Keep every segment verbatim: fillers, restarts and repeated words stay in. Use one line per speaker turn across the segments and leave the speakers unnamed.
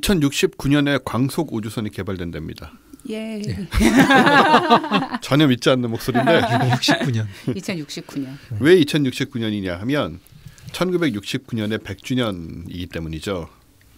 이천육십구 년에 광속 우주선이 개발된답니다.
예. 예.
전혀 믿지 않는 목소리인데
육십구 년.
이천육십구 년.
왜 이천육십구 년이냐 하면 천구백육십구 년에 백 주년이기 때문이죠.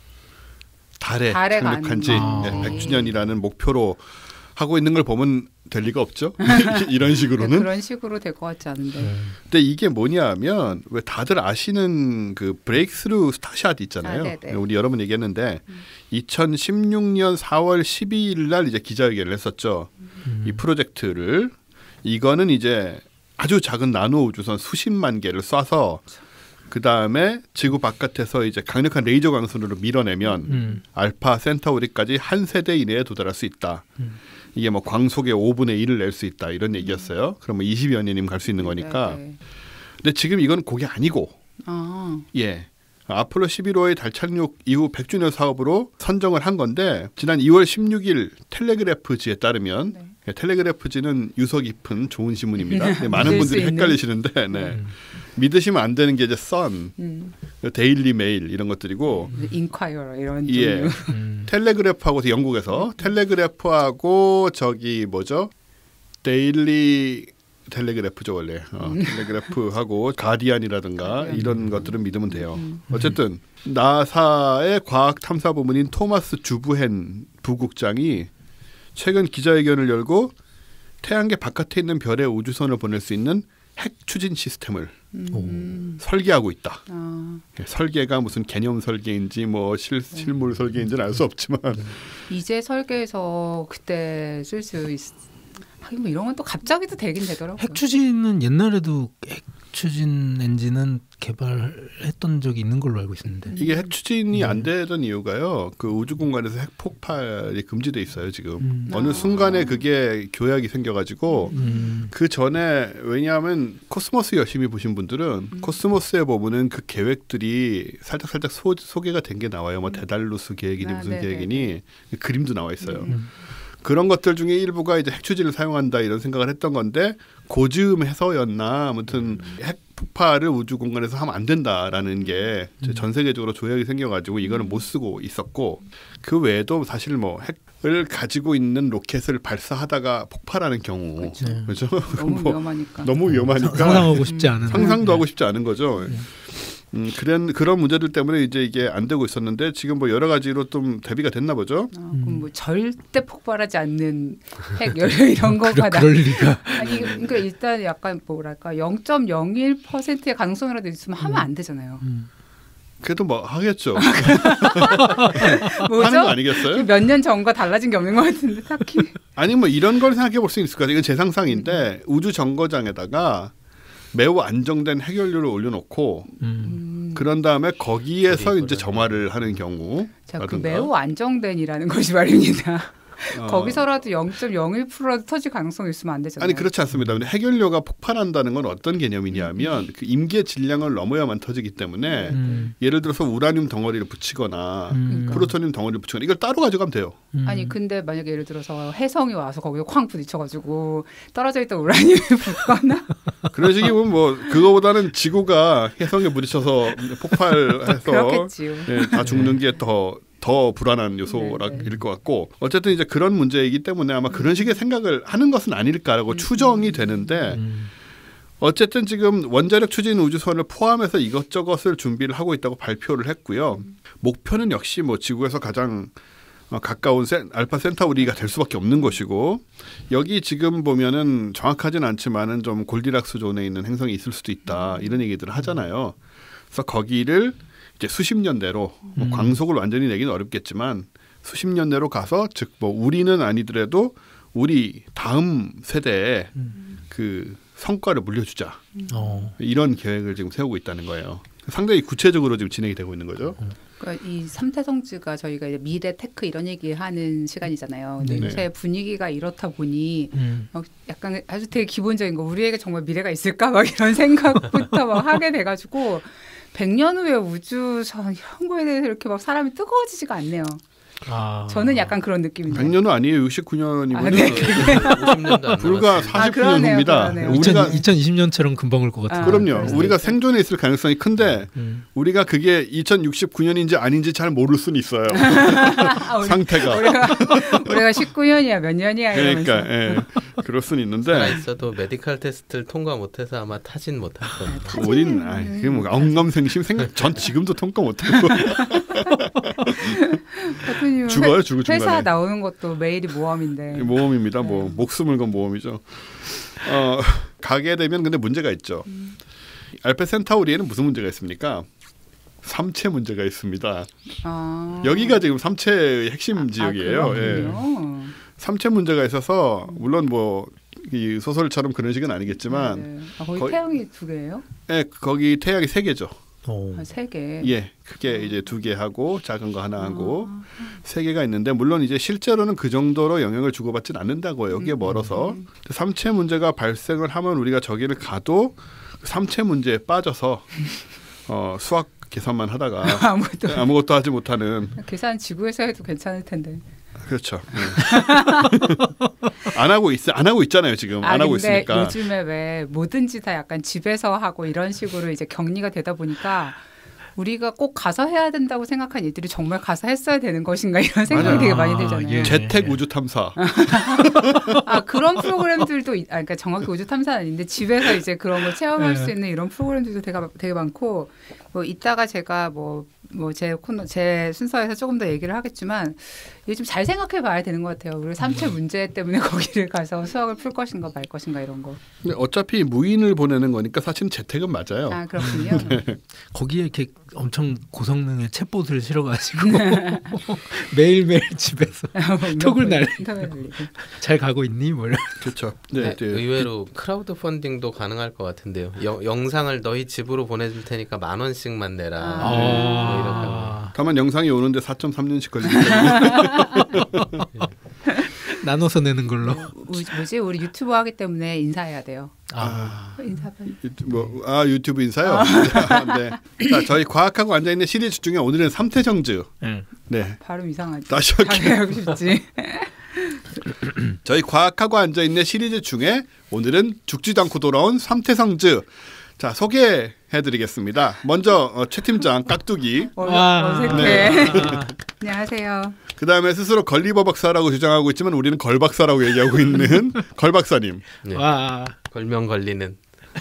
달에, 달에 착륙한 지 아. 백 주년이라는 목표로 하고 있는 걸 보면 될 리가 없죠. 이런 식으로는.
그런 식으로 될 것 같지 않은데.
네. 근데 이게 뭐냐 하면 왜 다들 아시는 그 브레이크스루 스타샷 있잖아요. 아, 우리 여러 번 얘기했는데 음. 이천십육 년 사월 십이일 날 이제 기자회견을 했었죠. 음. 이 프로젝트를 이거는 이제 아주 작은 나노 우주선 수십만 개를 쏴서 그 다음에 지구 바깥에서 이제 강력한 레이저 광선으로 밀어내면 음. 알파 센타우리까지 한 세대 이내에 도달할 수 있다. 음. 이게 뭐 광속의 오분의 일을 낼 수 있다 이런 얘기였어요. 그러면 이십여 년이면 갈 수 있는 거니까. 네, 네. 근데 지금 이건 그게 아니고,
아.
예, 아폴로 십일 호의 달 착륙 이후 백 주년 사업으로 선정을 한 건데 지난 이월 십육일 텔레그래프지에 따르면 네. 텔레그래프지는 유서 깊은 좋은 신문입니다. 네, 많은 분들이 헷갈리시는데 네. 음. 믿으시면 안 되는 게 이제 선, 음. 데일리 메일 이런 것들이고
인콰이어 이런
예. 음. 텔레그래프하고 영국에서 음. 텔레그래프하고 저기 뭐죠? 데일리 텔레그래프죠 원래. 어, 음. 텔레그래프하고 가디안이라든가 이런 것들은 믿으면 돼요. 음. 어쨌든 나사의 과학 탐사 부문인 토마스 주브헨 부국장이 최근 기자회견을 열고 태양계 바깥에 있는 별에 우주선을 보낼 수 있는 핵 추진 시스템을 음. 설계하고 있다. 아. 설계가 무슨 개념 설계인지 뭐 실, 실물 설계인지는 알 수 없지만
이제 설계해서 그때 쓸 수 있. 하긴 뭐 이런 건 또 갑자기도 되긴 되더라고요.
핵 추진은 옛날에도 핵 추진 엔진은 개발했던 적이 있는 걸로 알고 있었는데
이게 핵 추진이 음. 안 되던 이유가요. 그 우주 공간에서 핵 폭발이 금지돼 있어요 지금. 음. 어느 아. 순간에 그게 교약이 생겨가지고 음. 그 전에 왜냐하면 코스모스 열심히 보신 분들은 음. 코스모스에 보면은 그 계획들이 살짝 살짝 소, 소개가 된 게 나와요. 뭐 데달루스 계획이니 아, 무슨 네네네. 계획이니 그림도 나와 있어요. 음. 그런 것들 중에 일부가 이제 핵 추진을 사용한다 이런 생각을 했던 건데 고즈음해서였나 아무튼 음. 핵 폭발을 우주 공간에서 하면 안 된다라는 게 전 세계적으로 조약이 생겨가지고 이거는 못 쓰고 있었고 그 외에도 사실 뭐 핵을 가지고 있는 로켓을 발사하다가 폭발하는 경우 그렇죠. 그렇죠?
너무
뭐
위험하니까
너무 위험하니까
상상하고 싶지 않은
상상도 하고 싶지 않은 거죠. 네. 음, 그런 그런 문제들 때문에 이제 이게 안 되고 있었는데 지금 뭐 여러 가지로 좀 대비가 됐나 보죠.
아, 그럼 뭐 절대 폭발하지 않는 핵 연료 이런 거가
나. 그럴 리가.
아니 그러니까 일단 약간 뭐랄까 영 점 영일 퍼센트의 가능성이라도 있으면 하면 안 되잖아요. 음.
그래도 뭐 하겠죠.
뭐죠?
하는 거 아니겠어요?
몇 년 전과 달라진 게 없는 것 같은데 딱히.
아니 뭐 이런 걸 생각해 볼 수 있을 것 같아요. 이건 제 상상인데 음. 우주 정거장에다가 매우 안정된 핵연료를 올려놓고 음. 그런 다음에 거기에서 이제 점화를 하는 경우.
자, 그 매우 안정된이라는 것이 말입니다. 어. 거기서라도 영 점 영일 퍼센트라도 터질 가능성이 있으면 안 되잖아요.
아니 그렇지 않습니다. 근데 핵연료가 폭발한다는 건 어떤 개념이냐면 그 임계 질량을 넘어야만 터지기 때문에 음. 예를 들어서 우라늄 덩어리를 붙이거나 음. 프로토늄 덩어리를 붙이거나 이걸 따로 가져가면 돼요.
음. 아니 근데 만약에 예를 들어서 해성이 와서 거기에 쾅 부딪혀가지고 떨어져 있던 우라늄이 붙거나
그런 식이면 뭐 그거보다는 지구가 해성에 부딪혀서 폭발해서
그렇겠지요.
네, 다 죽는 게 더 더 불안한 요소일 것 같고 어쨌든 이제 그런 문제이기 때문에 아마 그런 식의 생각을 하는 것은 아닐까라고 음. 추정이 되는데 음. 어쨌든 지금 원자력 추진 우주선을 포함해서 이것저것을 준비를 하고 있다고 발표를 했고요. 음. 목표는 역시 뭐 지구에서 가장 가까운 센, 알파 센타우리가 될 수밖에 없는 것이고 여기 지금 보면은 정확하진 않지만은 좀 골디락스 존에 있는 행성이 있을 수도 있다 이런 얘기들을 하잖아요. 그래서 거기를 이제 수십 년 내로 뭐 음. 광속을 완전히 내기는 어렵겠지만 수십 년 내로 가서 즉 뭐 우리는 아니더라도 우리 다음 세대에 음. 그 성과를 물려주자 음. 이런 계획을 지금 세우고 있다는 거예요. 상당히 구체적으로 지금 진행이 되고 있는 거죠.
그러니까 이 삼태 성지가 저희가 이제 미래 테크 이런 얘기하는 시간이잖아요. 근데 요새 분위기가 이렇다 보니 음. 약간 아주 되게 기본적인 거 우리에게 정말 미래가 있을까 막 이런 생각부터 막 하게 돼가지고 백 년 후에 우주선 이런 거에 대해서 이렇게 막 사람이 뜨거워지지가 않네요.
아.
저는 약간 그런 느낌인데.
백 년은 아니에요. 육십구 년이면
아, 네.
오십 년도 안
불과 사십구 년
아,
후입니다.
그러네요.
우리가
이천이십 년처럼 금방 올 것 같아요.
아,
그럼요.
네.
우리가 생존해 있을 가능성이 큰데
음.
우리가 그게 이천육십구 년인지 아닌지 잘 모를 수는 있어요.
아, 우리,
상태가.
우리가, 우리가 십구 년이야 몇 년이야 이러면서.
그러니까 예. 그럴 수는 있는데
살아 있어도 메디컬 테스트를 통과 못해서 아마 타진 못할 거예요.
우린 아, 그게 뭐 엉감생심 생각 전 지금도 통과 못하고
대표님
죽어요, 죽을
회사
중간에.
나오는 것도 매일이 모험인데.
모험입니다.
네.
뭐 목숨을 건 모험이죠. 어, 가게 되면 근데 문제가 있죠.
음.
알페 센타우리에는 무슨 문제가 있습니까? 삼체 문제가 있습니다.
아.
여기가 지금 삼체의 핵심
아,
지역이에요.
아,
예.
그렇군요.
삼체 문제가 있어서 물론 뭐 이 소설처럼 그런 식은 아니겠지만
네. 아, 거기
거의-
태양이 두 개예요?
예, 거기 태양이 세 개죠.
오.
아, 세 개.
예, 크게 이제 두 개 하고 작은 거 하나 하고
아.
세 개가 있는데 물론 이제 실제로는 그 정도로 영향을 주고받지는 않는다고요. 여기에
음,
멀어서
음.
삼체 문제가 발생을 하면 우리가 저기를 가도 삼체 문제에 빠져서 어, 수학 계산만 하다가
아무것도
아무것도 하지 못하는
계산 지구에서 해도 괜찮을 텐데.
그렇죠. 네. 안 하고 있 안 하고 있잖아요 지금
아,
안 하고
근데
있으니까.
요즘에 왜 뭐든지 다 약간 집에서 하고 이런 식으로 이제 격리가 되다 보니까 우리가 꼭 가서 해야 된다고 생각한 일들이 정말 가서 했어야 되는 것인가 이런 생각이
맞아요.
되게 많이 들잖아요.
예.
재택 우주 탐사.
아 그런 프로그램들도 있- 아 그러니까 정확히 우주 탐사는 아닌데 집에서 이제 그런 걸 체험할
네.
수 있는 이런 프로그램들도 되게 되게 많고 뭐 이따가 제가 뭐 뭐 제 코너 제 순서에서 조금 더 얘기를 하겠지만 이게 좀 잘 생각해 봐야 되는 것 같아요. 우리 삼체 문제 때문에 거기를 가서 수학을 풀 것인가 말 것인가 이런 거.
근데 어차피 무인을 보내는 거니까 사실은 재택은 맞아요.
아 그렇군요.
거기에 이렇게 엄청 고성능의 챗봇을 실어가지고 매일매일 집에서 톡을 날리고.
톡을 날리고.
잘 가고 있니? 뭐 이런.
그렇죠.
네,
네, 네.
의외로 크라우드 펀딩도 가능할 것 같은데요. 영, 영상을 너희 집으로 보내줄 테니까 만 원씩만 내라.
아.
뭐 이렇게 하면.
다만 영상이 오는데 사 점 삼 년씩 걸리기 때문에
나눠서 내는 걸로.
우리, 뭐지 우리 유튜브 하기 때문에 인사해야 돼요.
아.
인사 빨리.
뭐, 아 유튜브 인사요. 네. 자 저희 과학하고 앉아 있는 시리즈 중에 오늘은 삼태성즈.
응.
네.
발음 이상하지.
다시
다시
할게요.
하고 싶지.
저희 과학하고 앉아 있는 시리즈 중에 오늘은 죽지도 않고 돌아온 삼태성즈. 자 소개해드리겠습니다. 먼저 어, 최 팀장 깍두기.
어,
와.
어색해.
네.
안녕하세요.
그 다음에 스스로 걸리버 박사라고 주장하고 있지만 우리는 걸 박사라고 얘기하고 있는 걸 박사님.
네.
와.
걸명 걸리는.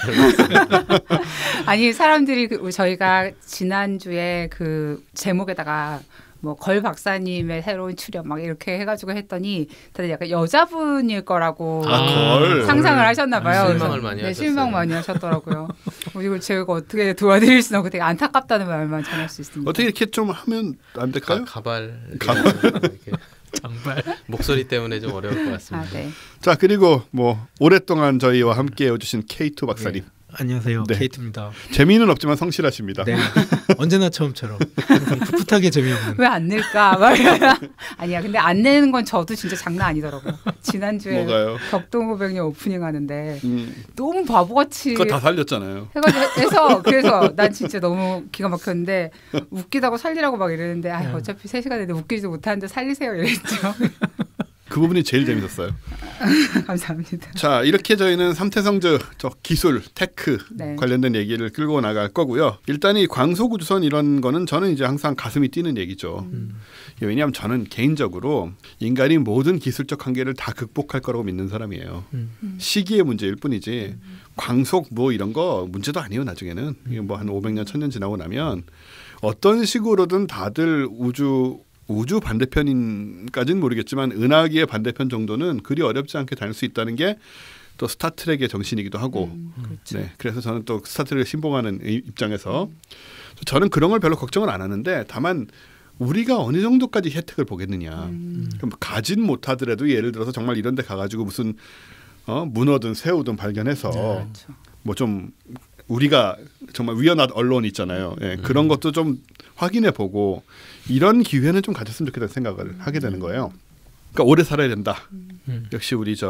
아니 사람들이 그, 저희가 지난 주에 그 제목에다가 뭐 걸 박사님의 새로운 출연 막 이렇게 해가지고 했더니 다들 약간 여자분일 거라고
아, 걸.
상상을 하셨나 봐요.
실망을
그래서
많이
네,
하셨어요.
실망 많이 하셨더라고요. 어, 이걸 제가 어떻게 도와드릴 수는 없고 되게 안타깝다는 말만 전할 수 있습니다.
어떻게 이렇게 좀 하면 안 될까요?
가, 가발.
가발.
이렇게
장발.
목소리 때문에 좀 어려울 것 같습니다.
아, 네.
자 그리고 뭐 오랫동안 저희와 함께 해주신 케이투 박사님.
안녕하세요.
네.
케이트입니다.
재미는 없지만 성실하십니다.
네. 언제나 처음처럼 항상 풋풋하게 재미없는.
왜 안 낼까? 막 아니야. 근데 안 내는 건 저도 진짜 장난 아니더라고요. 지난주에
뭐가요?
격동호백년 오프닝 하는데
음,
너무 바보같이
그거 다 살렸잖아요.
해가지고 해서 그래서 난 진짜 너무 기가 막혔는데 웃기다고 살리라고 막 이러는데 아, 어차피 세 시간인데 웃기지도 못하는데 살리세요 이랬죠.
그 부분이 제일 재밌었어요.
감사합니다.
자 이렇게 저희는 삼태성즈 저 기술 테크
네.
관련된 얘기를 끌고 나갈 거고요. 일단 이 광속우주선 이런 거는 저는 이제 항상 가슴이 뛰는 얘기죠.
음.
왜냐하면 저는 개인적으로 인간이 모든 기술적 한계를 다 극복할 거라고 믿는 사람이에요.
음.
시기의 문제일 뿐이지 광속 뭐 이런 거 문제도 아니에요. 나중에는 이게 뭐 한 오백 년 천 년 지나고 나면 어떤 식으로든 다들 우주 우주 반대편인까지는 모르겠지만 은하계의 반대편 정도는 그리 어렵지 않게 다닐 수 있다는 게 또 스타트rek의 정신이기도 하고
음, 그렇죠.
네, 그래서 저는 또 스타트rek을 신봉하는 입장에서 저는 그런 걸 별로 걱정을 안 하는데 다만 우리가 어느 정도까지 혜택을 보겠느냐.
음.
그럼 가진 못하더라도 예를 들어서 정말 이런 데 가가지고 무슨 어, 문어든 새우든 발견해서
그렇죠.
뭐 좀 우리가 정말 위헌한 언론 있잖아요. 예, 그런 것도 좀 확인해 보고 이런 기회는 좀 가졌으면 좋겠다는 생각을 하게 되는 거예요. 그러니까 오래 살아야 된다.
음.
역시 우리 저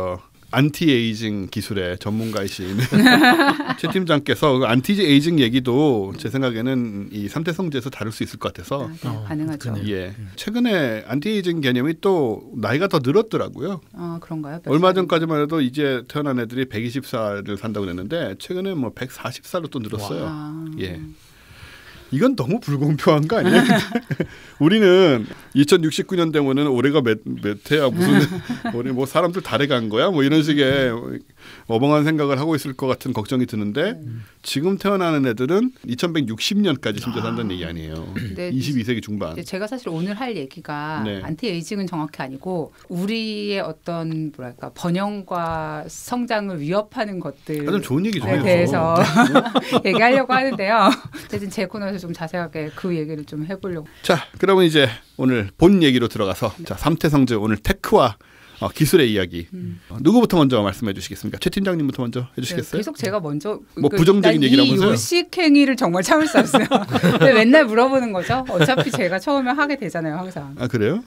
안티에이징 기술의 전문가이신 최 팀장께서 그 안티에이징 얘기도 제 생각에는 이 삼 대 성지에서 다룰 수 있을 것 같아서
아, 네, 가능하죠.
어, 예. 최근에 안티에이징 개념이 또 나이가 더 늘었더라고요.
아 그런가요?
얼마 전까지만 해도 이제 태어난 애들이 백이십 살을 산다고 그랬는데 최근에 뭐 백사십 살로 또 늘었어요.
와.
예. 이건 너무 불공평한 거 아니에요? 우리는 이천육십구 년 되면은 올해가 몇, 몇 해야 무슨 우리 뭐 사람들 달에 간 거야? 뭐 이런 식의 어벙한 생각을 하고 있을 것 같은 걱정이 드는데 음. 지금 태어나는 애들은 이천백육십 년까지 심지어 산다는 아. 얘기 아니에요. 이십이 세기 중반.
제가 사실 오늘 할 얘기가 네. 안티에이징은 정확히 아니고 우리의 어떤 뭐랄까 번영과 성장을 위협하는 것들
좀 좋은 얘기죠.
에 대해서 얘기하려고 하는데요. 어쨌든 제 코너에서 좀 자세하게 그 얘기를 좀 해보려고.
자, 그러면 이제 오늘 본 얘기로 들어가서 자, 삼 태 성지 오늘 테크와 어, 기술의 이야기. 음. 어, 누구부터 먼저 말씀해 주시겠습니까? 최 팀장님부터 먼저 해주시겠어요?
네, 계속 제가 먼저
뭐 그, 부정적인 얘기라면서요?
이 요식행위를 정말 참을 수 없어요. 근데 맨날 물어보는 거죠. 어차피 제가 처음에 하게 되잖아요, 항상.
아 그래요?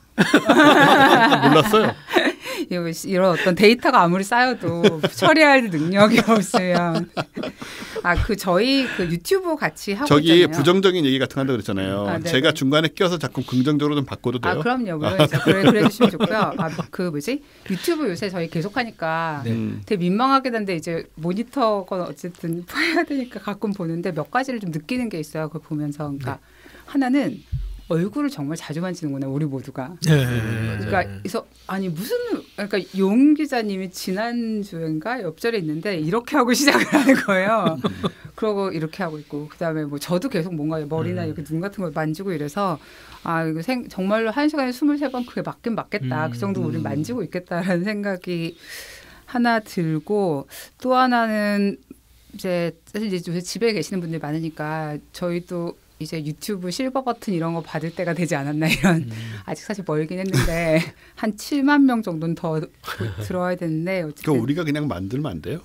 몰랐어요.
이런 어떤 데이터가 아무리 쌓여도 처리할 능력이 없으면 아 그 저희 그 유튜브 같이 하고
저기
있잖아요.
부정적인 얘기 같은 거 한다고 그랬잖아요. 아, 제가 중간에 껴서 자꾸 긍정적으로 좀 바꿔도 돼요?
아 그럼요. 물론이죠. 그래, 그래 주시면 좋고요. 아, 그 뭐지 유튜브 요새 저희 계속하니까 네. 되게 민망하게 되는데 이제 모니터건 어쨌든 봐야 되니까 가끔 보는데 몇 가지를 좀 느끼는 게 있어요. 그걸 보면서 그러니까 네. 하나는 얼굴을 정말 자주 만지는구나 우리 모두가. 네. 그러니까 그래서 아니 무슨 그러니까 용 기자님이 지난 주인가 옆자리에 있는데 이렇게 하고 시작을 하는 거예요. 그러고 이렇게 하고 있고 그다음에 뭐 저도 계속 뭔가 머리나 이렇게 눈 같은 걸 만지고 이래서 아 이거 생, 정말로 한 시간에 스물세 번 그게 맞긴 맞겠다. 음, 그 정도 우리 만지고 있겠다라는 생각이 하나 들고 또 하나는 이제 사실 이제 집에 계시는 분들이 많으니까 저희도 이제 유튜브 실버 버튼 이런 거 받을 때가 되지 않았나 이런 음. 아직 사실 멀긴 했는데 한 칠만 명 정도는 더 들어와야 되는데 어쨌든
그럼 우리가 그냥 만들면 안 돼요?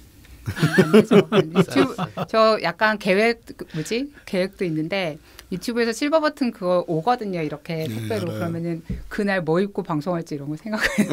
안 되죠. 유튜브 저 약간 계획 뭐지 계획도 있는데 유튜브에서 실버 버튼 그거 오거든요 이렇게 택배로 네, 그러면은 그날 뭐 입고 방송할지 이런 거 생각해요.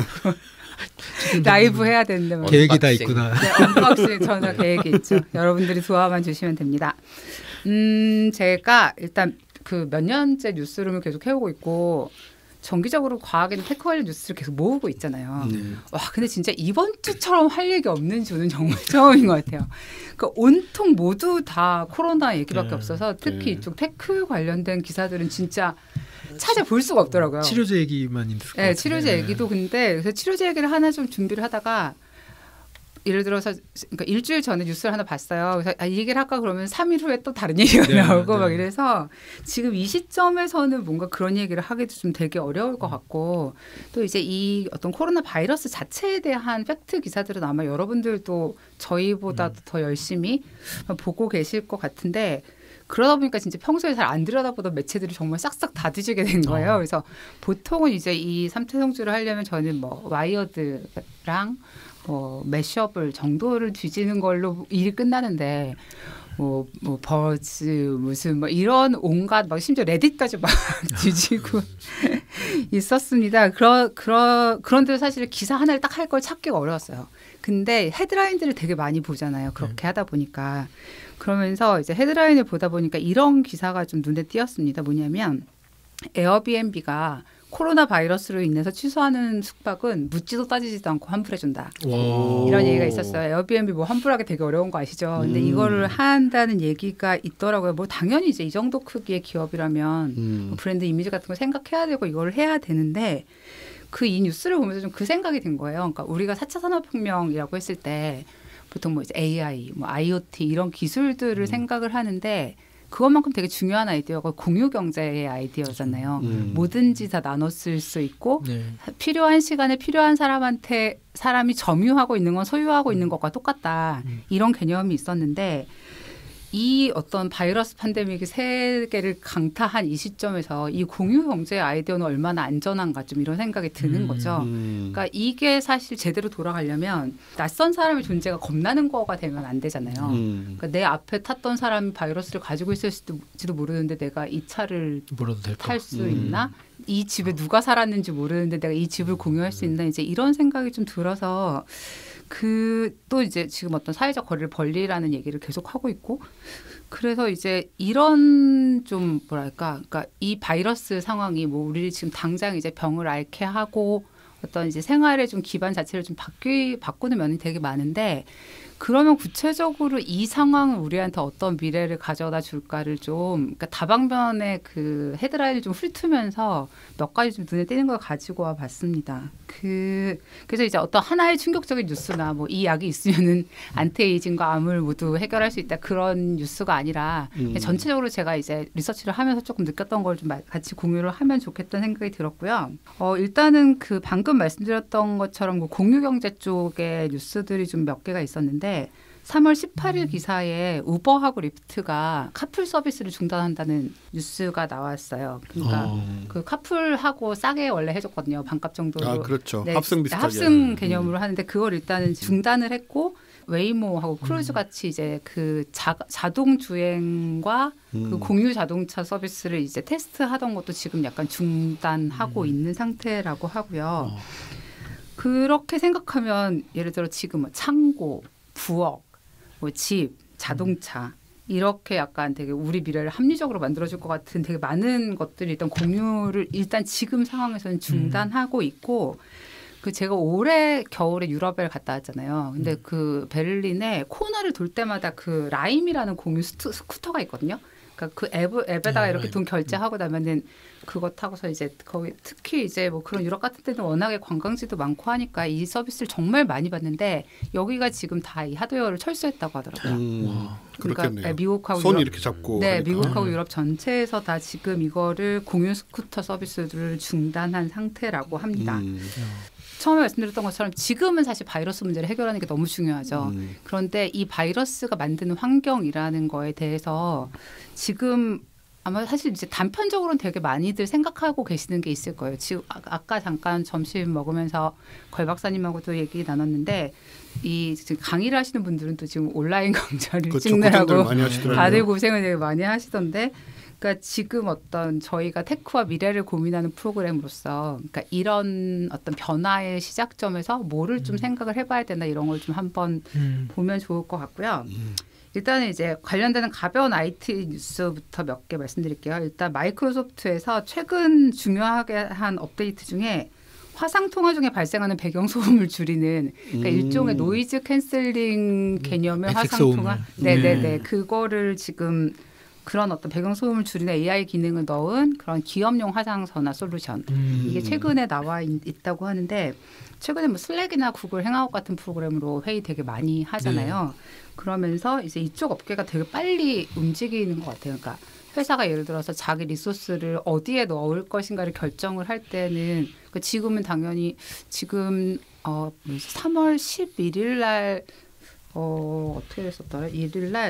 라이브 해야 되는데 뭐.
계획이 다 있구나.
네, 언박싱 전혀 계획이 있죠. 여러분들이 도와만 주시면 됩니다. 음, 제가 일단 그 몇 년째 뉴스룸을 계속 해오고 있고 정기적으로 과학이나 테크 관련 뉴스를 계속 모으고 있잖아요. 음. 와, 근데 진짜 이번 주처럼 할 얘기 없는 주는 정말 처음인 것 같아요. 그러니까 온통 모두 다 코로나 얘기밖에 네. 없어서 특히 네. 이쪽 테크 관련된 기사들은 진짜 찾아볼 수가 없더라고요.
치료제 얘기만 있을 것 같아요.
네, 치료제 얘기도 근데 그래서 치료제 얘기를 하나 좀 준비를 하다가 예를 들어서 그러니까 일주일 전에 뉴스를 하나 봤어요. 그래서 아, 이 얘기를 할까 그러면 삼 일 후에 또 다른 얘기가 네, 나오고 네. 막 이래서 지금 이 시점에서는 뭔가 그런 얘기를 하기도 좀 되게 어려울 것 같고 또 이제 이 어떤 코로나 바이러스 자체에 대한 팩트 기사들은 아마 여러분들도 저희보다 음. 더 열심히 보고 계실 것 같은데 그러다 보니까 진짜 평소에 잘 안 들여다보던 매체들이 정말 싹싹 다 뒤지게 된 거예요. 어. 그래서 보통은 이제 이 삼 태 성주를 하려면 저는 뭐 와이어드랑 뭐 매시업을 정도를 뒤지는 걸로 일이 끝나는데 뭐, 뭐 버즈 무슨 뭐 이런 온갖 막 심지어 레딧까지 막 뒤지고 있었습니다. 그러 그러 그런데 사실 기사 하나를 딱 할 걸 찾기가 어려웠어요. 근데 헤드라인들을 되게 많이 보잖아요. 그렇게 네. 하다 보니까 그러면서 이제 헤드라인을 보다 보니까 이런 기사가 좀 눈에 띄었습니다. 뭐냐면 에어비앤비가 코로나 바이러스로 인해서 취소하는 숙박은 묻지도 따지지도 않고 환불해준다. 이런 얘기가 있었어요. 에어비앤비 뭐 환불하기 되게 어려운 거 아시죠? 근데 음. 이거를 한다는 얘기가 있더라고요. 뭐 당연히 이제 이 정도 크기의 기업이라면 음. 뭐 브랜드 이미지 같은 거 생각해야 되고 이걸 해야 되는데 그 이 뉴스를 보면서 좀 그 생각이 든 거예요. 그러니까 우리가 사 차 산업혁명이라고 했을 때 보통 뭐 이제 에이아이, 뭐 아이오티 이런 기술들을 음. 생각을 하는데 그것만큼 되게 중요한 아이디어가 공유 경제의 아이디어잖아요. 음. 뭐든지 다 나눠 쓸 수 있고 네. 필요한 시간에 필요한 사람한테 사람이 점유하고 있는 건 소유하고 음. 있는 것과 똑같다. 음. 이런 개념이 있었는데 이 어떤 바이러스 팬데믹이 세계를 강타한 이 시점에서 이 공유 경제의 아이디어는 얼마나 안전한가 좀 이런 생각이 드는 음. 거죠. 그러니까 이게 사실 제대로 돌아가려면 낯선 사람의 존재가 겁나는 거가 되면 안 되잖아요. 음. 그러니까 내 앞에 탔던 사람이 바이러스를 가지고 있을지도 모르는데 내가 이 차를 탈 수 음. 있나? 이 집에 누가 살았는지 모르는데 내가 이 집을 공유할 수 있나 이제 이런 생각이 좀 들어서 그 또 이제 지금 어떤 사회적 거리를 벌리라는 얘기를 계속 하고 있고 그래서 이제 이런 좀 뭐랄까 그러니까 이 바이러스 상황이 뭐 우리 지금 당장 이제 병을 앓게 하고 어떤 이제 생활의 좀 기반 자체를 좀 바뀌 바꾸는 면이 되게 많은데 그러면 구체적으로 이 상황은 우리한테 어떤 미래를 가져다 줄까를 좀 그러니까 다방면의 그 헤드라인을 좀 훑으면서 몇 가지 좀 눈에 띄는 걸 가지고 와 봤습니다. 그 그래서 이제 어떤 하나의 충격적인 뉴스나 뭐 이 약이 있으면은 안티에이징과 암을 모두 해결할 수 있다 그런 뉴스가 아니라 음. 전체적으로 제가 이제 리서치를 하면서 조금 느꼈던 걸 좀 같이 공유를 하면 좋겠다는 생각이 들었고요. 어 일단은 그 방금 말씀드렸던 것처럼 그 공유 경제 쪽의 뉴스들이 좀 몇 개가 있었는데. 삼월 십팔일 기사에 우버하고 리프트가 카풀 서비스를 중단한다는 뉴스가 나왔어요. 그러니까 어. 그 카풀하고 싸게 원래 해줬거든요. 반값 정도로.
아 그렇죠.
네,
합승 비슷하게.
합승 개념으로 음. 하는데 그걸 일단은 중단을 했고 웨이모하고 크루즈 같이 이제 그 자, 자동 주행과 음. 그 공유 자동차 서비스를 이제 테스트하던 것도 지금 약간 중단하고 음. 있는 상태라고 하고요. 어. 그렇게 생각하면 예를 들어 지금 창고, 부엌, 뭐 집, 자동차 이렇게 약간 되게 우리 미래를 합리적으로 만들어줄 것 같은 되게 많은 것들이 일단 공유를 일단 지금 상황에서는 중단하고 있고 그 제가 올해 겨울에 유럽에 갔다 왔잖아요. 근데 음. 그 베를린에 코너를 돌 때마다 그 라임이라는 공유 스투, 스쿠터가 있거든요. 그러니까 그 앱, 앱에다가 아, 이렇게 돈 결제하고 나면은 그거 타고서 이제 거기 특히 이제 뭐 그런 유럽 같은 데는 워낙에 관광지도 많고 하니까 이 서비스를 정말 많이 받는데 여기가 지금 다 이 하드웨어를 철수했다고 하더라고요.
음,
그러니까
그렇겠네요.
미국하고
손이
유럽,
이렇게 잡고
네,
하니까.
미국하고
음.
유럽 전체에서 다 지금 이거를 공유 스쿠터 서비스를 중단한 상태라고 합니다. 음. 처음에 말씀드렸던 것처럼 지금은 사실 바이러스 문제를 해결하는 게 너무 중요하죠. 음. 그런데 이 바이러스가 만드는 환경이라는 거에 대해서 지금 아마 사실 이제 단편적으로는 되게 많이들 생각하고 계시는 게 있을 거예요. 지금 아까 잠깐 점심 먹으면서 걸 박사님하고도 얘기 나눴는데 이 지금 강의를 하시는 분들은 또 지금 온라인 강좌를
그렇죠.
찍느라고
많이
다들 고생을 되게 많이 하시던데 그러니까 지금 어떤 저희가 테크와 미래를 고민하는 프로그램으로서 그러니까 이런 어떤 변화의 시작점에서 뭐를 좀 음. 생각을 해봐야 되나 이런 걸 좀 한번 음. 보면 좋을 것 같고요. 음. 일단은 이제 관련되는 가벼운 아이티 뉴스부터 몇 개 말씀드릴게요. 일단 마이크로소프트에서 최근 중요하게 한 업데이트 중에 화상 통화 중에 발생하는 배경 소음을 줄이는 그러니까 음. 일종의 노이즈 캔슬링 개념의 화상 통화, 네네네 네. 그거를 지금 그런 어떤 배경 소음을 줄이는 에이아이 기능을 넣은 그런 기업용 화상 전화 솔루션 음. 이게 최근에 나와 있, 있다고 하는데 최근에 뭐 슬랙이나 구글 행아웃 같은 프로그램으로 회의 되게 많이 하잖아요. 네. 그러면서 이제 이쪽 업계가 되게 빨리 움직이는 것 같아요. 그러니까 회사가 예를 들어서 자기 리소스를 어디에 넣을 것인가를 결정을 할 때는 그러니까 지금은 당연히 지금 어 삼월 십일일 날 어 어떻게 됐었더라? 일일 날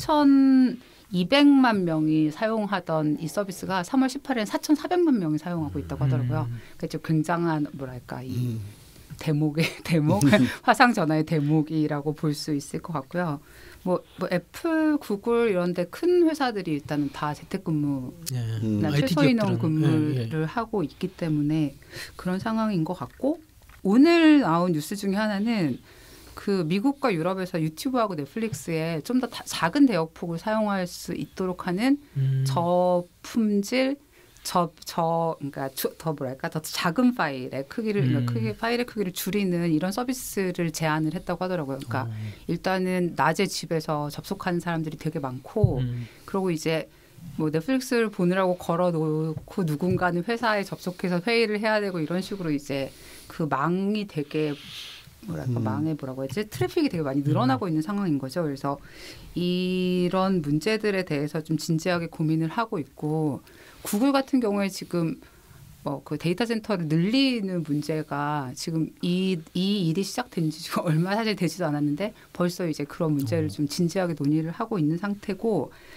삼천이백만 명이 사용하던 이 서비스가 삼월 십팔일엔 사천사백만 명이 사용하고 있다고 하더라고요. 음. 그러니까 굉장한 뭐랄까 이 음. 대목의 대목 화상 전화의 대목이라고 볼 수 있을 것 같고요. 뭐, 뭐 애플, 구글 이런 데 큰 회사들이 일단은 다 재택근무나 음. 최소인원 근무를 예, 예. 하고 있기 때문에 그런 상황인 것 같고 오늘 나온 뉴스 중에 하나는 그 미국과 유럽에서 유튜브하고 넷플릭스에 좀 더 작은 대역폭을 사용할 수 있도록 하는 음. 저품질 저, 저, 그러니까 더 뭐랄까 더 작은 파일의 크기를, 음. 크기, 파일의 크기를 줄이는 이런 서비스를 제안을 했다고 하더라고요. 그러니까 어. 일단은 낮에 집에서 접속하는 사람들이 되게 많고, 음. 그리고 이제 뭐 넷플릭스를 보느라고 걸어놓고 누군가는 회사에 접속해서 회의를 해야 되고 이런 식으로 이제 그 망이 되게 뭐랄까 음. 망에 뭐라고 했지 트래픽이 되게 많이 늘어나고 음. 있는 상황인 거죠. 그래서 이런 문제들에 대해서 좀 진지하게 고민을 하고 있고. 구글 같은 경우에 지금 뭐 그 데이터 센터를 늘리는 문제가 지금 이, 이 일이 시작된 지 지금 얼마 사실 되지도 않았는데 벌써 이제 그런 문제를 좀 진지하게 논의를 하고 있는 상태고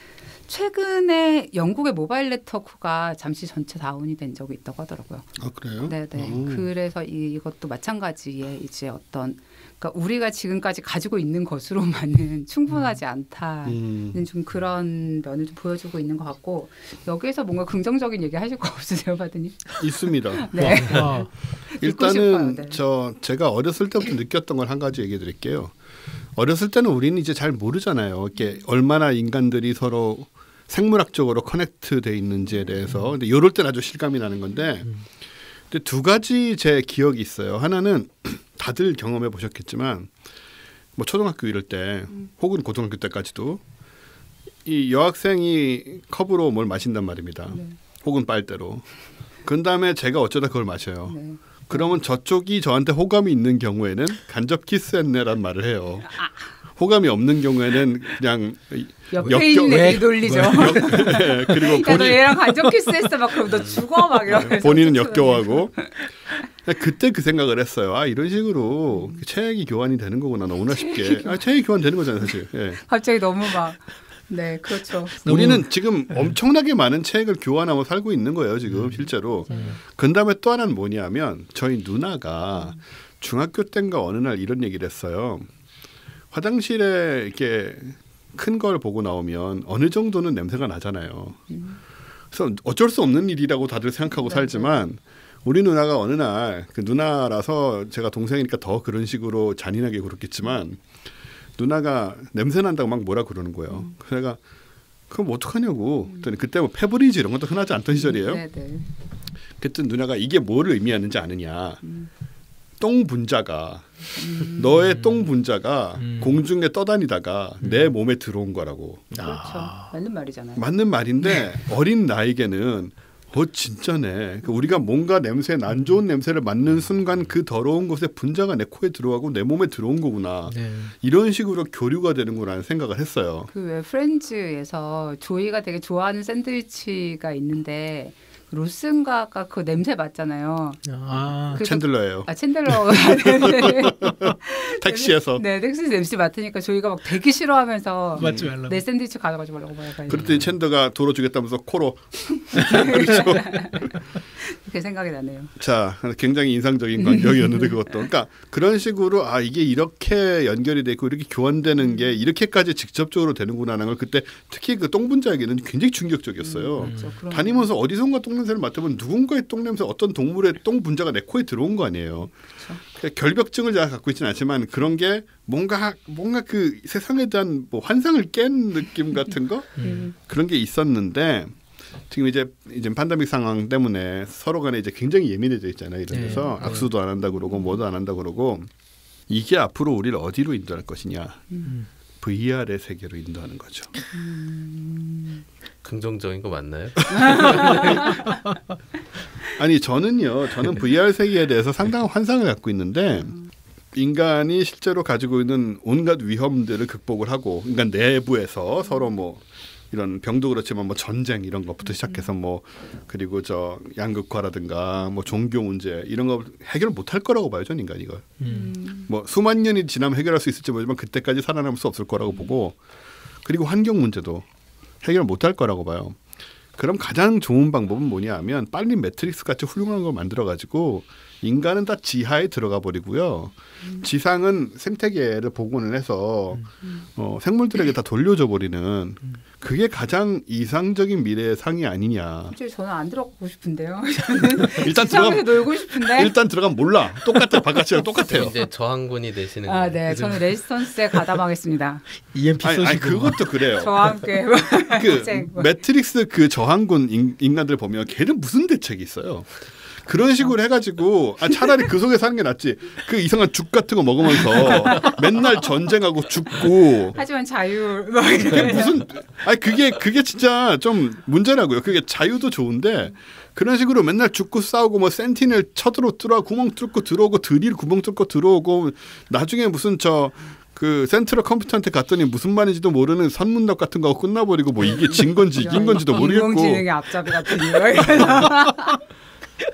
최근에 영국의 모바일 네트워크가 잠시 전체 다운이 된 적이 있다고 하더라고요.
아 그래요?
네네.
오.
그래서 이, 이것도 마찬가지의 이제 어떤 그러니까 우리가 지금까지 가지고 있는 것으로만은 충분하지 않다는
음.
좀 그런 면을 좀 보여주고 있는 것 같고 여기에서 뭔가 긍정적인 얘기 하실 거 없으세요, 바드님?
있습니다.
네.
와,
일단은
네.
저 제가 어렸을 때부터 느꼈던 걸 한 가지 얘기해 드릴게요. 어렸을 때는 우리는 이제 잘 모르잖아요. 이게 얼마나 인간들이 서로 생물학적으로 커넥트돼 있는지에 대해서. 근데 이럴 땐 아주 실감이 나는 건데 근데 두 가지 제 기억이 있어요. 하나는 다들 경험해 보셨겠지만 뭐 초등학교 이럴 때 혹은 고등학교 때까지도 이 여학생이 컵으로 뭘 마신단 말입니다.
네.
혹은 빨대로. 그 다음에 제가 어쩌다 그걸 마셔요.
네.
그러면 저쪽이 저한테 호감이 있는 경우에는 간접 키스했네란 말을 해요. 호감이 없는 경우에는 그냥
옆에
역겨-
있는
왜?
애 놀리죠.
네, 그리고
야, 너
본인,
얘랑 간접 키스했어. 막 그럼 너 죽어. 막 이러면서.
본인은 역겨워하고 그때 그 생각을 했어요. 아 이런 식으로 체액이 교환이 되는 거구나 너무나 쉽게. 아 체액이 교환 되는 거잖아요 사실. 예.
갑자기 너무 막. 네, 그렇죠.
우리는 지금 엄청나게 많은 체액을 교환하고 살고 있는 거예요 지금 실제로. 그 다음에 또 하나는 뭐냐면 저희 누나가 중학교 때인가 어느 날 이런 얘기를 했어요. 화장실에 이렇게 큰 걸 보고 나오면 어느 정도는 냄새가 나잖아요. 그래서 어쩔 수 없는 일이라고 다들 생각하고 살지만 우리 누나가 어느 날 그 누나라서 제가 동생이니까 더 그런 식으로 잔인하게 그렇겠지만 누나가 냄새 난다고 막 뭐라 그러는 거예요. 그래서 내가 그럼 어떡하냐고. 그랬더니 그때 뭐 페브리즈 이런 것도 흔하지 않던 시절이에요.
네, 네.
그때 누나가 이게 뭐를 의미하는지 아느냐.
음.
똥 분자가
음.
너의 똥 분자가
음.
공중에 떠다니다가 내 몸에 들어온 거라고.
그렇죠. 맞는 말이잖아요.
맞는 말인데 어린 나에게는 어 진짜네. 그 우리가 뭔가 냄새 안 좋은 냄새를 맡는 순간 그 더러운 곳에 분자가 내 코에 들어가고 내 몸에 들어온 거구나.
네.
이런 식으로 교류가 되는구나라는 생각을 했어요.
그 왜 프렌즈에서 조이가 되게 좋아하는 샌드위치가 있는데 로슨가가 그 냄새 맡잖아요.
아,
그-
챈들러예요.
아 챈들러
택시에서.
네, 택시 냄새 맡으니까 조이가 막 되게 싫어하면서
맞지 말라고.
내 샌드위치 가져가지 말라고 막 약간
그랬더니 챈더가 도로 주겠다면서 코로.
그렇게 생각이 나네요.
자, 굉장히 인상적인 광경이었는데 그것도. 그러니까 그런 식으로 아 이게 이렇게 연결이 되고 이렇게 교환되는 게 이렇게까지 직접적으로 되는구나라는 걸 그때 특히 그 똥 분자에게는 굉장히 충격적이었어요.
그렇죠. 그런-
다니면서 어디선가 똥 냄새를 맡으면 누군가의 똥 냄새, 어떤 동물의 똥 분자가 내 코에 들어온 거 아니에요.
그렇죠.
그러니까 결벽증을 제가 갖고 있지는 않지만 그런 게 뭔가 뭔가 그 세상에 대한 뭐 환상을 깬 느낌 같은 거
음.
그런 게 있었는데 지금 이제 이제 팬데믹 상황 때문에 서로 간에 이제 굉장히 예민해져 있잖아요. 이런
네.
데서
네.
악수도 안 한다 그러고 뭐도 안 한다 그러고 이게 앞으로 우리를 어디로 인도할 것이냐.
음.
브이알의 세계로 인도하는 거죠.
긍정적인 거 맞나요?
아니 저는요. 저는 브이알 세계에 대해서 상당한 환상을 갖고 있는데 인간이 실제로 가지고 있는 온갖 위험들을 극복을 하고 인간 내부에서 서로 뭐 이런 병도 그렇지만 뭐 전쟁 이런 것부터 시작해서 뭐 그리고 저 양극화라든가 뭐 종교 문제 이런 거 해결 못할 거라고 봐요. 전 인간 이걸.
음.
뭐 수만 년이 지나면 해결할 수 있을지 모르지만 그때까지 살아남을 수 없을 거라고 보고 그리고 환경 문제도 해결 못할 거라고 봐요. 그럼 가장 좋은 방법은 뭐냐 하면 빨리 매트릭스 같이 훌륭한 걸 만들어 가지고 인간은 다 지하에 들어가 버리고요. 음. 지상은 생태계를 복원을 해서
음.
어, 생물들에게 다 돌려줘 버리는 그게 가장 이상적인 미래의 상이 아니냐.
솔직히 저는 안 들어가고 싶은데요.
일단
지상에서
들어가
놀고 싶은데.
일단 들어가면 몰라. 똑같아. 바깥이랑 똑같아요.
이제 저항군이 되시는
아,
거예요.
네, 저는 레지스턴스에 가담하겠습니다.
이엠피
아니, 아니
쏘시고.
그것도 그래요.
저와 함께
그 매트릭스 그 저항군 인, 인간들 보면 걔는 무슨 대책이 있어요. 그런 식으로 해가지고 아, 차라리 그 속에 사는 게 낫지. 그 이상한 죽 같은 거 먹으면서 맨날 전쟁하고 죽고.
하지만 자유.
그게 무슨? 아니 그게 그게 진짜 좀 문제라고요. 그게 자유도 좋은데 그런 식으로 맨날 죽고 싸우고 뭐 센티넬 쳐들어 뚫어 구멍 뚫고 들어오고 드릴 구멍 뚫고 들어오고 나중에 무슨 저 그 센트럴 컴퓨터한테 갔더니 무슨 말인지도 모르는 선문답 같은 거 하고 끝나버리고 뭐 이게 진 건지 이긴 건지도 모르겠고.
인공지능의 앞잡이 같은 이거.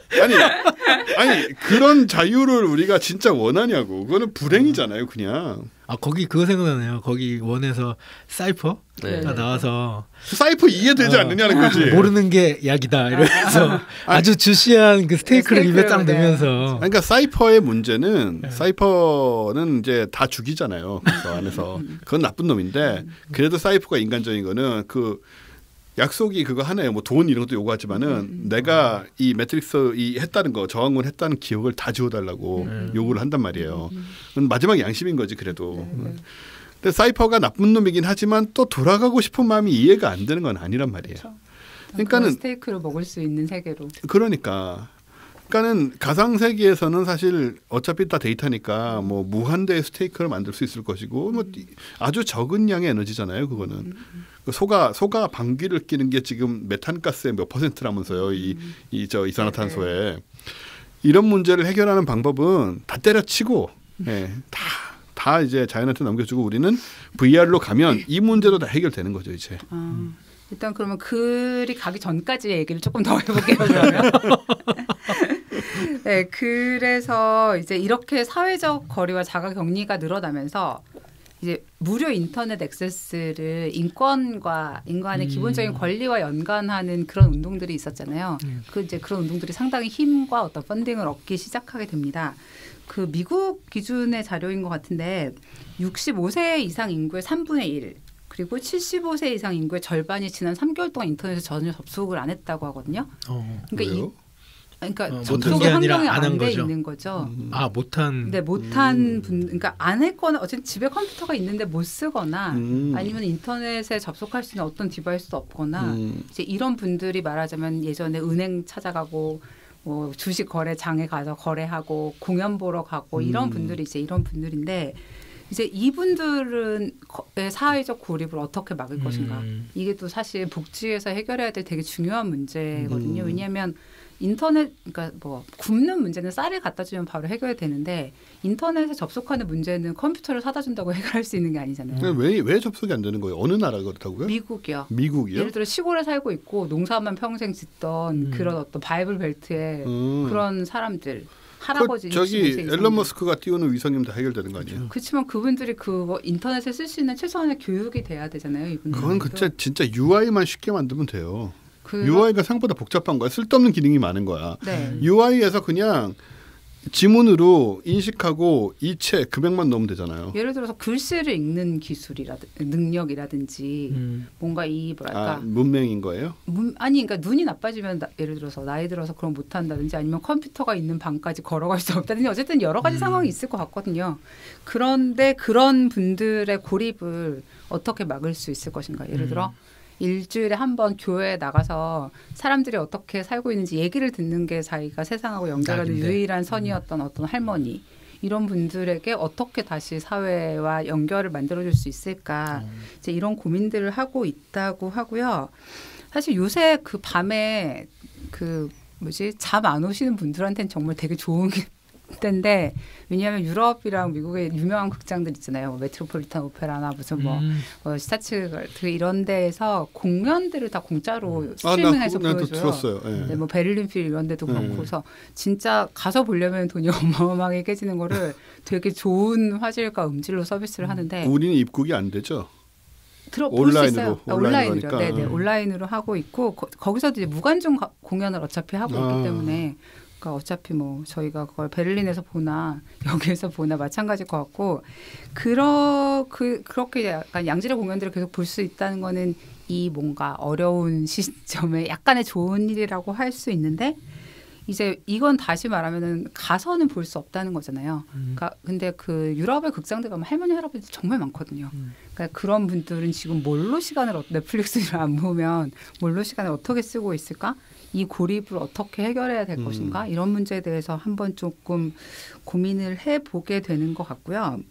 아니 아니 그런 자유를 우리가 진짜 원하냐고. 그거는 불행이잖아요, 그냥.
아 거기 그거 생각나네요. 거기 원에서 사이퍼가
네.
나와서
사이퍼 이해되지
어,
않느냐는 거지.
모르는 게 약이다 이러면서 아주 주시한 그 스테이크를 입에 딱 넣으면서.
그러니까 사이퍼의 문제는 네. 사이퍼는 이제 다 죽이잖아요. 그래서 안에서 그건 나쁜 놈인데 그래도 사이퍼가 인간적인 거는 그 약속이 그거 하나예요. 뭐 돈 이런 것도 요구하지만은 음. 내가 이 매트릭스 이 했다는 거 저항을 했다는 기억을 다 지워달라고 음. 요구를 한단 말이에요. 음. 마지막 양심인 거지 그래도. 네. 근데 사이퍼가 나쁜 놈이긴 하지만 또 돌아가고 싶은 마음이 이해가 안 되는 건 아니란 말이에요. 그렇죠.
그러니까는 스테이크를 먹을 수 있는 세계로.
그러니까. 그러니까는 가상 세계에서는 사실 어차피 다 데이터니까 뭐 무한대의 스테이크를 만들 수 있을 것이고 뭐 아주 적은 양의 에너지잖아요. 그거는 음. 소가 소가 방귀를 뀌는 게 지금 메탄가스의 몇 퍼센트라면서요. 이 이 저 이산화탄소에 이런 문제를 해결하는 방법은 다 때려치고 예, 다 다 이제 자연한테 넘겨주고 우리는 브이알로 가면 이 문제도 다 해결되는 거죠 이제.
아, 일단 그러면 글이 가기 전까지 얘기를 조금 더 해볼게요. 그러면. 네, 그래서 이제 이렇게 사회적 거리와 자가격리가 늘어나면서 이제 무료 인터넷 액세스를 인권과 인간의 음. 기본적인 권리와 연관하는 그런 운동들이 있었잖아요. 음. 그 이제 그런 운동들이 상당히 힘과 어떤 펀딩을 얻기 시작하게 됩니다. 그 미국 기준의 자료인 것 같은데 육십오 세 이상 인구의 삼분의 일 그리고 칠십오 세 이상 인구의 절반이 지난 삼 개월 동안 인터넷에 전혀 접속을 안 했다고 하거든요.
어,
그러니까 이 그러니까
어,
접속이 환경이 안 돼 있는 거죠.
음. 아 못한.
네, 못한 음. 분, 그러니까 안 했거나 어쨌든 집에 컴퓨터가 있는데 못 쓰거나 음. 아니면 인터넷에 접속할 수 있는 어떤 디바이스도 없거나 음. 이제 이런 분들이 말하자면 예전에 은행 찾아가고 뭐 주식 거래장에 가서 거래하고 공연 보러 가고 이런
음.
분들이 이제 이런 분들인데. 이제 이분들은 사회적 고립을 어떻게 막을 음. 것인가. 이게 또 사실 복지에서 해결해야 될 되게 중요한 문제거든요. 음. 왜냐하면 인터넷, 그러니까 뭐 굶는 문제는 쌀을 갖다 주면 바로 해결되는데 인터넷에 접속하는 문제는 컴퓨터를 사다 준다고 해결할 수 있는 게 아니잖아요.
왜, 왜 접속이 안 되는 거예요? 어느 나라가 그렇다고요?
미국이요.
미국이요?
예를 들어 시골에 살고 있고 농사만 평생 짓던 음. 그런 어떤 바이블 벨트의 음. 그런 사람들. 할아버지
그 저기 앨런 머스크가 띄우는 위성이면 다 해결되는 거 아니에요?
그렇지만 그분들이 그거 인터넷에 쓸 수 있는 최소한의 교육이 돼야 되잖아요. 이분들.
그건 그때 진짜 유아이만 쉽게 만들면 돼요. 그러... 유아이가 생각보다 복잡한 거야. 쓸데없는 기능이 많은 거야. 네. 유아이에서 그냥 지문으로 인식하고 이체 금액만 넣으면 되잖아요.
예를 들어서 글씨를 읽는 기술이라든지 능력이라든지 음. 뭔가 이 뭐랄까
아, 문맹인 거예요?
문, 아니 그러니까 눈이 나빠지면 나, 예를 들어서 나이 들어서 그런 못한다든지 아니면 컴퓨터가 있는 방까지 걸어갈 수 없다든지 어쨌든 여러 가지 음. 상황이 있을 것 같거든요. 그런데 그런 분들의 고립을 어떻게 막을 수 있을 것인가. 예를 들어 음. 일주일에 한 번 교회에 나가서 사람들이 어떻게 살고 있는지 얘기를 듣는 게 자기가 세상하고 연결하는 딱인데. 유일한 선이었던 음. 어떤 할머니 이런 분들에게 어떻게 다시 사회와 연결을 만들어줄 수 있을까 음. 이제 이런 고민들을 하고 있다고 하고요. 사실 요새 그 밤에 그 뭐지 잠 안 오시는 분들한테는 정말 되게 좋은 때인데 왜냐하면 유럽이랑 미국의 유명한 극장들 있잖아요. 뭐 메트로폴리탄 오페라나 무슨 뭐, 음. 뭐 스타츠갈트 이런 데에서 공연들을 다 공짜로 스트리밍해서 아, 보여줘요. 들었어요. 네. 네, 뭐 베를린 필 이런 데도 그렇고 네. 그래서 진짜 가서 보려면 돈이 어마어마하게 깨지는 거를 되게 좋은 화질과 음질로 서비스를 하는데
우리는 입국이 안 되죠.
들어볼 수 있어요. 아, 온라인으로. 네네. 음. 온라인으로 하고 있고 거, 거기서도 이제 무관중 가, 공연을 어차피 하고 아. 있기 때문에 그러니까 어차피 뭐 저희가 그걸 베를린에서 보나 여기에서 보나 마찬가지일 것 같고 그러 그 그렇게 약간 양질의 공연들을 계속 볼 수 있다는 거는 이 뭔가 어려운 시점에 약간의 좋은 일이라고 할 수 있는데 이제 이건 다시 말하면은 가서는 볼 수 없다는 거잖아요. 음. 그러니까 근데 그 유럽의 극장들 가면 할머니 할아버지 정말 많거든요. 음. 그러니까 그런 분들은 지금 뭘로 시간을 넷플릭스를 안 보면 뭘로 시간을 어떻게 쓰고 있을까? 이 고립을 어떻게 해결해야 될 음. 것인가? 이런 문제에 대해서 한번 조금 고민을 해보게 되는 것 같고요.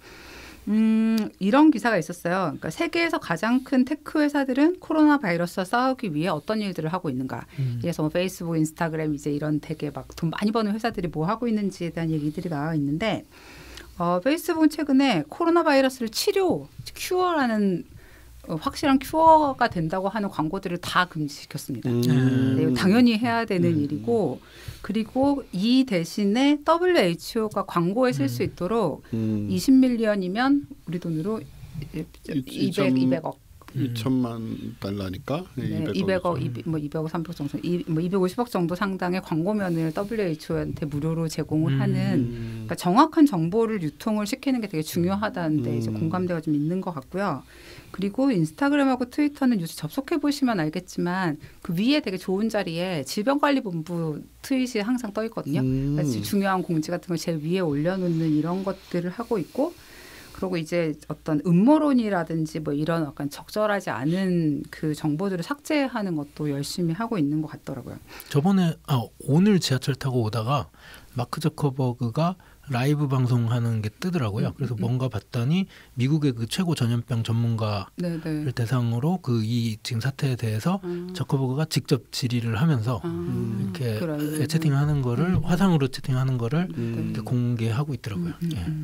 음, 이런 기사가 있었어요. 그러니까 세계에서 가장 큰 테크 회사들은 코로나 바이러스와 싸우기 위해 어떤 일들을 하고 있는가. 음. 그래서 뭐 페이스북, 인스타그램 이제 이런 되게 막 돈 많이 버는 회사들이 뭐 하고 있는지에 대한 얘기들이 나와 있는데 어, 페이스북은 최근에 코로나 바이러스를 치료, 큐어라는 확실한 큐어가 된다고 하는 광고들을 다 금지시켰습니다.
음.
네, 당연히 해야 되는
음.
일이고 그리고 이 대신에 더블유에이치오가 광고에 쓸 수 있도록
음.
이십 밀리언이면 우리 돈으로 이백, 이백억.
이천만 달러니까
네, 이백억, 이백, 뭐 이백억, 삼백억 정도, 이, 뭐 이백오십억 정도 상당의 광고면을 더블유에이치오한테 무료로 제공을
음.
하는 그러니까 정확한 정보를 유통을 시키는 게 되게 중요하다는데
음.
이제 공감대가 좀 있는 것 같고요. 그리고 인스타그램하고 트위터는 요새 접속해 보시면 알겠지만 그 위에 되게 좋은 자리에 질병관리본부 트윗이 항상 떠 있거든요.
음.
그래서 중요한 공지 같은 걸 제일 위에 올려놓는 이런 것들을 하고 있고. 그리고 이제 어떤 음모론이라든지 뭐 이런 약간 적절하지 않은 그 정보들을 삭제하는 것도 열심히 하고 있는 것 같더라고요.
저번에 아, 오늘 지하철 타고 오다가 마크 저커버그가 라이브 방송하는 게 뜨더라고요.
음,
그래서
음,
뭔가 봤더니 미국의 그 최고 전염병 전문가를
네네. 대상으로
그 이 지금 사태에 대해서
아.
저커버그가 직접 질의를 하면서
아,
이렇게
그래.
채팅하는 거를
음.
화상으로 채팅하는 거를
음.
이렇게 공개하고 있더라고요.
음, 음,
예.
음.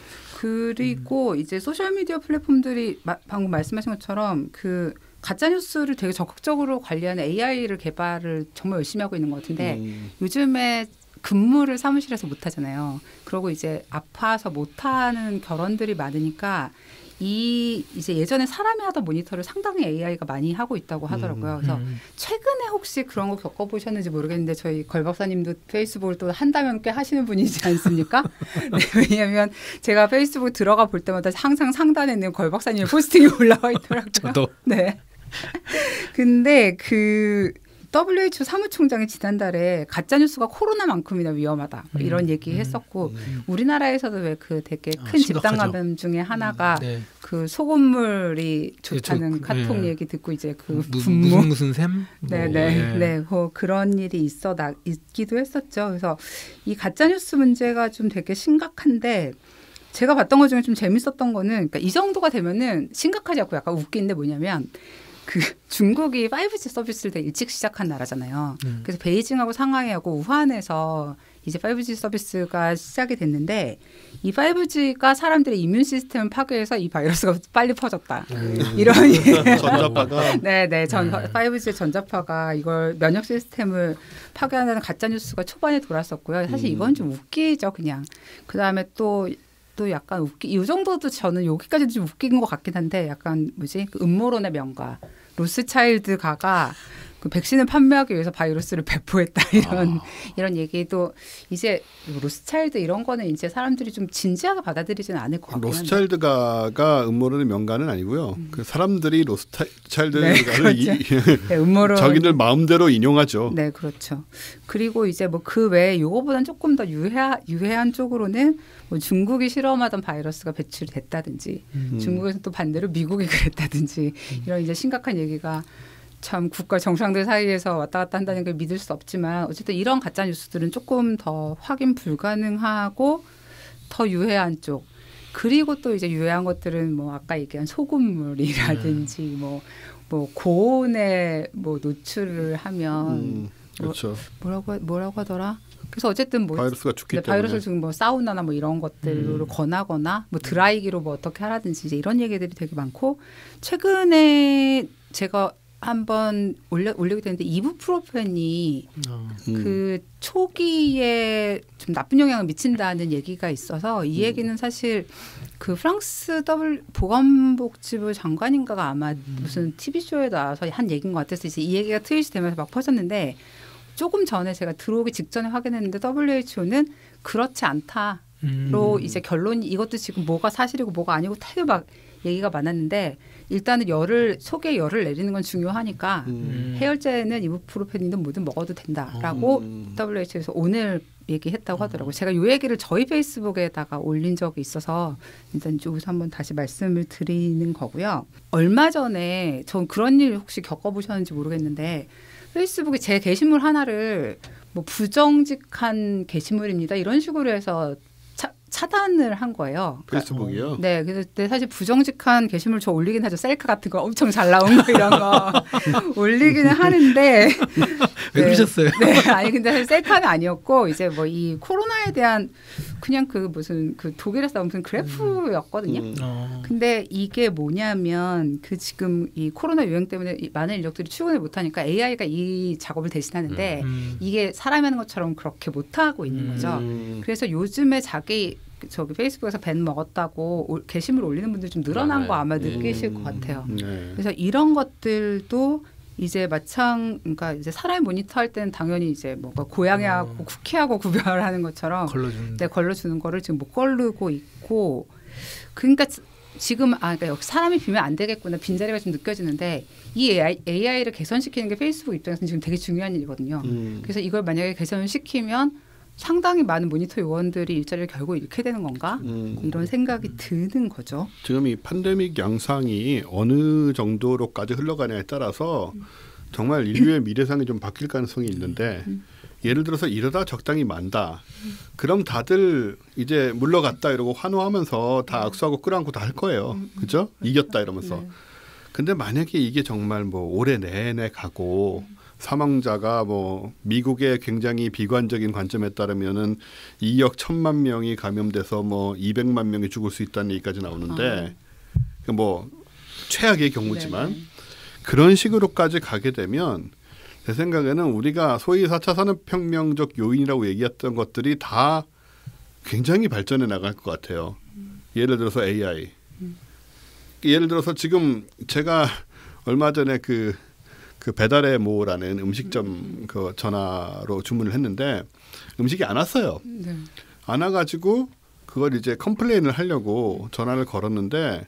그리고 음. 이제 소셜미디어 플랫폼들이 마, 방금 말씀하신 것처럼 그 가짜 뉴스를 되게 적극적으로 관리하는 에이아이를 개발을 정말 열심히 하고 있는 것 같은데
음.
요즘에 근무를 사무실에서 못 하잖아요. 그러고 이제 아파서 못 하는 결혼들이 많으니까 이 이제 예전에 사람이 하던 모니터를 상당히 에이아이가 많이 하고 있다고 하더라고요. 그래서
음.
최근에 혹시 그런 거 겪어보셨는지 모르겠는데 저희 걸 박사님도 페이스북을 또 한다면 꽤 하시는 분이지 않습니까? 네, 왜냐하면 제가 페이스북 들어가 볼 때마다 항상 상단에는 걸 박사님의 포스팅이 올라와 있더라고요.
저도.
네. 근데 그 더블유에이치오 사무총장이 지난달에 가짜뉴스가 코로나만큼이나 위험하다 뭐 이런
음,
얘기
음,
했었고
음.
우리나라에서도 왜 그 되게
아,
큰
심각하죠.
집단감염 중에 하나가
음, 네.
그 소금물이 좋다는
저,
카톡
네.
얘기 듣고 이제 그
무,
분모
무슨 무슨 샘?
네네
뭐, 예.
네, 뭐 그런 일이 있어 나 있기도 했었죠. 그래서 이 가짜뉴스 문제가 좀 되게 심각한데 제가 봤던 것 중에 좀 재밌었던 거는 그러니까 이 정도가 되면은 심각하지 않고 약간 웃긴데 뭐냐면 그 중국이 파이브지 서비스를 되게 일찍 시작한 나라잖아요.
음.
그래서 베이징하고 상하이하고 우한에서 이제 파이브지 서비스가 시작이 됐는데 이 파이브지가 사람들의 이뮨 시스템을 파괴해서 이 바이러스가 빨리 퍼졌다.
음.
이런
전자파가
네네 전
음.
파이브지의 전자파가 이걸 면역 시스템을 파괴한다는 가짜 뉴스가 초반에 돌았었고요. 사실 이건 좀 웃기죠, 그냥. 그 다음에 또 또 약간 웃기 이 정도도 저는 여기까지도 좀 웃긴 것 같긴 한데 약간 뭐지 그 음모론의 명가 로스차일드가가 그 백신을 판매하기 위해서 바이러스를 배포했다 이런 아. 이런 얘기도 이제 로스차일드 이런 거는 이제 사람들이 좀 진지하게 받아들이지는 않을 것 같긴 한데
로스차일드가가 음모론의 명가는 아니고요. 음. 그 사람들이 로스차일드가를
네, 그렇죠. 네, 음모론
자기들 마음대로 인용하죠.
네, 그렇죠. 그리고 이제 뭐 그 외에 요거보다는 조금 더 유해 유해한 쪽으로는 뭐 중국이 실험하던 바이러스가 배출이 됐다든지 음. 중국에서 또 반대로 미국이 그랬다든지 음. 이런 이제 심각한 얘기가 참 국가 정상들 사이에서 왔다 갔다 한다는 걸 믿을 수 없지만 어쨌든 이런 가짜 뉴스들은 조금 더 확인 불가능하고 더 유해한 쪽 그리고 또 이제 유해한 것들은 뭐 아까 얘기한 소금물이라든지 음. 뭐, 뭐 고온에 뭐 노출을 하면
음, 그렇죠.
뭐, 뭐라고 뭐라고 하더라? 그래서 어쨌든 뭐
바이러스가 죽기
네,
때문에
바이러스를 지금 뭐 사우나나 뭐 이런 것들로 음. 권하거나 뭐 드라이기로 뭐 어떻게 하라든지 이제 이런 얘기들이 되게 많고 최근에 제가 한번 올려 올리게 됐는데 이부프로펜이 음. 그 초기에 좀 나쁜 영향을 미친다는 얘기가 있어서 이 얘기는 사실 그 프랑스 더블 보건복지부 장관인가가 아마 음. 무슨 티비 쇼에 나와서 한 얘기인 것 같아서 이제 이 얘기가 트윗이 되면서 막 퍼졌는데 조금 전에 제가 들어오기 직전에 확인했는데 더블유에이치오는 그렇지 않다로 음. 이제 결론이 이것도 지금 뭐가 사실이고 뭐가 아니고 되게 막 얘기가 많았는데 일단은 열을 속에 열을 내리는 건 중요하니까 음. 해열제는 이부프로펜이든 뭐든 먹어도 된다라고 음. 더블유에이치오에서 오늘 얘기했다고 하더라고요. 제가 이 얘기를 저희 페이스북에다가 올린 적이 있어서 일단 여기서 한번 다시 말씀을 드리는 거고요. 얼마 전에 전 그런 일 혹시 겪어보셨는지 모르겠는데 페이스북에 제 게시물 하나를 뭐 부정직한 게시물입니다. 이런 식으로 해서 차, 차단을 한 거예요.
페이스북이요?
네. 그래서 사실 부정직한 게시물 저 올리긴 하죠. 셀카 같은 거 엄청 잘 나온 거 이런 거 올리기는 하는데
왜 네, 그러셨어요?
네. 아니 근데 사실 셀카는 아니었고 이제 뭐 이 코로나에 대한 그냥 그 무슨 그 독일에서 무슨 그래프였거든요.
음.
어.
근데 이게 뭐냐면 그 지금 이 코로나 유행 때문에 이 많은 인력들이 출근을 못하니까 에이아이가 이 작업을 대신하는데
음.
이게 사람이 하는 것처럼 그렇게 못하고 있는 거죠.
음.
그래서 요즘에 자기 저기 페이스북에서 밴 먹었다고 올, 게시물 올리는 분들 좀 늘어난 거 아마 느끼실
음.
것 같아요.
네.
그래서 이런 것들도 이제 마찬 그러니까 이제 사람이 모니터할 때는 당연히 이제 뭐가 고양이하고
어.
쿠키하고 구별하는 것처럼
걸러주는.
네, 걸러주는 거를 지금 못 걸르고 있고 그러니까 지금 아 그러니까 역시 사람이 비면 안 되겠구나 빈자리가 좀 느껴지는데 이 에이아이, 에이아이를 개선시키는 게 페이스북 입장에서는 지금 되게 중요한 일이거든요.
음.
그래서 이걸 만약에 개선을 시키면 상당히 많은 모니터 요원들이 일자리를 결국 잃게 되는 건가
음.
이런 생각이 드는 거죠.
지금 이 팬데믹 양상이 어느 정도로까지 흘러가냐에 따라서 정말 인류의 미래상이 좀 바뀔 가능성이 있는데 예를 들어서 이러다 적당히 만다. 그럼 다들 이제 물러갔다 이러고 환호하면서 다 악수하고 끌어안고 다 할 거예요. 그죠? 이겼다 이러면서.
네.
근데 만약에 이게 정말 뭐 올해 내내 가고 사망자가 뭐 미국의 굉장히 비관적인 관점에 따르면은 이억 천만 명이 감염돼서 뭐 이백만 명이 죽을 수 있다는 얘기까지 나오는데 아. 뭐 최악의 경우지만 네네. 그런 식으로까지 가게 되면 제 생각에는 우리가 소위 사 차 산업혁명적 요인이라고 얘기했던 것들이 다 굉장히 발전해 나갈 것 같아요. 음. 예를 들어서 에이아이. 음. 예를 들어서 지금 제가 얼마 전에 그 그 배달의 모라는 음식점 그 전화로 주문을 했는데 음식이 안 왔어요.
네.
안 와가지고 그걸 이제 컴플레인을 하려고 전화를 걸었는데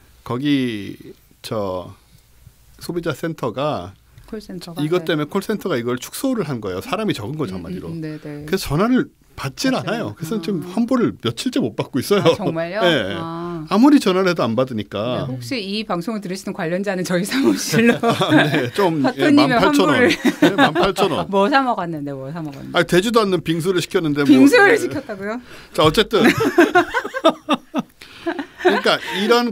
거기 저 소비자 센터가
콜센터가
이것 때문에 네. 콜센터가 이걸 축소를 한 거예요. 사람이 적은 거죠 한마디로.
음, 음, 네, 네.
그래서 전화를 받질 않아요. 그래서 아. 지금 환불을 며칠째 못 받고 있어요.
아, 정말요?
네.
아.
아무리 전화를 해도 안 받으니까.
네, 혹시 이 방송을 들으시는 관련자는 저희 사무실로
아, 네, 좀
파토님의
만 팔천 원.
환불을
네, 만 팔천 원.
뭐 사 먹었는데 뭐 사 먹었는데.
아, 되지도 않는 빙수를 시켰는데
빙수를
뭐.
시켰다고요?
자, 어쨌든 그러니까 이런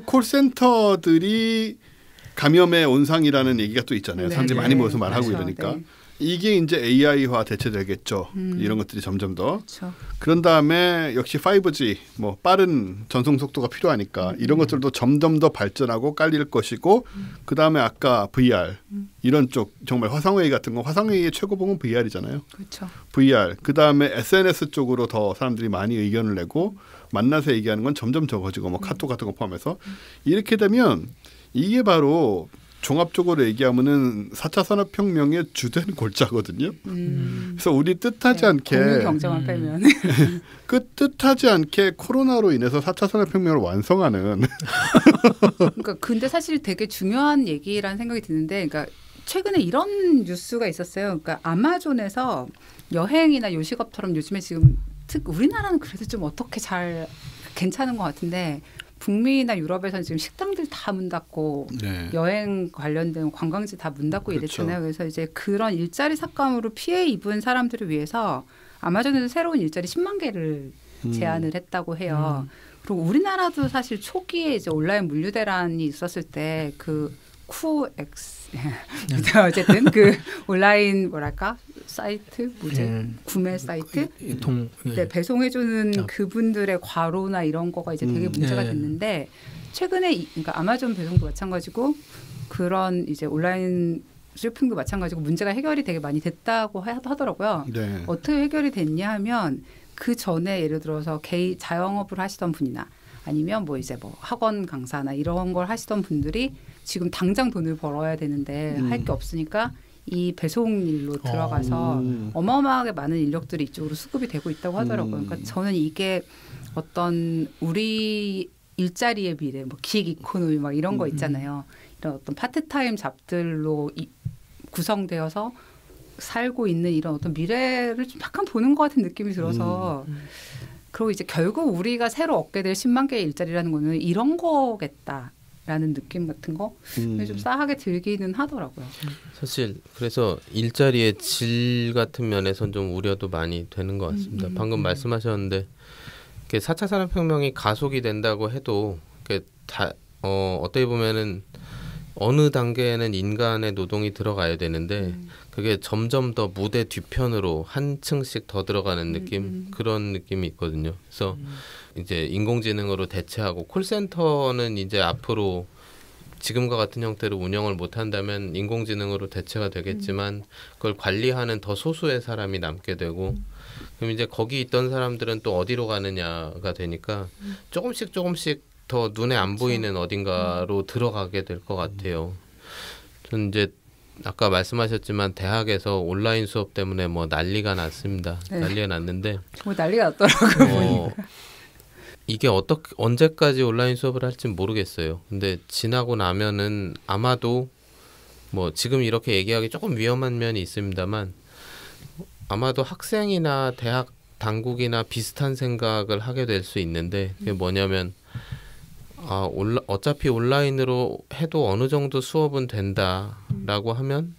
콜센터들이 감염의 온상이라는 얘기가 또 있잖아요. 네, 사람들이 네, 많이 모여서 말하고 그렇죠, 이러니까. 네. 이게 이제 에이아이화 대체되겠죠. 음. 이런 것들이 점점 더. 그렇죠. 그런 다음에 역시 파이브 지 뭐 빠른 전송 속도가 필요하니까 음. 이런 것들도 점점 더 발전하고 깔릴 것이고 음. 그다음에 아까 브이알 음. 이런 쪽 정말 화상회의 같은 거 화상회의의 최고봉은 브이알이잖아요.
그렇죠.
브이알 그다음에 에스엔에스 쪽으로 더 사람들이 많이 의견을 내고 만나서 얘기하는 건 점점 적어지고 뭐 카톡 같은 거 포함해서 이렇게 되면 이게 바로 종합적으로 얘기하면은 사 차 산업혁명의 주된 골자거든요. 음. 그래서 우리 뜻하지
네,
않게
공유 경제만 빼면
그 뜻하지 않게 코로나로 인해서 사 차 산업혁명을 완성하는.
그러니까 근데 사실 되게 중요한 얘기라는 생각이 드는데, 그러니까 최근에 이런 뉴스가 있었어요. 그러니까 아마존에서 여행이나 요식업처럼 요즘에 지금 특 우리나라는 그래도 좀 어떻게 잘 괜찮은 것 같은데. 북미나 유럽에서는 지금 식당들 다 문 닫고 네. 여행 관련된 관광지 다 문 닫고 그렇죠. 이랬잖아요. 그래서 이제 그런 일자리 삭감으로 피해 입은 사람들을 위해서 아마존에서 새로운 일자리 십만 개를 음. 제안을 했다고 해요. 음. 그리고 우리나라도 사실 초기에 이제 온라인 물류 대란이 있었을 때 그 쿠엑스 어쨌든 그 온라인 뭐랄까 사이트 뭐지 음. 구매 사이트
동, 예.
네, 배송해주는
아.
그분들의 과로나 이런 거가 이제 되게
음.
문제가
예.
됐는데 최근에 이, 그러니까 아마존 배송도 마찬가지고 그런 이제 온라인 쇼핑도 마찬가지고 문제가 해결이 되게 많이 됐다고 하, 하더라고요.
네.
어떻게 해결이 됐냐 하면 그 전에 예를 들어서 개인 자영업을 하시던 분이나 아니면 뭐 이제 뭐 학원 강사나 이런 걸 하시던 분들이 지금 당장 돈을 벌어야 되는데 음. 할 게 없으니까 이 배송 일로 들어가서 어. 어마어마하게 많은 인력들이 이쪽으로 수급이 되고 있다고 하더라고요. 음. 그러니까 저는 이게 어떤 우리 일자리의 미래, 뭐 기획 이코노미 막 이런 거 있잖아요. 이런 어떤 파트타임 잡들로 이, 구성되어서 살고 있는 이런 어떤 미래를 좀 약간 보는 것 같은 느낌이 들어서 음. 그리고 이제 결국 우리가 새로 얻게 될 십만 개의 일자리라는 거는 이런 거겠다라는 느낌 같은 거 음. 좀 싸하게 들기는 하더라고요. 사실
그래서 일자리의 질 같은 면에선 좀 우려도 많이 되는 것 같습니다. 음. 방금 말씀하셨는데 사 차 산업혁명이 가속이 된다고 해도 다 어, 어떻게 보면은 어느 단계에는 인간의 노동이 들어가야 되는데 음. 그게 점점 더 무대 뒤편으로 한 층씩 더 들어가는 느낌 음. 그런 느낌이 있거든요. 그래서 음. 이제 인공지능으로 대체하고 콜센터는 이제 앞으로 지금과 같은 형태로 운영을 못한다면 인공지능으로 대체가 되겠지만 음. 그걸 관리하는 더 소수의 사람이 남게 되고 음. 그럼 이제 거기 있던 사람들은 또 어디로 가느냐가 되니까 음. 조금씩 조금씩 더 눈에 안 그렇죠. 보이는 어딘가로 음. 들어가게 될 것 같아요. 전 이제 아까 말씀하셨지만 대학에서 온라인 수업 때문에 뭐 난리가 났습니다. 네. 난리가 났는데
정말 난리가 났더라고요.
어, 이게 어떻게 언제까지 온라인 수업을 할지는 모르겠어요. 근데 지나고 나면은 아마도 뭐 지금 이렇게 얘기하기 조금 위험한 면이 있습니다만 아마도 학생이나 대학 당국이나 비슷한 생각을 하게 될 수 있는데 그게 뭐냐면 아, 온라, 어차피 온라인으로 해도 어느 정도 수업은 된다라고 하면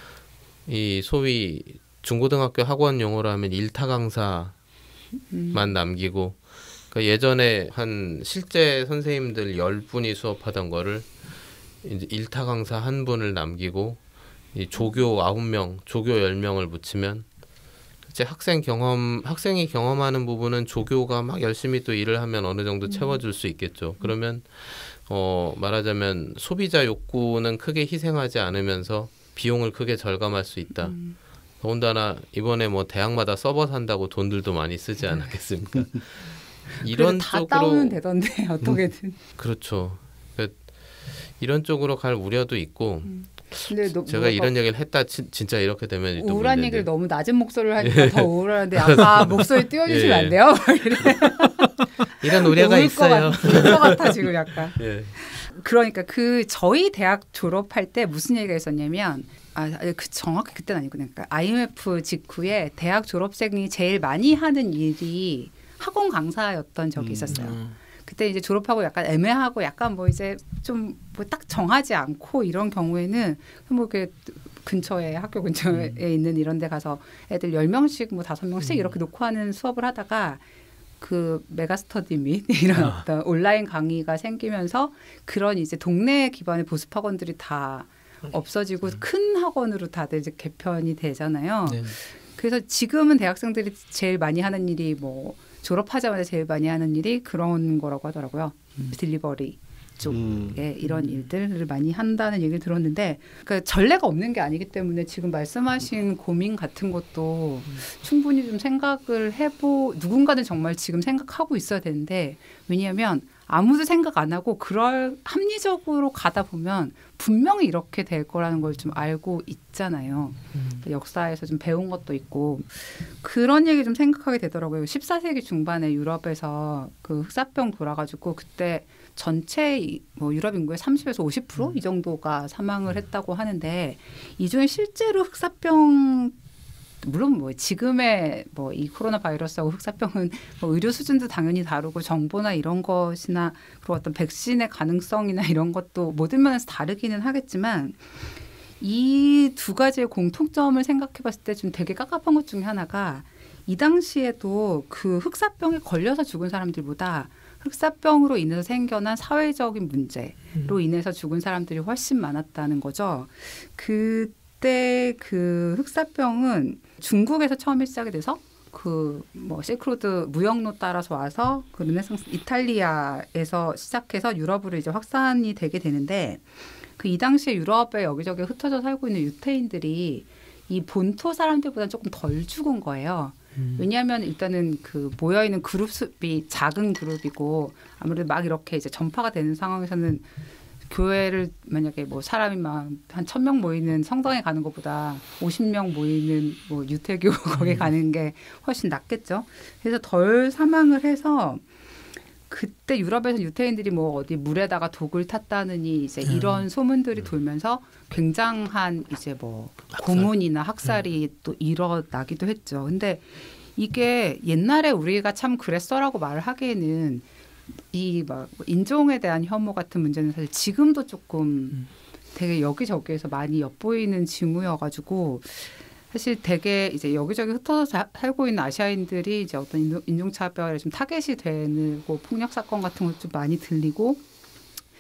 이 소위 중고등학교 학원 용어로 하면 일타 강사만 음. 남기고 그러니까 예전에 한 실제 선생님들 열 분이 수업하던 거를 이제 일타 강사 한 분을 남기고 이 조교 아홉 명, 조교 열 명을 붙이면 이제 학생 경험, 학생이 경험하는 부분은 조교가 막 열심히 또 일을 하면 어느 정도 채워줄 수 있겠죠. 그러면 어, 말하자면 소비자 욕구는 크게 희생하지 않으면서 비용을 크게 절감할 수 있다. 음. 더군다나 이번에 뭐 대학마다 서버 산다고 돈들도 많이 쓰지 않았겠습니까?
이런 다 쪽으로 다운은 되던데 어떻게든.
음, 그렇죠. 그러니까 이런 쪽으로 갈 우려도 있고. 음.
근데 너,
제가 이런 얘기를 했다 치, 진짜 이렇게 되면 또
우울한 얘기를 너무 낮은 목소리를 하니까 더 우울한데 아까 목소리 띄워주시면 예. 안 돼요?
이런 우려가 있어요.
울 것 같아 지금 약간. 예. 그러니까 그 저희 대학 졸업할 때 무슨 얘기가 있었냐면 아, 그 정확히 그때는 아니고 그러니까 아이엠에프 직후에 대학 졸업생이 제일 많이 하는 일이 학원 강사였던 적이 음, 있었어요. 음. 그때 이제 졸업하고 약간 애매하고 약간 뭐 이제 좀 뭐 딱 정하지 않고 이런 경우에는 뭐 이렇게 근처에 학교 근처에 음. 있는 이런 데 가서 애들 열 명씩 뭐 다섯 명씩 음. 이렇게 놓고 하는 수업을 하다가 그 메가스터디 및 이런 아. 어떤 온라인 강의가 생기면서 그런 이제 동네 기반의 보습 학원들이 다 없어지고 음. 큰 학원으로 다들 이제 개편이 되잖아요. 네. 그래서 지금은 대학생들이 제일 많이 하는 일이 뭐 졸업하자마자 제일 많이 하는 일이 그런 거라고 하더라고요. 음. 딜리버리 쪽에 음. 이런 일들을 많이 한다는 얘기를 들었는데 그러니까 전례가 없는 게 아니기 때문에 지금 말씀하신 고민 같은 것도 음. 충분히 좀 생각을 해보 누군가는 정말 지금 생각하고 있어야 되는데 왜냐하면 아무도 생각 안 하고 그럴 합리적으로 가다 보면 분명히 이렇게 될 거라는 걸 좀 알고 있잖아요. 음. 역사에서 좀 배운 것도 있고 그런 얘기 좀 생각하게 되더라고요. 십사 세기 중반에 유럽에서 그 흑사병 돌아가지고 그때 전체 뭐 유럽 인구의 삼십에서 오십 퍼센트 음. 이 정도가 사망을 했다고 하는데 이 중에 실제로 흑사병 물론 뭐 지금의 뭐 이 코로나 바이러스하고 흑사병은 뭐 의료 수준도 당연히 다르고 정보나 이런 것이나 그리고 어떤 백신의 가능성이나 이런 것도 모든 면에서 다르기는 하겠지만 이 두 가지의 공통점을 생각해봤을 때 좀 되게 깝깝한 것 중에 하나가 이 당시에도 그 흑사병에 걸려서 죽은 사람들보다 흑사병으로 인해서 생겨난 사회적인 문제로 음. 인해서 죽은 사람들이 훨씬 많았다는 거죠. 그때 그 흑사병은 중국에서 처음에 시작이 돼서 그 뭐 실크로드 무역로 따라서 와서 그 르네상스 이탈리아에서 시작해서 유럽으로 이제 확산이 되게 되는데 그 이 당시에 유럽에 여기저기 흩어져 살고 있는 유태인들이 이 본토 사람들보다 조금 덜 죽은 거예요. 음. 왜냐하면 일단은 그 모여 있는 그룹 수이 작은 그룹이고 아무래도 막 이렇게 이제 전파가 되는 상황에서는 교회를 만약에 뭐 사람이 막 한 천 명 모이는 성당에 가는 것보다 오십 명 모이는 뭐 유태교 거기 가는 게 훨씬 낫겠죠. 그래서 덜 사망을 해서 그때 유럽에서 유태인들이 뭐 어디 물에다가 독을 탔다느니 이제 이런 소문들이 돌면서 굉장한 이제 뭐 고문이나 학살이 음. 또 일어나기도 했죠. 근데 이게 옛날에 우리가 참 그랬어라고 말을 하기에는 이 막 인종에 대한 혐오 같은 문제는 사실 지금도 조금 되게 여기저기에서 많이 엿보이는 징후여가지고 사실 되게 이제 여기저기 흩어져 자, 살고 있는 아시아인들이 이제 어떤 인종차별에 좀 타겟이 되고 폭력 사건 같은 것도 좀 많이 들리고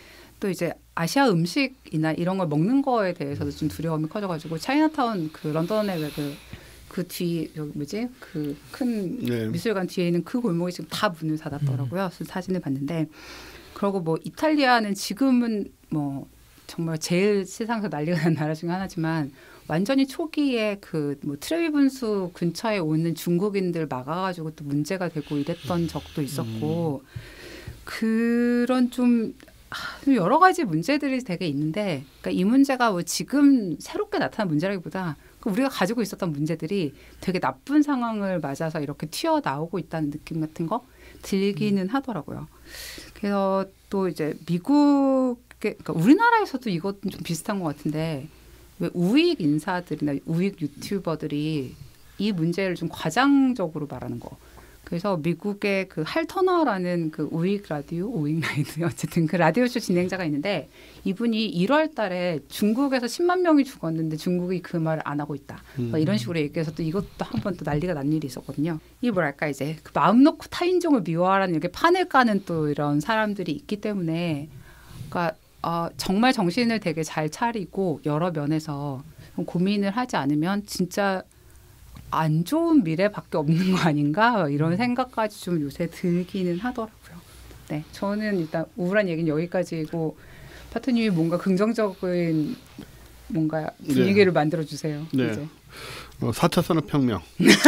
또 이제 아시아 음식이나 이런 걸 먹는 거에 대해서도 좀 두려움이 커져가지고 차이나타운 그 런던의 그 그 뒤 여기 뭐지 그 큰 네. 미술관 뒤에 있는 그 골목이 지금 다 문을 닫았더라고요. 그래서 사진을 봤는데 그리고 뭐 이탈리아는 지금은 뭐 정말 제일 세상에서 난리가 난 나라 중에 하나지만 완전히 초기에 그 뭐 트레비 분수 근처에 오는 중국인들 막아가지고 또 문제가 되고 이랬던 적도 있었고 음. 그런 좀 여러 가지 문제들이 되게 있는데 그러니까 이 문제가 뭐 지금 새롭게 나타난 문제라기보다 우리가 가지고 있었던 문제들이 되게 나쁜 상황을 맞아서 이렇게 튀어나오고 있다는 느낌 같은 거 들기는 음. 하더라고요. 그래서 또 이제 미국에 그러니까 우리나라에서도 이것은 좀 비슷한 것 같은데 왜 우익 인사들이나 우익 유튜버들이 이 문제를 좀 과장적으로 말하는 거. 그래서 미국의 그 할 터너라는 그 우익 라디오, 우익 라디오 어쨌든 그 라디오쇼 진행자가 있는데 이분이 일월 달에 중국에서 십만 명이 죽었는데 중국이 그 말을 안 하고 있다. 음. 이런 식으로 얘기해서 또 이것도 한 번 또 난리가 난 일이 있었거든요. 이 뭐랄까 이제 그 마음 놓고 타인종을 미워하라는 이렇게 판을 까는 또 이런 사람들이 있기 때문에 그러니까 어, 정말 정신을 되게 잘 차리고 여러 면에서 고민을 하지 않으면 진짜 안 좋은 미래밖에 없는 거 아닌가 이런 생각까지 좀 요새 들기는 하더라고요. 네, 저는 일단 우울한 얘기는 여기까지고 파트님이 뭔가 긍정적인 뭔가 분위기를 네. 만들어 주세요.
네.
이제.
어, 사 차 산업혁명.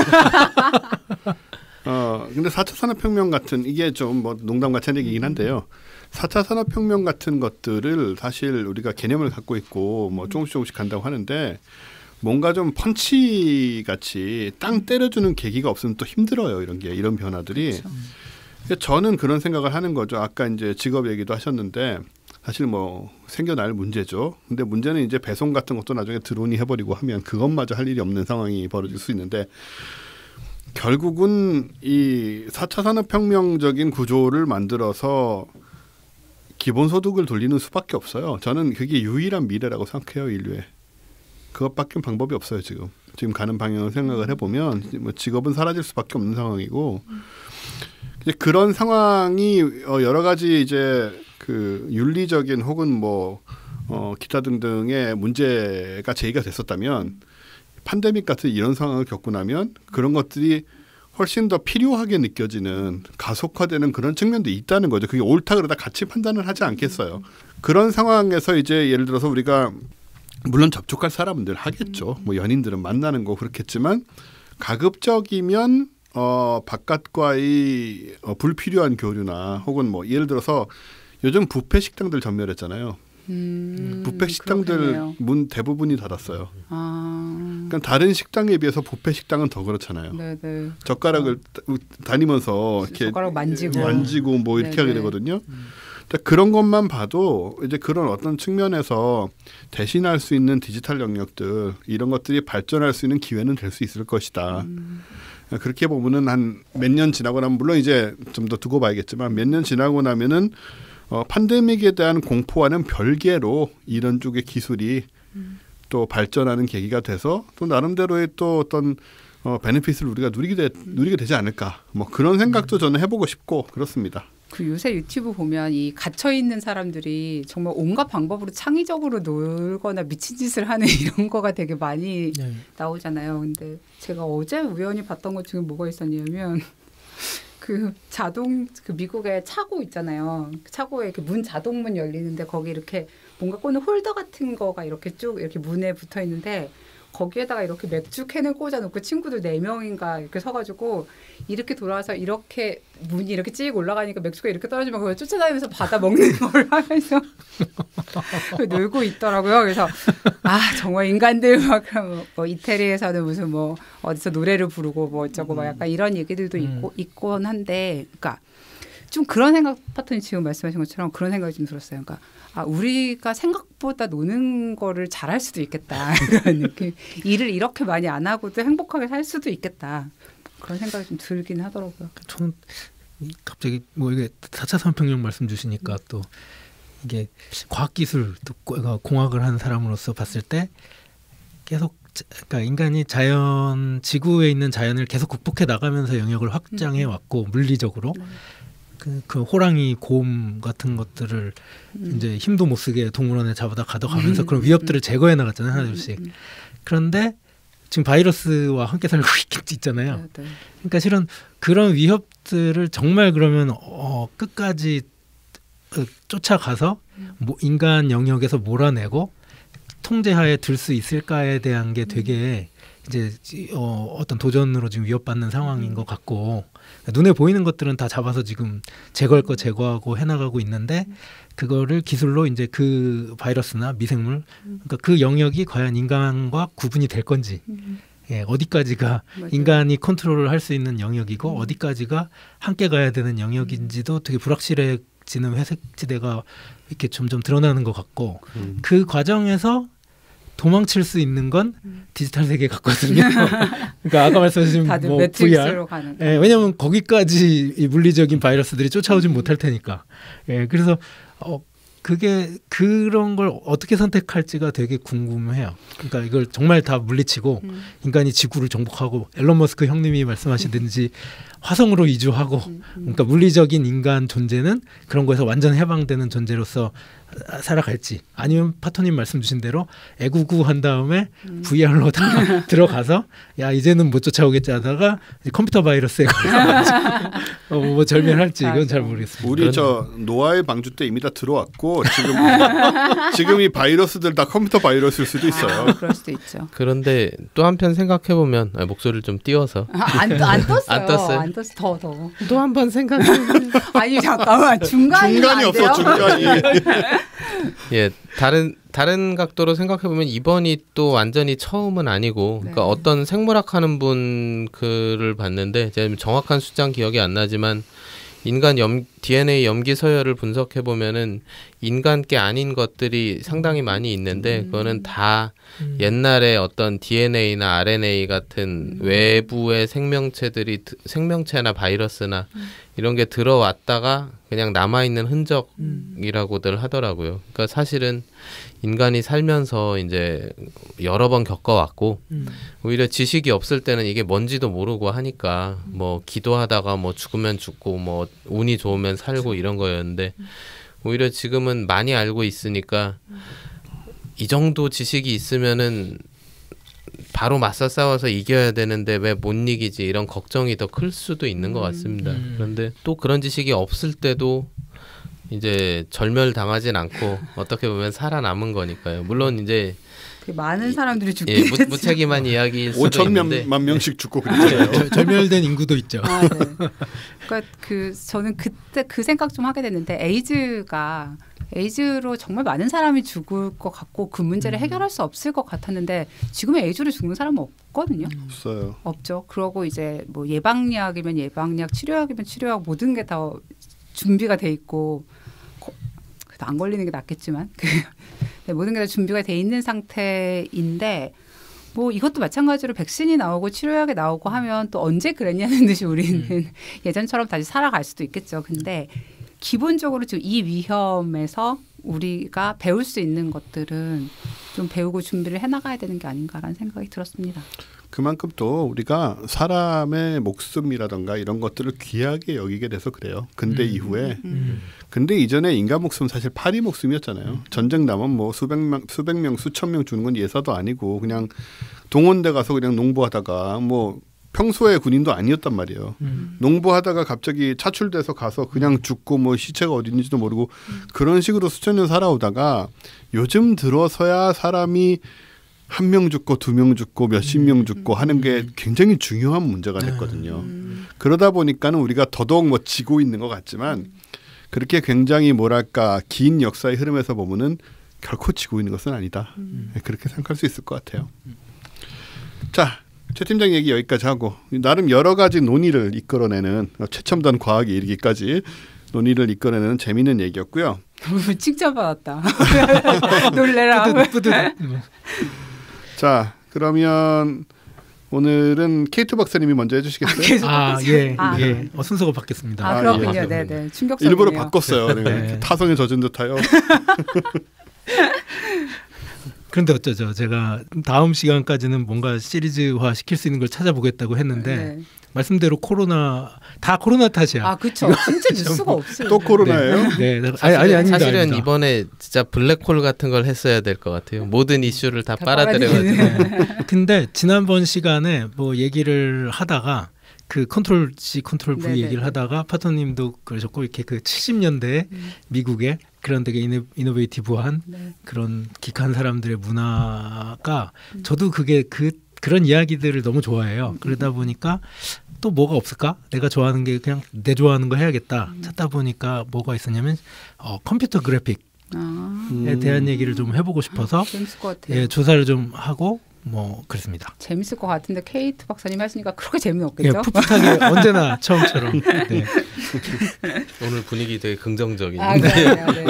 어, 근데 사 차 산업혁명 같은 이게 좀 뭐 농담 같은 얘기긴 한데요. 사 차 산업혁명 같은 것들을 사실 우리가 개념을 갖고 있고 뭐 조금씩 조금씩 간다고 하는데 뭔가 좀 펀치 같이 땅 때려주는 계기가 없으면 또 힘들어요. 이런 게 이런 변화들이. 그렇죠. 저는 그런 생각을 하는 거죠. 아까 이제 직업 얘기도 하셨는데 사실 뭐 생겨날 문제죠. 근데 문제는 이제 배송 같은 것도 나중에 드론이 해버리고 하면 그것마저 할 일이 없는 상황이 벌어질 수 있는데 결국은 이 사 차 산업혁명적인 구조를 만들어서 기본소득을 돌리는 수밖에 없어요. 저는 그게 유일한 미래라고 생각해요. 인류에. 그것밖에 방법이 없어요. 지금. 지금 가는 방향을 생각을 해보면 뭐 직업은 사라질 수밖에 없는 상황이고 이제 그런 상황이 여러 가지 이제 그 윤리적인 혹은 뭐 어 기타 등등의 문제가 제기가 됐었다면 팬데믹 같은 이런 상황을 겪고 나면 그런 것들이 훨씬 더 필요하게 느껴지는 가속화되는 그런 측면도 있다는 거죠. 그게 옳다 그러다 같이 판단을 하지 않겠어요. 그런 상황에서 이제 예를 들어서 우리가 물론 접촉할 사람들 하겠죠. 뭐 연인들은 만나는 거 그렇겠지만 가급적이면 어 바깥과의 어 불필요한 교류나 혹은 뭐 예를 들어서 요즘 뷔페 식당들 전멸했잖아요. 음, 뷔페 식당들 그렇겠네요. 문 대부분이 닫았어요. 아. 그러니까 다른 식당에 비해서 뷔페 식당은 더 그렇잖아요. 네네. 젓가락을 어. 다니면서 이렇게
젓가락 만지고
만지고 뭐 이렇게 네네. 하게 되거든요. 음. 그런 것만 봐도 이제 그런 어떤 측면에서 대신할 수 있는 디지털 영역들 이런 것들이 발전할 수 있는 기회는 될 수 있을 것이다. 음. 그렇게 보면은 한 몇 년 지나고 나면 물론 이제 좀 더 두고 봐야겠지만 몇 년 지나고 나면은 어, 팬데믹에 대한 공포와는 별개로 이런 쪽의 기술이 음. 또 발전하는 계기가 돼서 또 나름대로의 또 어떤 어, 베네핏을 우리가 누리게, 되, 누리게 되지 않을까. 뭐 그런 생각도 저는 해보고 싶고 그렇습니다.
그 요새 유튜브 보면 이 갇혀 있는 사람들이 정말 온갖 방법으로 창의적으로 놀거나 미친 짓을 하는 이런 거가 되게 많이 네. 나오잖아요. 근데 제가 어제 우연히 봤던 것 중에 뭐가 있었냐면 그 자동 그 미국의 차고 있잖아요. 차고에 이렇게 문 자동문 열리는데 거기 이렇게 뭔가 꽂는 홀더 같은 거가 이렇게 쭉 이렇게 문에 붙어 있는데 거기에다가 이렇게 맥주 캔을 꽂아놓고 친구들 네 명인가 이렇게 서가지고 이렇게 돌아와서 이렇게 문이 이렇게 찌고 올라가니까 맥주가 이렇게 떨어지면 그걸 쫓아다니면서 받아 먹는 걸 하면서 놀고 있더라고요. 그래서 아 정말 인간들 막 뭐 이태리에서는 무슨 뭐 어디서 노래를 부르고 뭐 어쩌고 막 약간 이런 얘기들도 있고 있곤 한데, 그러니까 좀 그런 생각 파트님 지금 말씀하신 것처럼 그런 생각이 좀 들었어요. 그러니까 아, 우리가 생각보다 노는 거를 잘할 수도 있겠다. 그런 느낌. 일을 이렇게 많이 안 하고도 행복하게 살 수도 있겠다. 그런 생각이 좀 들긴 하더라고요.
저는 갑자기 뭐 이게 사 차 산업혁명 말씀 주시니까 음. 또 이게 과학기술 또 공학을 하는 사람으로서 봤을 때 계속 그러니까 인간이 자연 지구에 있는 자연을 계속 극복해 나가면서 영역을 확장해 왔고 음. 물리적으로. 네. 그, 그 호랑이 곰 같은 것들을 음. 이제 힘도 못 쓰게 동물원에 잡아다 가둬가면서 음. 그런 위협들을 제거해 나갔잖아요, 하나둘씩. 음. 그런데 지금 바이러스와 함께 살고 있잖아요. 네, 네. 그러니까 실은 그런 위협들을 정말 그러면 어, 끝까지 쫓아가서 뭐 인간 영역에서 몰아내고 통제하에 들 수 있을까에 대한 게 되게 이제 어, 어떤 도전으로 지금 위협받는 상황인 것 같고, 눈에 보이는 것들은 다 잡아서 지금 제거할 거 제거하고 해나가고 있는데, 그거를 기술로 이제 그 바이러스나 미생물, 그러니까 그 영역이 과연 인간과 구분이 될 건지, 예, 어디까지가 맞아요. 인간이 컨트롤을 할 수 있는 영역이고 음. 어디까지가 함께 가야 되는 영역인지도 되게 불확실해지는 회색지대가 이렇게 점점 드러나는 것 같고, 음. 그 과정에서 도망칠 수 있는 건 음. 디지털 세계 같거든요. 그러니까 아까 말씀하신 뭐 브이알, 가는 예, 왜냐하면 거기까지 이 물리적인 바이러스들이 쫓아오진 음. 못할 테니까. 예, 그래서 어, 그게 그런 걸 어떻게 선택할지가 되게 궁금해요. 그러니까 이걸 정말 다 물리치고 음. 인간이 지구를 정복하고 앨런 머스크 형님이 말씀하시든지 화성으로 이주하고, 음. 그러니까 물리적인 인간 존재는 그런 거에서 완전 해방되는 존재로서 살아갈지, 아니면 파토님 말씀 주신 대로 애구구 한 다음에 음. 브이알로 다 들어가서 야 이제는 못 쫓아오겠지 하다가 컴퓨터 바이러스에 걸려가지고 어, 뭐 절멸할지 이건 잘 모르겠습니다.
우리 저 노아의 방주 때 이미 다 들어왔고 지금 지금 이 바이러스들 다 컴퓨터 바이러스일 수도 있어요.
아, 그럴 수도 있죠.
그런데 또 한편 생각해 보면 아, 목소리를 좀 띄워서
아, 안, 안 떴어요.
안 떴어요.
안 떴어. 더 더.
또 한 번 생각해.
아니 잠깐만 중간이
중간이 없어 중간이.
예, 다른 다른 각도로 생각해 보면 이번이 또 완전히 처음은 아니고, 그러니까 네. 어떤 생물학 하는 분 글을 봤는데 제가 정확한 숫자는 기억이 안 나지만 인간 염, 디엔에이 염기 서열을 분석해 보면은 인간께 아닌 것들이 상당히 많이 있는데 음. 그거는 다 음. 옛날에 어떤 디엔에이나 알엔에이 같은 음. 외부의 생명체들이 생명체나 바이러스나 음. 이런 게 들어왔다가 그냥 남아있는 흔적이라고들 하더라고요. 그러니까 사실은 인간이 살면서 이제 여러 번 겪어왔고 음. 오히려 지식이 없을 때는 이게 뭔지도 모르고 하니까 뭐 기도하다가 뭐 죽으면 죽고 뭐 운이 좋으면 살고 이런 거였는데, 오히려 지금은 많이 알고 있으니까 이 정도 지식이 있으면은 바로 맞서 싸워서 이겨야 되는데 왜 못 이기지, 이런 걱정이 더 클 수도 있는 것 같습니다. 음. 그런데 또 그런 지식이 없을 때도 이제 절멸당하진 않고 어떻게 보면 살아남은 거니까요. 물론 이제
많은 사람들이 죽게
예, 무, 무책임한 이야기일 수도
오천만
있는데
만 명씩 죽고 그랬잖아요.
절멸된 인구도 있죠.
아, 네. 그러니까 그 저는 그때 그 생각 좀 하게 됐는데, 에이즈가 에이즈로 정말 많은 사람이 죽을 것 같고 그 문제를 해결할 수 없을 것 같았는데 지금은 에이즈로 죽는 사람은 없거든요.
없어요.
없죠. 그러고 이제 뭐 예방약이면 예방약, 치료약이면 치료약, 모든 게 다 준비가 돼 있고, 그래도 안 걸리는 게 낫겠지만 모든 게 다 준비가 돼 있는 상태인데, 뭐 이것도 마찬가지로 백신이 나오고 치료약이 나오고 하면 또 언제 그랬냐는 듯이 우리는 음. 예전처럼 다시 살아갈 수도 있겠죠. 근데 기본적으로 지금 이 위험에서 우리가 배울 수 있는 것들은 좀 배우고 준비를 해나가야 되는 게 아닌가라는 생각이 들었습니다.
그만큼 또 우리가 사람의 목숨이라던가 이런 것들을 귀하게 여기게 돼서 그래요. 근대 음. 이후에. 음. 근데 이전에 인간 목숨 사실 파리 목숨이었잖아요. 음. 전쟁 나면 뭐 수백 명, 수백 명, 수천 명 주는 건 예사도 아니고 그냥 동원대 가서 그냥 농부하다가 뭐 평소에 군인도 아니었단 말이에요. 음. 농부하다가 갑자기 차출돼서 가서 그냥 죽고 뭐 시체가 어디 있는지도 모르고 음. 그런 식으로 수천 년 살아오다가 요즘 들어서야 사람이 한 명 죽고 두 명 죽고 몇십 명 죽고 하는 게 굉장히 중요한 문제가 됐거든요. 음. 그러다 보니까는 우리가 더더욱 뭐 지고 있는 것 같지만 그렇게 굉장히 뭐랄까 긴 역사의 흐름에서 보면은 결코 지고 있는 것은 아니다. 음. 그렇게 생각할 수 있을 것 같아요. 자, 최 팀장 얘기 여기까지 하고 나름 여러 가지 논의를 이끌어내는 최첨단 과학에 이르기까지 논의를 이끌어내는 재미있는 얘기였고요.
칭찬받았다. 놀래라.
뿌듯, 뿌듯.
자, 그러면 오늘은 케이투 박사님이 먼저 해주시겠어요?
아, 예, 아, 예. 어, 순서가 바뀌었습니다.
아, 그렇군요. 아, 네, 네. 충격적이네요.
일부러 바꿨어요. 네. 타성에 젖은 듯하여.
그런데 어쩌죠? 제가 다음 시간까지는 뭔가 시리즈화 시킬 수 있는 걸 찾아보겠다고 했는데 네. 말씀대로 코로나 다 코로나 탓이야.
아 그렇죠. 진짜 뉴스가 없어요.
또 코로나예요?
네. 네.
사실은,
아니, 아니,
사실은
아닙니다.
이번에 진짜 블랙홀 같은 걸 했어야 될 것 같아요. 모든 이슈를 다, 다 빨아들여가지고.
네. 근데 지난번 시간에 뭐 얘기를 하다가 그 컨트롤 C, 컨트롤 V 네네. 얘기를 하다가 파토님도 그러셨고 이렇게 그 칠십 년대 음. 미국의 그런 되게 이노, 이노베이티브한 네. 그런 기카한 사람들의 문화가 음. 저도 그게 그 그런 이야기들을 너무 좋아해요. 음. 그러다 보니까 또 뭐가 없을까? 내가 좋아하는 게 그냥 내 좋아하는 거 해야겠다. 음. 찾다 보니까 뭐가 있었냐면 어, 컴퓨터 그래픽에 아. 대한 얘기를 좀 해보고 싶어서
재밌을 것 같아요.
예, 조사를 좀 하고 뭐 그렇습니다.
재밌을 것 같은데 케이트 박사님 하시니까 그렇게 재미없겠죠?
예, 풋풋하게 언제나 처음처럼. 네.
오늘 분위기 되게 긍정적인.
아, 네. 네.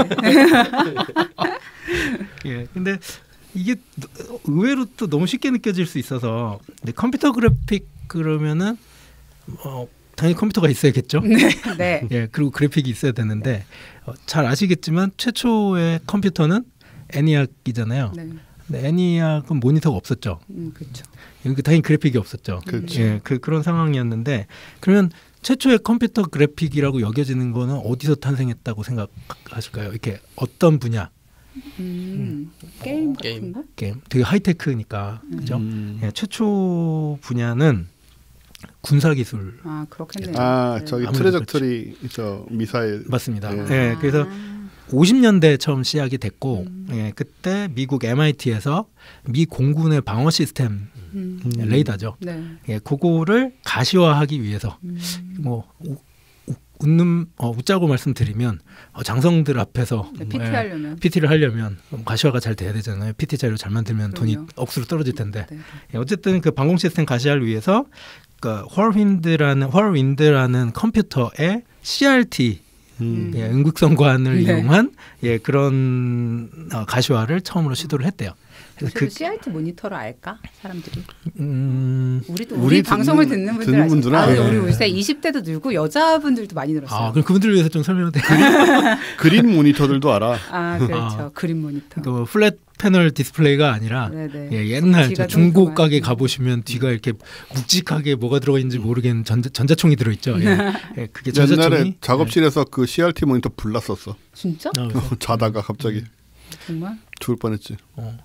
예, 근데 이게 의외로 또 너무 쉽게 느껴질 수 있어서 근데 컴퓨터 그래픽 그러면은 어, 당연히 컴퓨터가 있어야겠죠.
네. 네.
예, 그리고 그래픽이 있어야 되는데 어, 잘 아시겠지만 최초의 컴퓨터는 애니악이잖아요. 네. 네, 애니악은 모니터가 없었죠.
음, 그렇죠.
여기 당연히 그래픽이 없었죠.
그렇죠.
예, 그 그런 상황이었는데 그러면 최초의 컴퓨터 그래픽이라고 여겨지는 거는 어디서 탄생했다고 생각하실까요? 이렇게 어떤 분야?
음, 음. 게임 같은
게임.
거?
게임. 되게 하이테크니까
음.
그죠?
음.
예, 최초 분야는 군사 기술.
아 그렇겠네요.
아
네.
저기 트레적터리 저 미사일.
맞습니다.
네.
예,
아.
그래서 오십 년대 처음 시작이 됐고
음.
예, 그때 미국 엠아이티에서 미 공군의 방어 시스템
음.
레이더죠.
네.
예, 그거를 가시화하기 위해서
음.
뭐 우, 우, 웃는 어, 웃자고 말씀드리면 어, 장성들 앞에서
네, 피티
예,
하려면
피티를 하려면 가시화가 잘 돼야 되잖아요. 피티 자료 잘 만들면
그럼요.
돈이 억수로 떨어질 텐데
네.
예, 어쨌든 그 방공 시스템 가시화를 위해서 그 헐윈드라는 헐윈드라는 컴퓨터에 씨알티
음.
예, 응극성관을
네.
이용한 예, 그런 어, 가시화를 처음으로 시도를 했대요. 그래서
그 씨알티 모니터를 알까 사람들이?
음,
우리도 우리,
우리
방송을
듣는,
듣는 분들
듣는 분들은
아,
네.
우리 요새 이십 대도 늘고 여자분들도 많이 늘었어요.
아, 그럼 그분들을 위해서 좀 설명을 돼.
그린 모니터들도 알아.
아 그렇죠.
아.
그림 모니터.
그 플랫 패널 디스플레이가 아니라
네네.
예, 옛날
뒤가
저 중고
뚱뚱한.
가게 가보시면 뒤가 이렇게 묵직하게 뭐가 들어가 있는지 모르겠는 전자, 전자총이 들어있죠. 예. 예, 그게 전자총이
옛날에 작업실에서 그 씨알티 모니터 불났었어.
진짜?
아, 그래서,
자다가 갑자기
정말?
죽을 뻔했지.
어.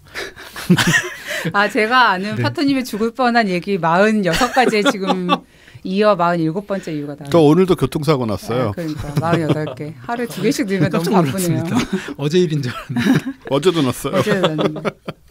아 제가 아는
네.
파토님의 죽을 뻔한 얘기 마흔여섯 가지에 지금 이어 마흔일곱 번째 이유가 다.
그 오늘도 교통사고 났어요.
아, 그러니까 마흔여덟 개 하루에 두 개씩 늘면 너무
깜짝
바쁘네요.
놀랐습니다. 어제 일인 줄 알았는데.
어제도 났어요.
어제 났는데.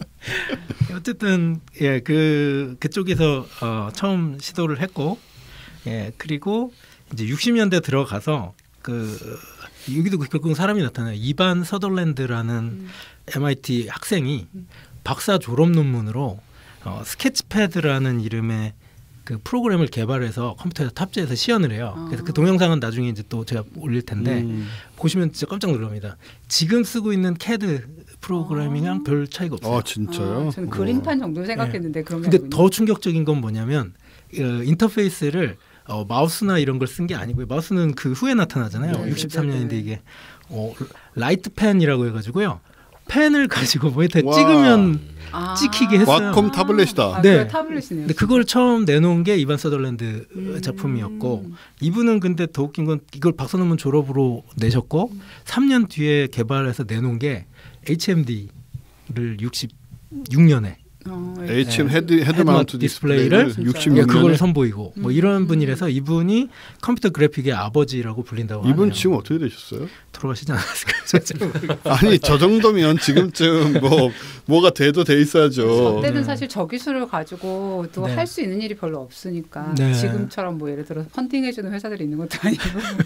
어쨌든 예, 그 그쪽에서 어, 처음 시도를 했고 예, 그리고 이제 육십 년대 들어가서 그 여기도 결국 사람이 나타나요. 이반 서덜랜드라는 음. 엠아이티 학생이 음. 박사 졸업 논문으로 어, 스케치패드라는 이름의 그 프로그램을 개발해서 컴퓨터에 탑재해서 시연을 해요.
아.
그래서 그 동영상은 나중에 이제 또 제가 올릴 텐데
음.
보시면 진짜 깜짝 놀랍니다. 지금 쓰고 있는 캐드 프로그래밍이랑
아.
별 차이가 없어요.
아 진짜요?
아, 저는 그림판 정도 생각했는데
네.
그런 게
근데
아니군요.
더 충격적인 건 뭐냐면 어, 인터페이스를 어, 마우스나 이런 걸 쓴 게 아니고요. 마우스는 그 후에 나타나잖아요.
네,
육십삼 년인데
네, 네.
이게 어, 라이트 펜이라고 해가지고요. 펜을 가지고 모니터에
와.
찍으면
아.
찍히게 했어요.
왓컴 타블렛이다.
아,
네.
네. 타블렛이네요.
근데 그걸 처음 내놓은 게 이반 서덜랜드
음.
작품이었고 이분은 근데 더 웃긴 건 이걸 박사 논문 졸업으로 내셨고
음.
삼 년 뒤에 개발해서 내놓은 게 에이치엠디를 육십육 년에
어,
에이치엠
네.
헤드 헤드 마운트
디스플레이를
디스플레이를
진짜요?
육십육
예,
년에
그걸 선보이고 뭐
음.
이런 분이라서 이분이 컴퓨터 그래픽의 아버지라고 불린다고 하네요.
이분 지금 어떻게 되셨어요?
돌아가시지 않았을까요?
아니 저 정도면 지금쯤 뭐 뭐가 돼도 돼 있어야죠.
저 때는
네.
사실 저 기술을 가지고 또
네.
할 수 있는 일이 별로 없으니까
네.
지금처럼 뭐 예를 들어 펀딩해주는 회사들이 있는 것도 아니고.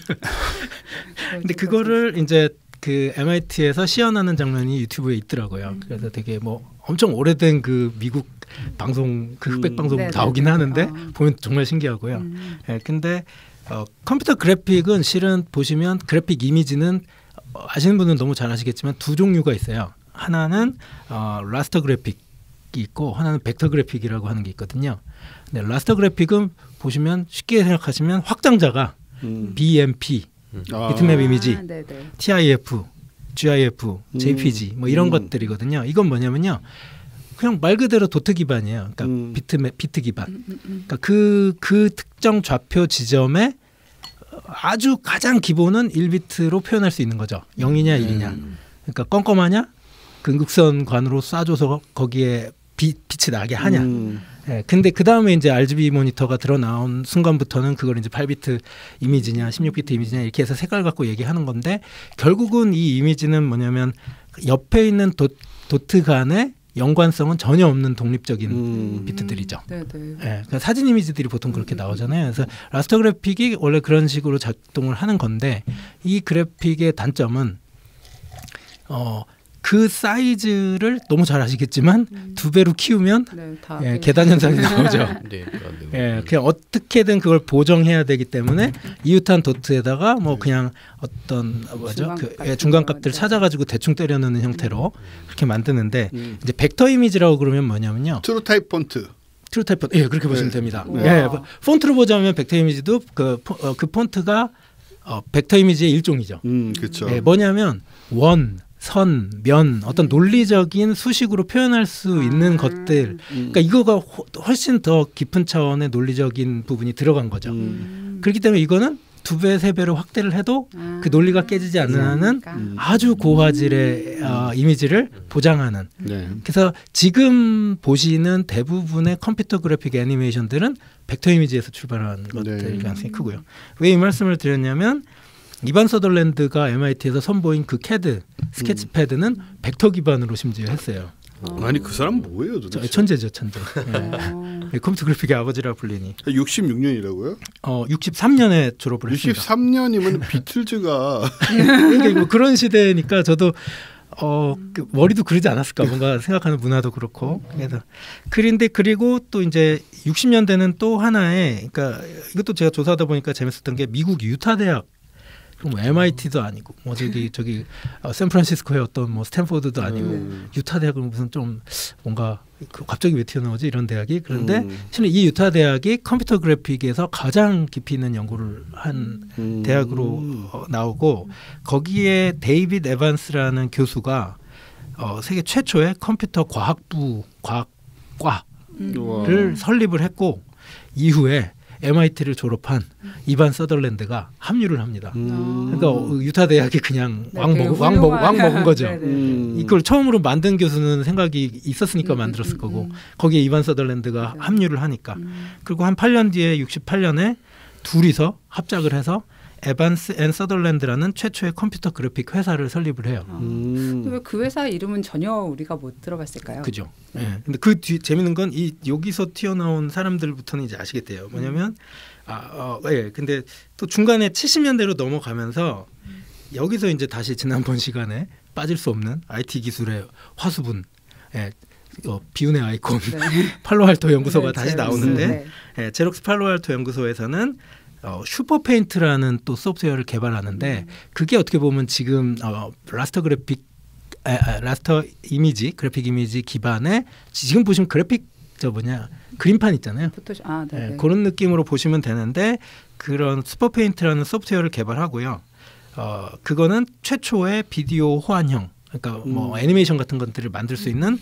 근데 그거를 이제 그 엠아이티에서 시연하는 장면이 유튜브에 있더라고요.
음.
그래서 되게 뭐 엄청 오래된 그 미국 방송 그 흑백
음.
방송
네네.
나오긴 하는데
어.
보면 정말 신기하고요.
음.
예, 근데 어, 컴퓨터 그래픽은 실은 보시면 그래픽 이미지는 어, 아시는 분은 너무 잘 아시겠지만 두 종류가 있어요. 하나는 어, 라스터 그래픽이 있고 하나는 벡터 그래픽이라고 하는 게 있거든요. 네, 라스터 그래픽은 보시면 쉽게 생각하시면 확장자가
음.
비엠피
아.
비트맵 이미지
아, 네네.
티아이에프 지아이에프, 제이피지 뭐 이런
음.
것들이거든요. 이건 뭐냐면요. 그냥 말 그대로 도트 기반이에요. 그러니까
음.
비트 비트 기반. 그러니까 그, 그 특정 좌표 지점에 아주 가장 기본은 일 비트로 표현할 수 있는 거죠. 영이냐 일이냐.
음.
그러니까 껌껌하냐? 근극선관으로 쏴줘서 거기에 비, 빛이 나게 하냐.
음.
예, 근데 그 다음에 이제 알지비 모니터가 들어 나온 순간부터는 그걸 이제 팔 비트 이미지냐, 십육 비트 이미지냐 이렇게 해서 색깔 갖고 얘기하는 건데 결국은 이 이미지는 뭐냐면 옆에 있는 도, 도트 간의 연관성은 전혀 없는 독립적인
음.
비트들이죠.
네, 네.
예, 그러니까 사진 이미지들이 보통 그렇게 나오잖아요. 그래서 라스터 그래픽이 원래 그런 식으로 작동을 하는 건데 이 그래픽의 단점은 어. 그 사이즈를 너무 잘 아시겠지만
음.
두 배로 키우면
네, 다
예,
네.
계단 현상이 나오죠.
네, 네.
예, 그냥 어떻게든 그걸 보정해야 되기 때문에 이웃한 도트에다가 뭐 그냥 어떤 뭐죠 그 예, 중간값들 찾아가지고 대충 때려넣는 형태로 그렇게 만드는데
음.
이제 벡터 이미지라고 그러면 뭐냐면요.
트루 타입 폰트.
트루 타입 폰트, 예, 그렇게 보시면
네.
됩니다.
우와.
예, 폰트로 보자면 벡터 이미지도 그, 포, 어, 그 폰트가 어, 벡터 이미지의 일종이죠.
음, 그렇죠.
예, 뭐냐면 원, 선, 면 어떤 논리적인 수식으로 표현할 수 있는
아.
것들.
음.
그러니까 이거가 호, 훨씬 더 깊은 차원의 논리적인 부분이 들어간 거죠.
음.
그렇기 때문에 이거는 두 배, 세 배로 확대를 해도
아.
그 논리가 깨지지 않는 한은
음.
아주 고화질의 어, 이미지를 보장하는.
네.
그래서 지금 보시는 대부분의 컴퓨터 그래픽 애니메이션들은 벡터 이미지에서 출발한 것들이
네.
가능성이 크고요. 왜 이 말씀을 드렸냐면 이반 서덜랜드가 엠아이티에서 선보인 그 캐드, 스케치패드는 벡터 기반으로 심지어 했어요.
아니 그 사람 뭐예요
저,
도대체?
천재죠, 천재. 예.
어.
예, 컴퓨터 그래픽의 아버지라 불리니.
육십육 년이라고요?
어, 육십삼 년에 졸업을 했습니다.
육십삼 년이면 비틀즈가
그러니까 뭐 그런 시대니까 저도 어, 그 머리도 그러지 않았을까 뭔가 생각하는 문화도 그렇고. 그래서 그런데 그리고 또 이제 육십 년대는 또 하나의 그러니까 이것도 제가 조사하다 보니까 재밌었던 게 미국 유타 대학 뭐 엠아이티도 아니고 뭐 저기 저기 어, 샌프란시스코의 어떤 뭐 스탠포드도 아니고
음.
유타 대학은 무슨 좀 뭔가 그 갑자기 왜 튀어나오지 이런 대학이 그런데
음.
실은 이 유타 대학이 컴퓨터 그래픽에서 가장 깊이 있는 연구를 한
음.
대학으로 어, 나오고 거기에 데이빗 에반스라는 교수가 어, 세계 최초의 컴퓨터 과학부 과학과를
우와.
설립을 했고 이후에 엠아이티를 졸업한 이반 서덜랜드가 합류를 합니다.
음.
그러니까 유타 대학이 그냥
네,
왕
되게
먹은 왕 먹은 왕
훌륭한-
먹은 거죠.
네, 네.
음.
이걸 처음으로 만든 교수는 생각이 있었으니까
음,
만들었을
음,
거고
음.
거기에 이반 서덜랜드가
네.
합류를 하니까
음.
그리고 한 팔 년 뒤에 육십팔 년에 둘이서 합작을 해서 에반스 앤 서덜랜드라는 최초의 컴퓨터 그래픽 회사를 설립을 해요.
음.
왜 그 회사 이름은 전혀 우리가 못 들어봤을까요?
그죠. 예. 근데 그 뒤 재밌는 건 이 여기서 튀어나온 사람들부터는 이제 아시겠대요. 뭐냐면 아, 어, 예. 근데 또 중간에 칠십 년대로 넘어가면서 여기서 이제 다시 지난번 시간에 빠질 수 없는 아이티 기술의 화수분, 예. 어, 비운의 아이콘
네.
팔로알토 연구소가
네,
다시
제록스.
나오는데
네.
예, 제록스 팔로알토 연구소에서는 어, 슈퍼페인트라는 또 소프트웨어를 개발하는데
음.
그게 어떻게 보면 지금 어, 라스터 그래픽 아, 아, 라스터 이미지 그래픽 이미지 기반의 지금 보시면 그래픽 저 뭐냐 그림판 있잖아요.
포토샵. 아, 네.
예,
네.
그런 느낌으로 보시면 되는데 그런 슈퍼페인트라는 소프트웨어를 개발하고요. 어, 그거는 최초의 비디오 호환형 그러니까 뭐
음.
애니메이션 같은 것들을 만들 수 있는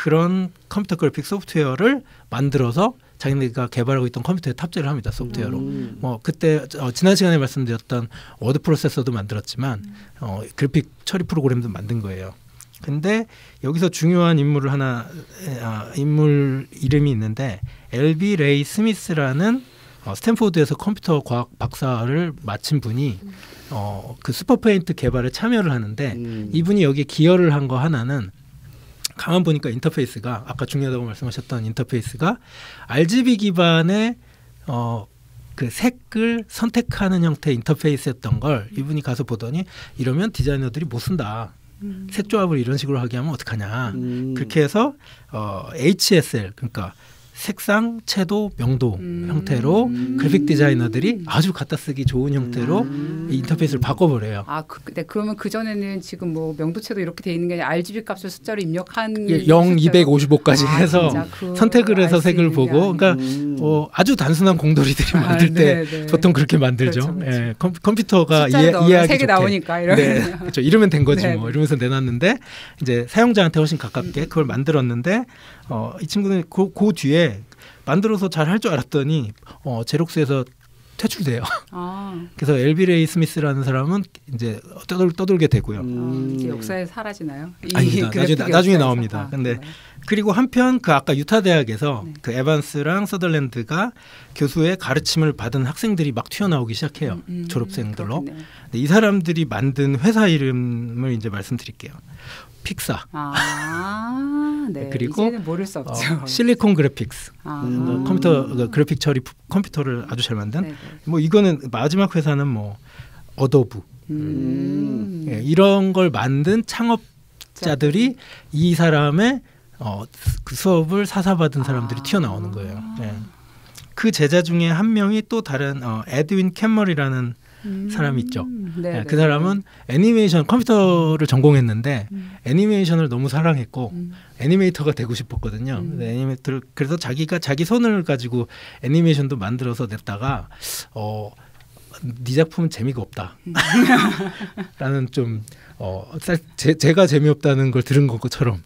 그런 컴퓨터 그래픽 소프트웨어를 만들어서 자기네가 개발하고 있던 컴퓨터에 탑재를 합니다. 소프트웨어로.
음.
뭐 그때 어, 지난 시간에 말씀드렸던 워드 프로세서도 만들었지만 어, 그래픽 처리 프로그램도 만든 거예요. 근데 여기서 중요한 인물을 하나 아, 인물 이름이 있는데 엘비 레이 스미스라는 어, 스탠포드에서 컴퓨터 과학 박사를 마친 분이 어, 그 슈퍼페인트 개발에 참여를 하는데
음.
이분이 여기에 기여를 한 거 하나는 가만 보니까 인터페이스가 아까 중요하다고 말씀하셨던 인터페이스가 알지비 기반의 어, 그 색을 선택하는 형태의 인터페이스였던 걸 이분이 가서 보더니 이러면 디자이너들이 못 쓴다.
음.
색 조합을 이런 식으로 하게 하면 어떡하냐.
음.
그렇게 해서 어, 에이치에스엘 그러니까 색상, 채도, 명도 음. 형태로 음. 그래픽 디자이너들이 아주 갖다 쓰기 좋은 형태로 음. 인터페이스를 바꿔버려요.
아, 그, 네, 그러면 그 전에는 지금 뭐 명도채도 이렇게 돼 있는 게 아니라 알지비 값을 숫자로 입력한
예, 영, 이백오십오까지 아, 해서 그 선택을 해서 색을 보고, 그러니까 음. 어, 아주 단순한 공돌이들이 아, 만들 때 네네. 보통 그렇게 만들죠. 그렇죠, 그렇죠. 예, 컴, 컴퓨터가 이해, 이해하기
좋게. 나오니까 이러면.
네, 그렇죠. 이러면 된 거지 뭐 이러면서 내놨는데 이제 사용자한테 훨씬 가깝게 그걸 만들었는데 어, 이 친구는 그, 그 뒤에 만들어서 잘 할 줄 알았더니 어, 제록스에서 퇴출돼요. 아. 그래서 엘비레이 스미스라는 사람은 이제 떠돌, 떠돌게 되고요.
음. 아, 이제 역사에 사라지나요?
아닙니다. 나중에, 나중에 나옵니다. 아, 근데 네. 그리고 한편 그 아까 유타 대학에서 네. 그 에반스랑 서덜랜드가 교수의 가르침을 받은 학생들이 막 튀어나오기 시작해요. 음, 음, 졸업생들로. 이 사람들이 만든 회사 이름을 이제 말씀드릴게요. 픽사.
아, 네.
그리고
이제는 모를 수 없죠.
어, 실리콘 그래픽스. 아. 음, 컴퓨터 그 그래픽 처리 컴퓨터를 아주 잘 만든. 네네. 뭐 이거는 마지막 회사는 뭐 어도브. 음. 예, 이런 걸 만든 창업자들이 이 사람의 어, 그 수업을 사사받은 사람들이 아. 튀어나오는 거예요. 예. 그 제자 중에 한 명이 또 다른 어, 에드윈 캠머리라는 음. 사람이 있죠. 네, 그 사람은 애니메이션 컴퓨터를 전공했는데 음. 애니메이션을 너무 사랑했고 음. 애니메이터가 되고 싶었거든요. 음. 애니메이터를 그래서 자기가 자기 손을 가지고 애니메이션도 만들어서 냈다가 어, 네 작품은 재미가 없다. 음. 라는 좀 어, 제, 제가 재미없다는 걸 들은 것처럼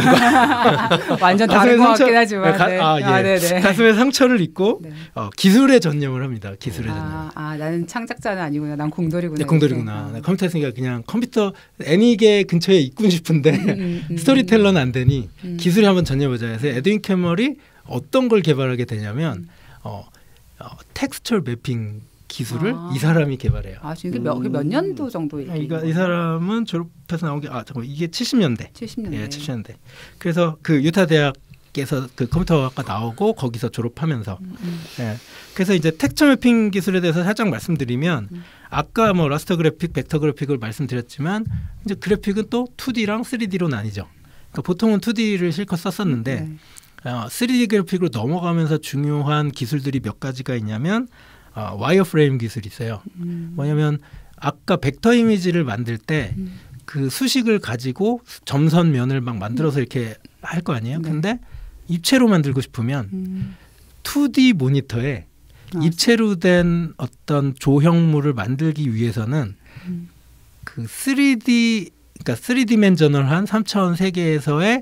아. 완전 다른 것 같긴 하지만
가,
네.
아, 예. 아, 네네. 가슴에 상처를 입고 네. 어, 기술에 전념을 합니다. 기술에
아,
전념.
아, 나는 창작자는 아니구나. 난 공돌이구나.
네, 공돌이구나. 아. 컴퓨터 했으니까 그냥 컴퓨터 애니계 근처에 있고 싶은데 음, 음, 스토리텔러는 안 되니 음. 기술에 한번 전념해보자 해서 에드윈 캐머리 어떤 걸 개발하게 되냐면 음. 어, 어, 텍스처 매핑 기술을 아. 이 사람이 개발해요.
아, 지금 몇, 몇 년도 정도 얘기예요?
그러니까 이 사람은 졸업해서 나온 게 아, 잠깐 이게 칠십 년대.
칠십 년대.
예, 칠십 년대. 그래서 그 유타 대학에서 그 컴퓨터학과 나오고 거기서 졸업하면서. 음, 음. 예. 그래서 이제 텍스처 매핑 기술에 대해서 살짝 말씀드리면 음. 아까 뭐 라스터 그래픽, 벡터 그래픽을 말씀드렸지만 이제 그래픽은 또 투디랑 쓰리디로 나뉘죠. 그러니까 보통은 투디를 실컷 썼었는데 음, 네. 어, 쓰리디 그래픽으로 넘어가면서 중요한 기술들이 몇 가지가 있냐면 어, 와이어프레임 기술이 있어요. 음. 뭐냐면 아까 벡터 이미지를 만들 때 그 음. 수식을 가지고 점선 면을 막 만들어서 음. 이렇게 할 거 아니에요. 네. 근데 입체로 만들고 싶으면 음. 투디 모니터에 아, 입체로 된 어떤 조형물을 만들기 위해서는 음. 그 쓰리디 그러니까 쓰리디멘셔널한 삼 차원 세계에서의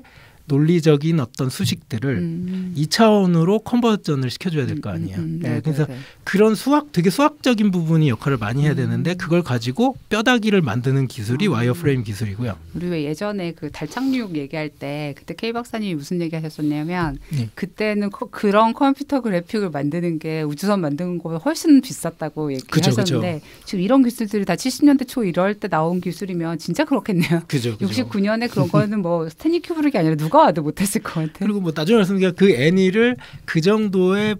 논리적인 어떤 수식들을 음. 이 차원으로 컨버전을 시켜줘야 될 거 아니에요. 음, 음, 네, 그래서 네네. 그런 수학, 되게 수학적인 부분이 역할을 많이 해야 되는데 음. 그걸 가지고 뼈다귀를 만드는 기술이 음. 와이어프레임 기술이고요.
우리 왜 예전에 그 달 착륙 얘기할 때 그때 K 박사님이 무슨 얘기하셨었냐면 네. 그때는 커, 그런 컴퓨터 그래픽을 만드는 게 우주선 만드는 거보다 훨씬 비쌌다고 얘기하셨는데 지금 이런 기술들이 다 칠십 년대 초 이럴 때 나온 기술이면 진짜 그렇겠네요.
그죠, 그죠.
육십구 년에 그런 거는 뭐 스탠리 큐브릭이 아니라 누가 와도 못했을 것 같아요.
그리고 뭐 나중에 말씀드린 그 애니를 그 정도의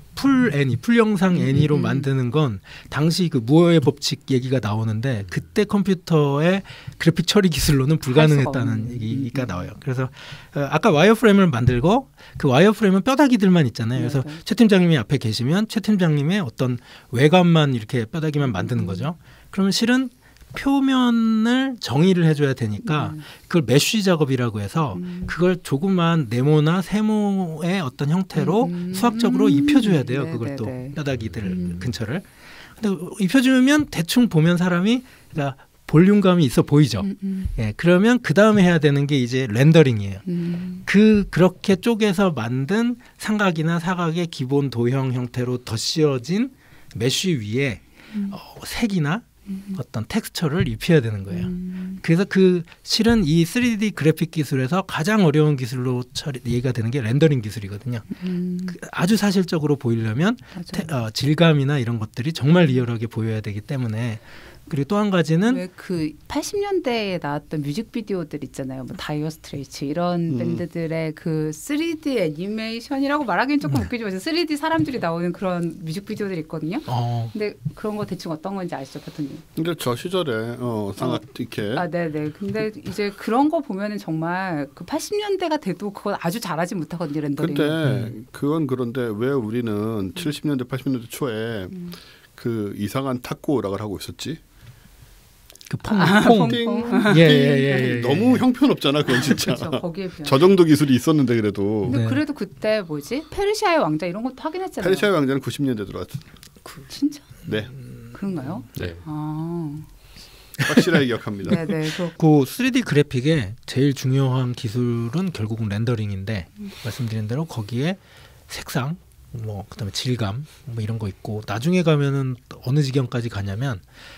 풀 애니, 풀 영상 애니로 음. 만드는 건 당시 그 무어의 법칙 얘기가 나오는데 그때 컴퓨터의 그래픽 처리 기술로는 불가능했다는 얘기가 나와요. 그래서 어, 아까 와이어프레임을 만들고 그 와이어프레임은 뼈다귀들만 있잖아요. 그래서 네, 네. 최 팀장님이 앞에 계시면 최 팀장님의 어떤 외관만 이렇게 뼈다귀만 만드는 거죠. 그러면 실은 표면을 정의를 해줘야 되니까 음. 그걸 메쉬 작업이라고 해서 음. 그걸 조그만 네모나 세모의 어떤 형태로 음. 수학적으로 입혀줘야 돼요. 네, 그걸 또 네, 뼈다귀들 음. 근처를. 근데 입혀주면 대충 보면 사람이 그러니까 볼륨감이 있어 보이죠. 음, 음. 예, 그러면 그 다음에 해야 되는 게 이제 렌더링이에요. 음. 그 그렇게 쪼개서 만든 삼각이나 사각의 기본 도형 형태로 덧씌워진 메쉬 위에 음. 어, 색이나 음. 어떤 텍스처를 입혀야 되는 거예요. 음. 그래서 그 실은 이 쓰리디 그래픽 기술에서 가장 어려운 기술로 처리, 얘기가 되는 게 렌더링 기술이거든요. 음. 그 아주 사실적으로 보이려면 테, 어, 질감이나 이런 것들이 정말 리얼하게 보여야 되기 때문에 그리고 또 한 가지는
왜 그 팔십 년대에 나왔던 뮤직비디오들 있잖아요. 뭐 다이어 스트레이츠 이런 음. 밴드들의 그 쓰리디 애니메이션이라고 말하기는 조금 음. 웃기지만 쓰리디 사람들이 나오는 그런 뮤직비디오들이 있거든요. 어. 근데 그런 거 대충 어떤 건지 아시죠, 파토님?
근데 저 시절에 어, 상악 이렇게
아, 네, 네. 근데 이제 그런 거 보면은 정말 그 팔십 년대가 돼도 그건 아주 잘하지 못하거든요, 렌더링.
근데 음. 그건 그런데 왜 우리는 음. 칠십 년대, 팔십 년대 초에 음. 그 이상한 탁구 오락을 하고 있었지?
그 퐁, 아, 퐁, 퐁. 예, 예, 예, 예,
너무
예.
형편없잖아, 그건 진짜.
그렇죠, 거기에 비하면.
저 정도 기술이 있었는데 그래도.
근데 네. 그래도 그때 뭐지? 페르시아의 왕자 이런 것도 하긴 했잖아요.
페르시아의 왕자는 구십 년대 들어왔어.
그, 진짜?
네.
그런가요?
네.
아.
확실하게 기억합니다.
네, 네.
그 쓰리디 그래픽의 제일 중요한 기술은 결국은 렌더링인데 음. 말씀드린 대로 거기에 색상, 뭐 그다음에 질감, 뭐 이런 거 있고 나중에 가면은 어느 지경까지 가냐면.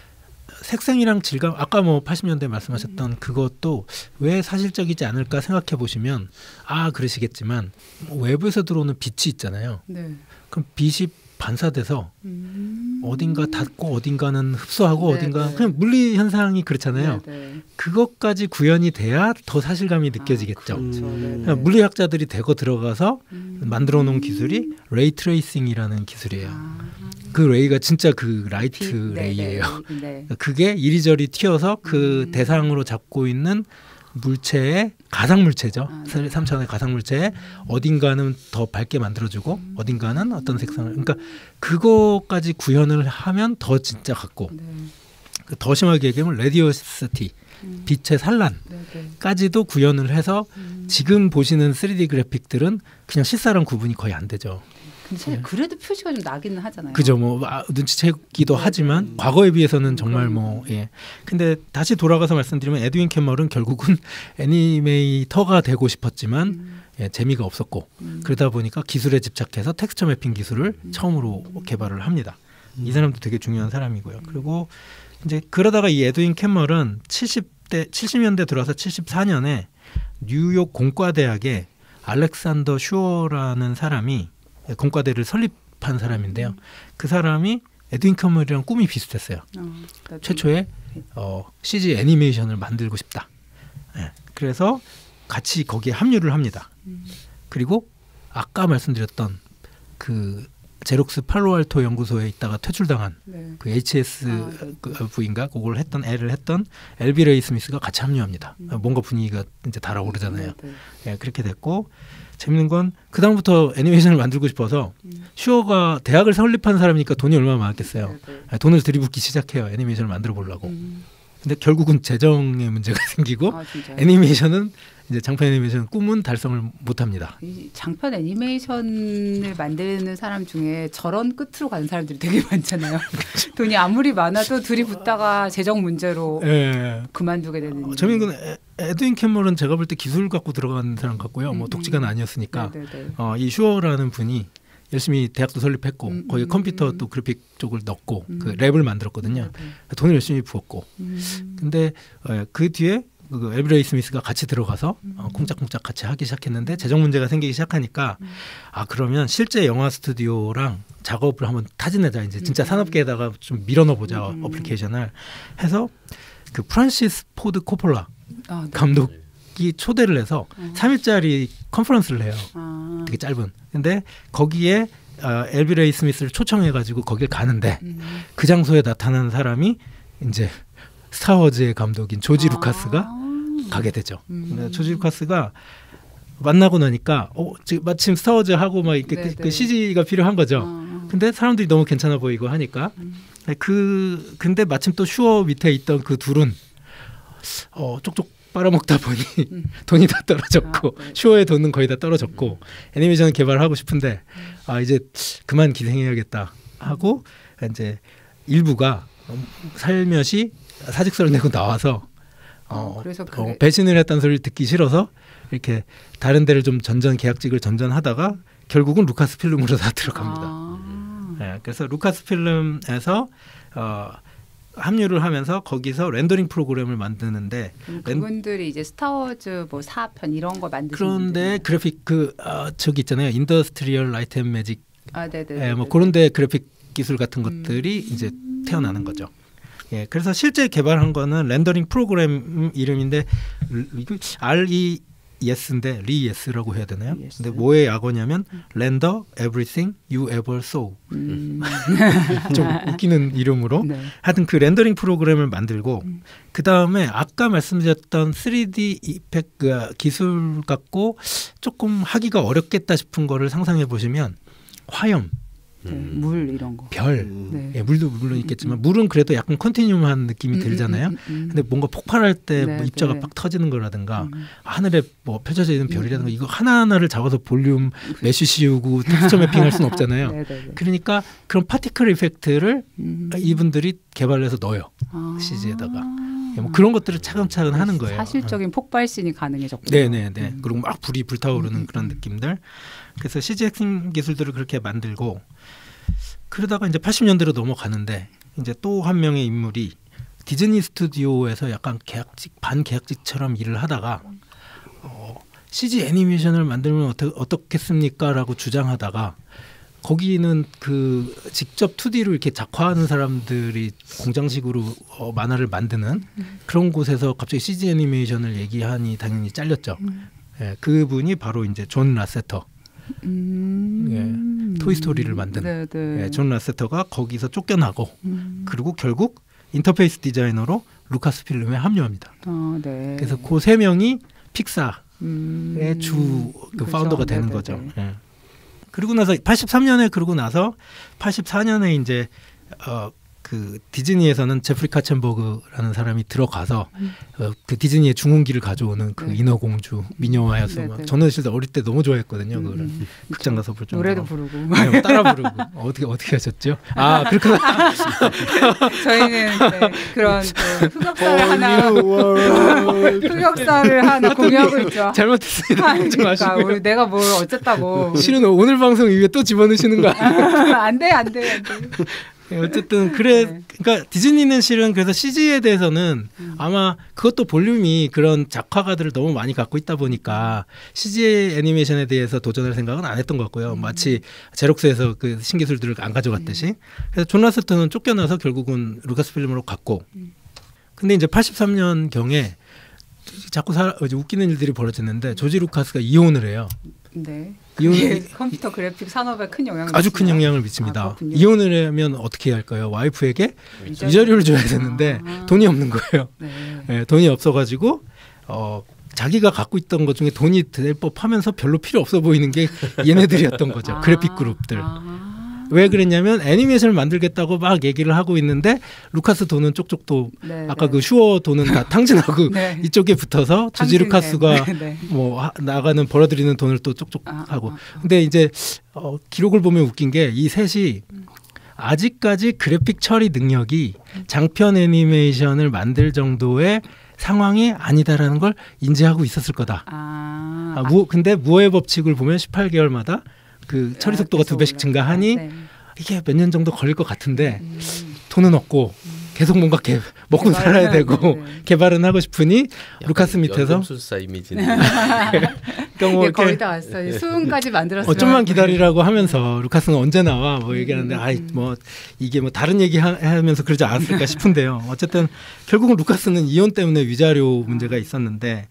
색상이랑 질감 아까 뭐 팔십 년대 말씀하셨던 음. 그것도 왜 사실적이지 않을까 생각해 보시면 아 그러시겠지만 외부에서 들어오는 빛이 있잖아요. 네. 그럼 빛이 반사돼서 음. 어딘가 닿고 어딘가는 흡수하고 네, 어딘가 네. 그냥 물리 현상이 그렇잖아요. 네, 네. 그것까지 구현이 돼야 더 사실감이 느껴지겠죠. 아, 그렇죠. 네, 물리학자들이 대거 들어가서 음. 만들어 놓은 기술이 레이 트레이싱이라는 기술이에요. 아. 그 레이가 진짜 그 라이트 비, 레이예요. 네, 네, 네. 그게 이리저리 튀어서 그 음. 대상으로 잡고 있는 물체의 가상물체죠. 아, 네. 삼 차원의 가상물체에 어딘가는 더 밝게 만들어주고 음. 어딘가는 어떤 색상을 그러니까 그거까지 구현을 하면 더 진짜 같고 네. 더 심하게 얘기하면 레디오시티 음. 빛의 산란까지도 구현을 해서 음. 지금 보시는 쓰리디 그래픽들은 그냥 실사랑 구분이 거의 안 되죠.
근데 그래도 표시가 좀 나기는 하잖아요.
그죠, 뭐 아, 눈치채기도 네, 하지만 네. 과거에 비해서는 정말 뭐 예. 근데 다시 돌아가서 말씀드리면 에드윈 캐머런 결국은 애니메이터가 되고 싶었지만 음. 예, 재미가 없었고 음. 그러다 보니까 기술에 집착해서 텍스처 매핑 기술을 음. 처음으로 개발을 합니다. 음. 이 사람도 되게 중요한 사람이고요. 음. 그리고 이제 그러다가 이 에드윈 캐머런 칠십 대 칠십 년대 들어와서 칠십사 년에 뉴욕 공과대학에 알렉산더 슈어라는 사람이 공과대를 설립한 사람인데요. 그 사람이 에드윈 캐머런이랑 꿈이 비슷했어요. 어, 최초의 어, 씨지 애니메이션을 만들고 싶다. 네. 그래서 같이 거기에 합류를 합니다. 음. 그리고 아까 말씀드렸던 그 제록스 팔로알토 연구소에 있다가 퇴출당한 네. 그 에이치에스브인가 아, 네. 그걸 했던 애를 했던 엘비 레이 스미스가 같이 합류합니다. 음. 뭔가 분위기가 이제 달아오르잖아요. 네, 네. 네, 그렇게 됐고 재밌는 건 그 다음부터 애니메이션을 만들고 싶어서 음. 슈어가 대학을 설립한 사람이니까 돈이 얼마나 많았겠어요. 네, 네. 돈을 들이붓기 시작해요. 애니메이션을 만들어 보려고. 음. 근데 결국은 재정의 문제가 생기고 아, 애니메이션은 이제 장편 애니메이션 꿈은 달성을 못합니다.
이 장편 애니메이션을 만드는 사람 중에 저런 끝으로 가는 사람들이 되게 많잖아요. 돈이 아무리 많아도 들이붓다가 재정 문제로 네. 그만두게 되는.
어, 재밌는 건 에드윈 캐머런 제가 볼 때 기술 갖고 들어간 사람 같고요. 음, 뭐 독지가는 아니었으니까 어, 이 슈어라는 분이 열심히 대학도 설립했고 음, 거기 음, 컴퓨터 또 그래픽 쪽을 넣고 음. 그 랩을 만들었거든요. 네, 네. 돈을 열심히 부었고 음. 근데 어, 그 뒤에 그 엘비 레이 스미스가 같이 들어가서 음. 어, 콩짝콩짝 같이 하기 시작했는데 재정 문제가 생기기 시작하니까 음. 아 그러면 실제 영화 스튜디오랑 작업을 한번 타진내자 이제 진짜 음. 산업계에다가 좀 밀어넣어보자 음. 어플리케이션을 해서 그 프란시스 포드 코폴라 아, 네. 감독이 초대를 해서 음. 삼 일짜리 컨퍼런스를 해요. 아. 되게 짧은. 근데 거기에 어, 엘비 레이 스미스를 초청해가지고 거길 가는데 음. 그 장소에 나타난 사람이 이제 스타워즈의 감독인 조지 아. 루카스가 가게 되죠. 음. 조지 루카스가 만나고 나니까 어, 지금 마침 스타워즈 하고 막 이렇게 그 씨지가 필요한 거죠. 아. 근데 사람들이 너무 괜찮아 보이고 하니까 음. 그 근데 마침 또 슈어 밑에 있던 그 둘은 어, 쪽쪽 빨아먹다 보니 음. 돈이 다 떨어졌고 아, 네. 슈어의 돈은 거의 다 떨어졌고 음. 애니메이션 개발하고 싶은데 음. 아 이제 그만 기생해야겠다 하고 음. 이제 일부가 살며시 사직서를 내고 나와서 어, 그래서 그게... 어, 배신을 했다는 소리를 듣기 싫어서 이렇게 다른 데를 좀 전전 계약직을 전전하다가 결국은 루카스 필름으로 다 들어갑니다. 아... 네, 그래서 루카스 필름에서 어, 합류를 하면서 거기서 렌더링 프로그램을 만드는데
그분들이 렌... 이제 스타워즈 뭐 사 편 이런 거 만드시는
그런데 분들이... 그래픽 그 어, 저기 있잖아요. 인더스트리얼 라이트 앤 매직
아, 네네.
네, 뭐 그런데 그래픽 기술 같은 것들이 음... 이제 태어나는 거죠. 예, 그래서 실제 개발한 거는 렌더링 프로그램 이름인데 알이에스인데 리에스라고 해야 되나요? yes. 근데 뭐의 약어냐면 Render Everything You Ever Saw. 음. 좀 웃기는 이름으로. 네. 하여튼 그 렌더링 프로그램을 만들고 음. 그 다음에 아까 말씀드렸던 쓰리디 이펙트 기술 갖고 조금 하기가 어렵겠다 싶은 거를 상상해 보시면 화염.
네, 음. 물 이런 거.
별. 네. 예, 물도 물론 있겠지만 물은 그래도 약간 컨티뉴엄한 느낌이 음, 들잖아요. 음, 음, 음. 근데 뭔가 폭발할 때 네, 뭐 입자가 네. 빡 터지는 거라든가 음. 하늘에 뭐 펼쳐져 있는 별이라든가 이거 하나하나를 잡아서 볼륨 메쉬 씌우고 텍스처 매핑할 수는 없잖아요. 네, 네, 네. 그러니까 그런 파티클 이펙트를 음. 이분들이 개발해서 넣어요. 아. 씨지에다가. 예, 뭐 그런 것들을 차근차근 하는 거예요.
사실적인 어. 폭발신이 가능해졌군요.
네네네. 음. 그리고 막 불이 불타오르는 음. 그런 느낌들. 그래서 씨지 핵심 기술들을 그렇게 만들고 그러다가 이제 팔십 년대로 넘어가는데 이제 또 한 명의 인물이 디즈니 스튜디오에서 약간 계약직 반계약직처럼 일을 하다가 어, 씨지 애니메이션을 만들면 어떠, 어떻겠습니까라고 주장하다가 거기는 그 직접 투디로 이렇게 작화하는 사람들이 공장식으로 어, 만화를 만드는 음. 그런 곳에서 갑자기 씨지 애니메이션을 얘기하니 당연히 잘렸죠. 음. 예, 그분이 바로 이제 존 라세터. 음. 예, 토이스토리를 만든 예, 존 라세터가 거기서 쫓겨나고 음. 그리고 결국 인터페이스 디자이너로 루카스필름에 합류합니다. 어, 네. 그래서 그 세 명이 픽사의 음. 주 그 파운더가 되는 네네네. 거죠. 예. 그리고 나서 팔십삼 년에 그러고 나서 팔십사 년에 이제 어, 그 디즈니에서는 제프리 카첸버그라는 사람이 들어가서 음. 어, 그 디즈니의 중흥기를 가져오는 그 네. 인어공주 미녀와여수 네, 네. 저는 실제 어릴 때 너무 좋아했거든요. 음, 그거를 음. 극장 가서 볼 정도로
노래도 부르고
네, 따라 부르고 어떻게 어떻게 하셨죠? 아 그렇구나.
저희는 네, 그런 그 흑역사를 하나 흑역사를 하나 공유하고 있죠.
잘못했습니다.
그러니까 우리 내가 뭘 어쨌다고.
실은 오늘 방송 이후에 또 집어넣으시는 거 아니에요?
안돼 안돼 안돼.
어쨌든 그래 네. 그러니까 디즈니는 실은 그래서 씨지에 대해서는 음. 아마 그것도 볼륨이 그런 작화가들을 너무 많이 갖고 있다 보니까 씨지 애니메이션에 대해서 도전할 생각은 안 했던 것 같고요. 음. 마치 제록스에서 그 신기술들을 안 가져갔듯이. 음. 그래서 존 라세터는 쫓겨나서 결국은 루카스필름으로 갔고. 음. 근데 이제 팔십삼 년경에 자꾸 사, 웃기는 일들이 벌어졌는데 조지 루카스가 이혼을 해요.
네. 이혼 컴퓨터 그래픽 산업에 큰 영향을
아주 큰 영향을 미칩니다. 아, 이혼을 하면 어떻게 해야 할까요? 와이프에게 위자료. 위자료를 줘야 되는데 아. 돈이 없는 거예요. 네. 네, 돈이 없어가지고 어, 자기가 갖고 있던 것 중에 돈이 될 법하면서 별로 필요 없어 보이는 게 얘네들이었던 거죠. 아. 그래픽 그룹들. 아. 왜 그랬냐면 애니메이션을 만들겠다고 막 얘기를 하고 있는데 루카스 돈은 쪽쪽도 네, 아까 네. 그 슈어 돈은 다 탕진하고 네. 이쪽에 붙어서 조지 루카스가 네, 네. 뭐 하, 나가는 벌어들이는 돈을 또 쪽쪽 아, 하고 아, 아. 근데 이제 어, 기록을 보면 웃긴 게 이 셋이 아직까지 그래픽 처리 능력이 장편 애니메이션을 만들 정도의 상황이 아니다라는 걸 인지하고 있었을 거다. 아, 아, 무, 근데 무어의 법칙을 보면 십팔 개월마다 그 처리 속도가 두 배씩 증가하니 네. 이게 몇 년 정도 걸릴 것 같은데 음. 돈은 없고 음. 계속 뭔가 개, 먹고 살아야 되고 네. 개발은 하고 싶으니 루카스 밑에서
연금술사 이미지는
그러니까 뭐
거의 다 왔어요. 수은까지 만들었어요.
어, 좀만 기다리라고 하면서 루카스는 언제 나와 뭐 얘기하는데 음. 아이 뭐 이게 뭐 다른 얘기 하, 하면서 그러지 않았을까 싶은데요. 어쨌든 결국은 루카스는 이혼 때문에 위자료 문제가 있었는데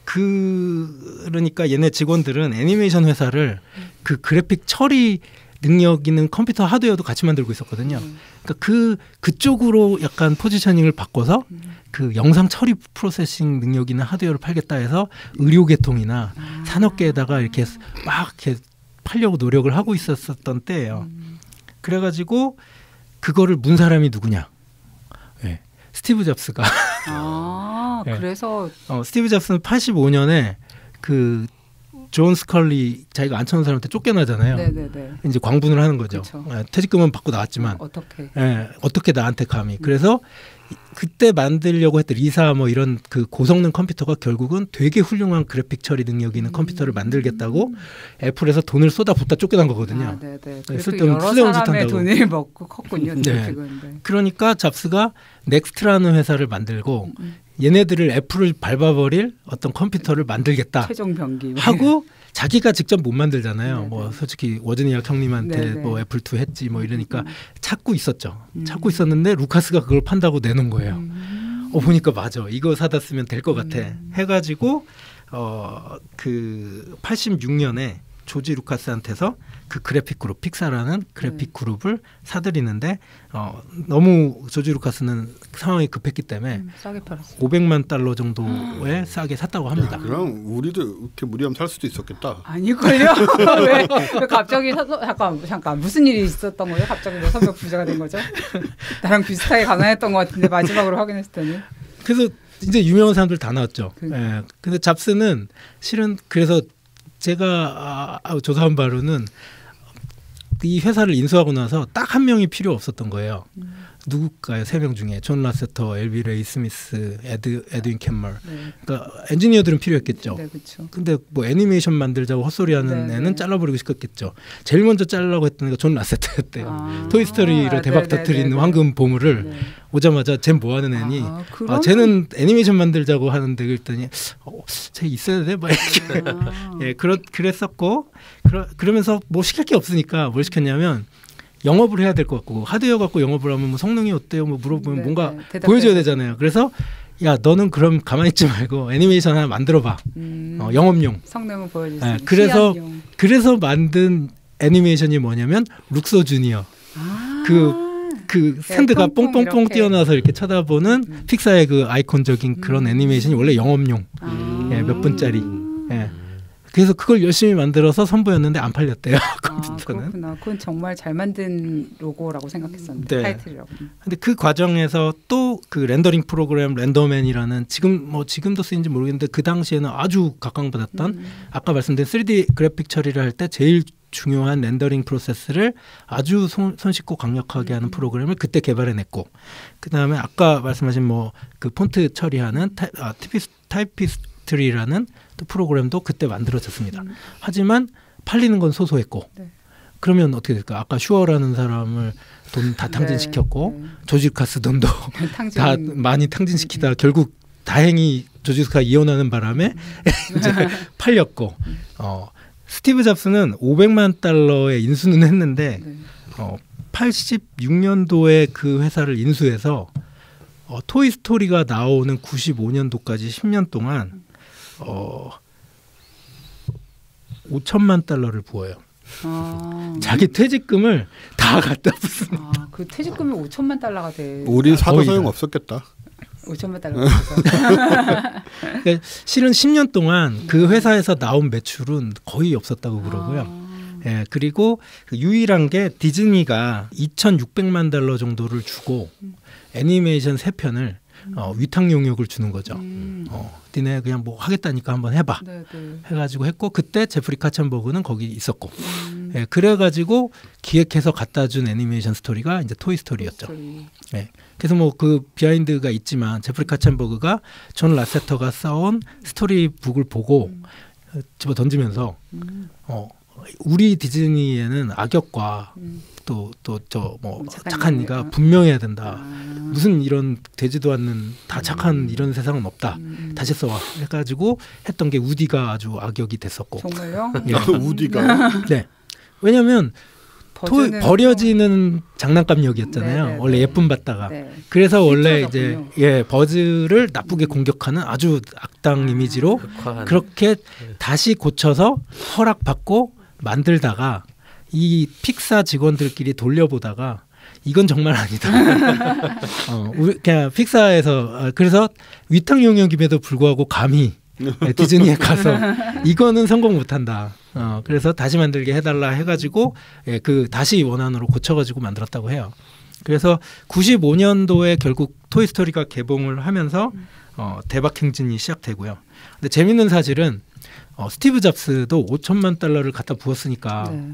그 그러니까 얘네 직원들은 애니메이션 회사를 그 그래픽 처리 능력 있는 컴퓨터 하드웨어도 같이 만들고 있었거든요. 그러니까 그 그쪽으로 약간 포지셔닝을 바꿔서 그 영상 처리 프로세싱 능력 있는 하드웨어를 팔겠다 해서 의료계통이나 산업계에다가 이렇게 막 이렇게 팔려고 노력을 하고 있었었던 때예요. 그래가지고 그거를 문 사람이 누구냐? 네. 스티브 잡스가.
아, 네. 그래서
어, 스티브 잡스는 팔십오 년에 그 존 스컬리 자기가 안 쳐놓은 사람한테 쫓겨나잖아요. 네네네. 이제 광분을 하는 거죠. 네, 퇴직금은 받고 나왔지만
어, 어떻게?
네, 어떻게 나한테 감히? 음. 그래서 그때 만들려고 했던 리사 뭐 이런 그 고성능 컴퓨터가 결국은 되게 훌륭한 그래픽 처리 능력 있는 음. 컴퓨터를 만들겠다고 애플에서 돈을 쏟아붓다 쫓겨난 거거든요.
아, 네네. 그래서 여러 사람의 돈을 먹고 컸군요.
네. 네. 그러니까 잡스가 넥스트라는 회사를 만들고 음. 얘네들을 애플을 밟아버릴 어떤 컴퓨터를 만들겠다
최종 병기
하고 자기가 직접 못 만들잖아요.
네네.
뭐 솔직히 워즈니악 형님한테
네네.
뭐 애플 투 했지 뭐 이러니까
음.
찾고 있었죠.
음.
찾고 있었는데 루카스가 그걸 판다고 내는 거예요.
음.
어 보니까 맞아. 이거 사다 쓰면 될 것 같아.
음.
해가지고 어 그 팔십육 년에 조지 루카스한테서 그 그래픽 그룹 픽사라는 그래픽
네.
그룹을 사들이는데 어, 너무 조지 루카스는 상황이 급했기 때문에
음, 싸게 팔았어.
오백만 달러 정도에 싸게 샀다고 합니다.
야, 그럼 우리도 이렇게 무리하면 살 수도 있었겠다.
아닐걸요? 왜, 왜 갑자기 사, 잠깐 잠깐 무슨 일이 있었던 거죠? 갑자기 왜 선벽 부자가 된 거죠? 나랑 비슷하게 가난했던 것 같은데 마지막으로 확인했을 때는.
그래서 이제 유명한 사람들 다 나왔죠.
그...
예. 근데 잡스는 실은 그래서 제가 아, 조사한 바로는 이 회사를 인수하고 나서 딱 한 명이 필요 없었던 거예요. 음. 누굴까요? 세 명 중에 존 라세터, 엘비 레이 스미스, 에드 에드윈 캠멀. 네. 그러니까 엔지니어들은 필요했겠죠.
네, 그렇죠.
근데 뭐 애니메이션 만들자고 헛소리하는 네, 애는 네. 잘라버리고 싶었겠죠. 제일 먼저 잘라고 했던 애가 존 라세터였대요. 아. 토이스토리를 아, 대박 네, 터뜨린 네, 네, 황금 보물을 네. 오자마자 쟤 뭐하는 애니? 아, 아, 쟤는 애니메이션 만들자고 하는데 그랬더니 어, 쟤 있어야 돼? 막 이렇게 아. 예, 그렇 그랬었고 그러, 그러면서 뭐 시킬 게 없으니까 뭘 시켰냐면. 영업을 해야 될 것 같고 하드웨어 갖고 영업을 하면 뭐 성능이 어때요? 뭐 물어보면 네, 뭔가 네, 보여줘야 되잖아요. 그래서 야 너는 그럼 가만히 있지 말고 애니메이션 하나 만들어봐. 음, 어, 영업용.
성능을 보여줄 수
네, 그래서 시연용. 그래서 만든 애니메이션이 뭐냐면 룩소 주니어. 아~ 그, 그 샌드가 네, 뽕뽕뽕 이렇게. 뛰어나서 이렇게 쳐다보는 음. 픽사의 그 아이콘적인 그런 음. 애니메이션이 원래 영업용. 아~ 예, 몇 분짜리. 예. 그래서 그걸 열심히 만들어서 선보였는데 안 팔렸대요. 컴퓨터는.
아, 그렇구나. 그건 정말 잘 만든 로고라고 생각했었는데
네.
타이틀이라고.
근데 그 과정에서 또 그 렌더링 프로그램 렌더맨이라는 지금 뭐 지금도 쓰인지 모르겠는데 그 당시에는 아주 각광받았던 음. 아까 말씀드린 쓰리디 그래픽 처리를 할 때 제일 중요한 렌더링 프로세스를 아주 손, 손쉽고 강력하게 하는 음. 프로그램을 그때 개발해냈고 그 다음에 아까 말씀하신 뭐 그 폰트 처리하는 타, 아, 타이피스, 타이피스트리라는 또 프로그램도 그때 만들어졌습니다. 음. 하지만 팔리는 건 소소했고 네. 그러면 어떻게 될까? 아까 슈어라는 사람을 돈 다 탕진시켰고 네, 네. 조지 루카스 돈도 탕진. 다 많이 탕진시키다 음. 결국 다행히 조지 루카스가 이혼하는 바람에 음. 이제 팔렸고 음. 어, 스티브 잡스는 오백만 달러의 인수는 했는데 네. 어, 팔십육 년도에 그 회사를 인수해서 어, 토이스토리가 나오는 구십오 년도까지 십 년 동안 어, 오천만 달러를 부어요. 아. 자기 퇴직금을 다 갖다 붓습니다.
아, 그 퇴직금이 오천만 달러가 돼.
우리 사도 소용 없었겠다.
오천만 달러.
그러니까 실은 십 년 동안 그 회사에서 나온 매출은 거의 없었다고 그러고요. 아. 예, 그리고 그 유일한 게 디즈니가 이천육백만 달러 정도를 주고 음. 애니메이션 세 편을 어, 위탁 용역을 주는 거죠. 음. 어, 니네 그냥 뭐 하겠다니까 한번 해봐. 네, 네. 해가지고 했고 그때 제프리 카첸버그는 거기 있었고 음. 예, 그래가지고 기획해서 갖다 준 애니메이션 스토리가 이제 토이스토리였죠. 토이스토리. 예, 그래서 뭐 그 비하인드가 있지만 제프리 카첸버그가 존 라세터가 써온 스토리북을 보고 음. 집어 던지면서 음. 어, 우리 디즈니에는 악역과 음. 또 또 저 뭐 착한 이가 분명해야 된다. 아. 무슨 이런 되지도 않는 다 착한 음. 이런 세상은 없다. 음. 다시 써와 해가지고 했던 게 우디가 아주 악역이 됐었고.
정말요?
예.
우디가.
네. 왜냐하면 토, 버려지는 좀... 장난감 역이었잖아요. 네네, 원래 예쁨 받다가. 네. 그래서 원래 이제 예 버즈를 나쁘게 음. 공격하는 아주 악당 이미지로 아. 그렇게 네. 다시 고쳐서 허락받고 만들다가 이 픽사 직원들끼리 돌려보다가 이건 정말 아니다. 어, 그냥 픽사에서 그래서 위탁 용역임에도 불구하고 감히 디즈니에 가서 이거는 성공 못한다. 어, 그래서 다시 만들게 해달라 해가지고 예, 그 다시 원안으로 고쳐가지고 만들었다고 해요. 그래서 구십오 년도에 결국 토이스토리가 개봉을 하면서 어, 대박 행진이 시작되고요. 근데 재밌는 사실은 어, 스티브 잡스도 오천만 달러를 갖다 부었으니까 네.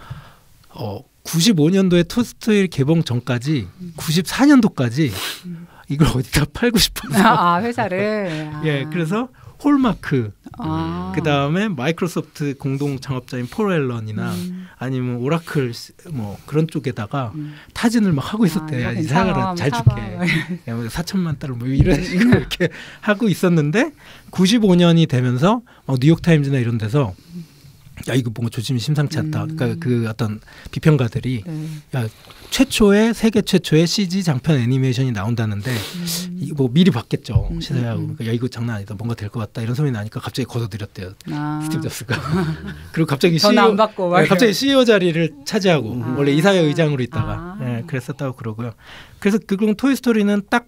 어, 구십오 년도에 토이스토리 개봉 전까지 음. 구십사 년도까지 음. 이걸 어디다 팔고 싶어서
아, 회사를 아.
예, 그래서 홀마크 아. 그 다음에 마이크로소프트 공동 창업자인 폴 앨런이나 음. 아니면 오라클 뭐 그런 쪽에다가 음. 타진을 막 하고 있었대요. 아, 이 사람을 잘 줄게. 사천만 달러 뭐 이런 식으로 이렇게 하고 있었는데 구십오 년이 되면서 어, 뉴욕 타임즈나 이런 데서 야 이거 뭔가 조짐이 심상치 않다. 음. 그러니까 그 어떤 비평가들이
네.
야 최초의 세계 최초의 씨지 장편 애니메이션이 나온다는데 음. 이거 뭐 미리 봤겠죠. 음. 시사하고 음. 그러니까 야 이거 장난 아니다. 뭔가 될 것 같다. 이런 소리 나니까 갑자기 거둬들였대요. 아. 스티브 잡스가. 그리고 갑자기
전화 안 받고
네, 갑자기 씨이오 자리를 차지하고 음. 원래 이사회 의장으로 있다가 아. 네, 그랬었다고 그러고요. 그래서 그럼 토이스토리는 딱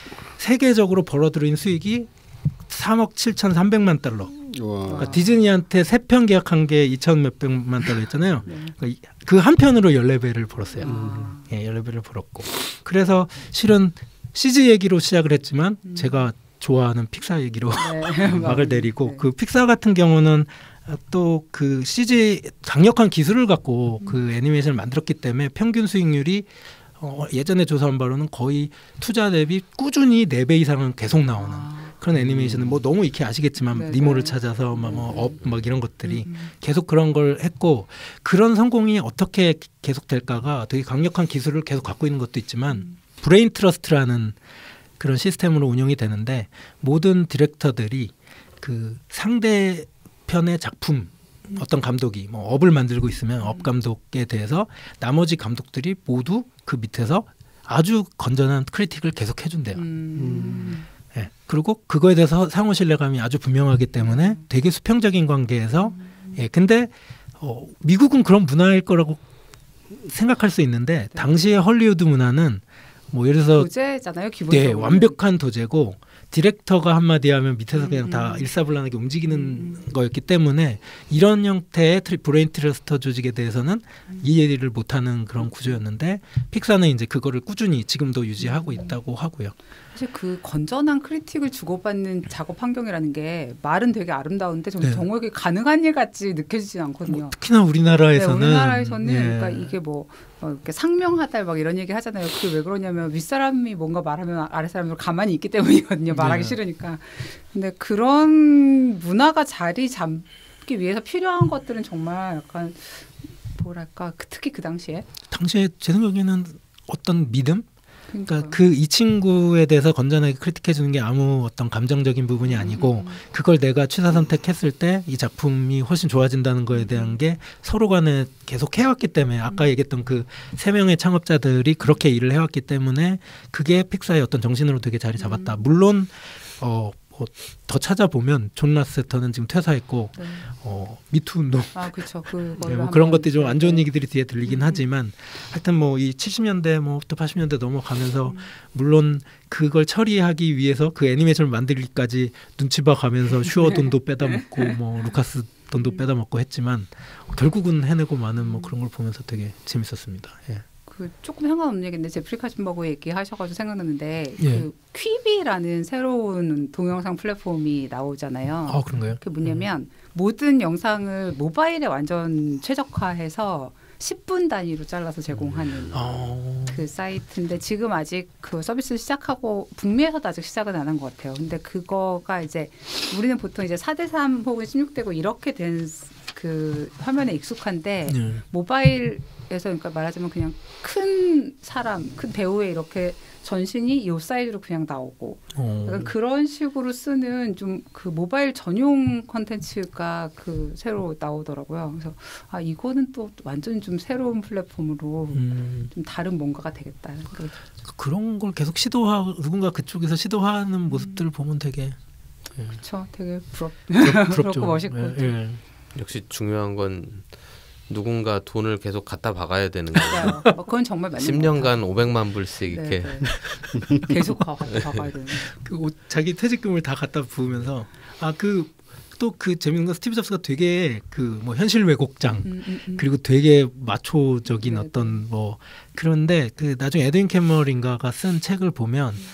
세계적으로 벌어들인 수익이 삼억 칠천삼백만 달러. 그러니까 디즈니한테 세 편 계약한 게 이천 몇백만 달러 했잖아요. 네. 그러니까 그 한 편으로 열네 배를 벌었어요. 아. 예, 열네 배를 벌었고. 그래서 실은 씨지 얘기로 시작을 했지만 음. 제가 좋아하는 픽사 얘기로 네. 막을 내리고 네. 그 픽사 같은 경우는 또 그 씨지 강력한 기술을 갖고 음. 그 애니메이션을 만들었기 때문에 평균 수익률이 어, 예전에 조사한 바로는 거의 투자 대비 꾸준히 네 배 이상은 계속 나오는 아. 그런 애니메이션은 뭐 너무 익히 아시겠지만 네네. 니모를 찾아서 막 뭐 업 막 이런 것들이 음. 계속 그런 걸 했고 그런 성공이 어떻게 계속될까가 되게 강력한 기술을 계속 갖고 있는 것도 있지만 음. 브레인 트러스트라는 그런 시스템으로 운영이 되는데 모든 디렉터들이 그 상대편의 작품 어떤 감독이 뭐 업을 만들고 있으면 업 감독에 대해서 나머지 감독들이 모두 그 밑에서 아주 건전한 크리틱을 계속 해준대요. 음. 예. 그리고 그거에 대해서 상호 신뢰감이 아주 분명하기 때문에 되게 수평적인 관계에서 예. 근데 어, 미국은 그런 문화일 거라고 생각할 수 있는데 네. 당시의 헐리우드 문화는 뭐 예를 들어서
도제잖아요, 기본적으로.
네, 완벽한 도제고 디렉터가 한마디 하면 밑에서 그냥 음. 다 일사불란하게 움직이는 음. 거였기 때문에 이런 형태의 트리, 브레인 트러스터 조직에 대해서는 음. 이해를 못하는 그런 구조였는데 픽사는 이제 그거를 꾸준히 지금도 유지하고 있다고 하고요.
사실 그 건전한 크리틱을 주고받는 작업 환경이라는 게 말은 되게 아름다운데 저는 네. 정말 가능한 일 같이 느껴지진 않거든요.
뭐, 특히나 우리나라에서는
네, 우리나라에서는 예. 그러니까 이게 뭐 어, 이렇게 상명하다 막 이런 얘기 하잖아요. 그게 왜 그러냐면 윗사람이 뭔가 말하면 아랫사람이 가만히 있기 때문이거든요. 말하기 네. 싫으니까. 근데 그런 문화가 자리 잡기 위해서 필요한 것들은 정말 약간 뭐랄까 특히 그 당시에
당시에 제 생각에는 어떤 믿음? 그러니까 그 이 친구에 대해서 건전하게 크리틱해 주는 게 아무 어떤 감정적인 부분이 아니고 음. 그걸 내가 취사 선택했을 때 이 작품이 훨씬 좋아진다는 거에 대한 게 서로 간에 계속 해왔기 때문에 아까 음. 얘기했던 그 세 명의 창업자들이 그렇게 일을 해왔기 때문에 그게 픽사의 어떤 정신으로 되게 자리 잡았다. 음. 물론 어 뭐 더 찾아보면 존 라세터는 지금 퇴사했고 네. 어, 미투 운동
아 그렇죠
네, 뭐 그런 것들이 좀 안 좋은 네. 얘기들이 뒤에 들리긴 음. 하지만 하여튼 뭐 이 칠십 년대 뭐부터 팔십 년대 넘어가면서 음. 물론 그걸 처리하기 위해서 그 애니메이션을 만들기까지 눈치 봐 가면서 슈어 돈도 빼다 먹고 뭐 루카스 돈도 음. 빼다 먹고 했지만 결국은 해내고 마는 뭐 그런 걸 보면서 되게 재밌었습니다. 예.
그 조금 상관없는 얘기인데 제프리 카준버그 얘기하셔가지고 생각났는데
예.
그 퀴비라는 새로운 동영상 플랫폼이 나오잖아요.
아 그런가요?
그게 뭐냐면 음. 모든 영상을 모바일에 완전 최적화해서 십 분 단위로 잘라서 제공하는
어.
그 사이트인데 지금 아직 그 서비스를 시작하고 북미에서도 아직 시작은 안 한 것 같아요. 근데 그거가 이제 우리는 보통 이제 사 대 삼 혹은 십육 대 구 이렇게 된 그 화면에 익숙한데
네.
모바일에서 그러니까 말하자면 그냥 큰 사람, 큰 배우의 이렇게 전신이 이 사이즈로 그냥 나오고 약간 그런 식으로 쓰는 좀 그 모바일 전용 컨텐츠가 그 새로 나오더라고요. 그래서 아 이거는 또 완전 좀 새로운 플랫폼으로 음. 좀 다른 뭔가가 되겠다.
그, 그런 걸 계속 시도하고 누군가 그쪽에서 시도하는 모습들을 음. 보면 되게
예. 그렇죠. 되게 부럽,
부럽
부럽고 멋있고.
예, 예.
역시 중요한 건 누군가 돈을 계속 갖다 박아야 되는 거예요.
어, 그건 정말 맞는
십 년간 오백만 불씩 이렇게
네, 네. 계속 박아야 되는.
그 자기 퇴직금을 다 갖다 부으면서 아 그 또 그 재밌는 건 스티브 잡스가 되게 그 뭐 현실 왜곡장
음, 음, 음.
그리고 되게 마초적인
네,
어떤
네.
뭐 그런데 그 나중에 에드윈 캐머런인가가 쓴 책을 보면
음.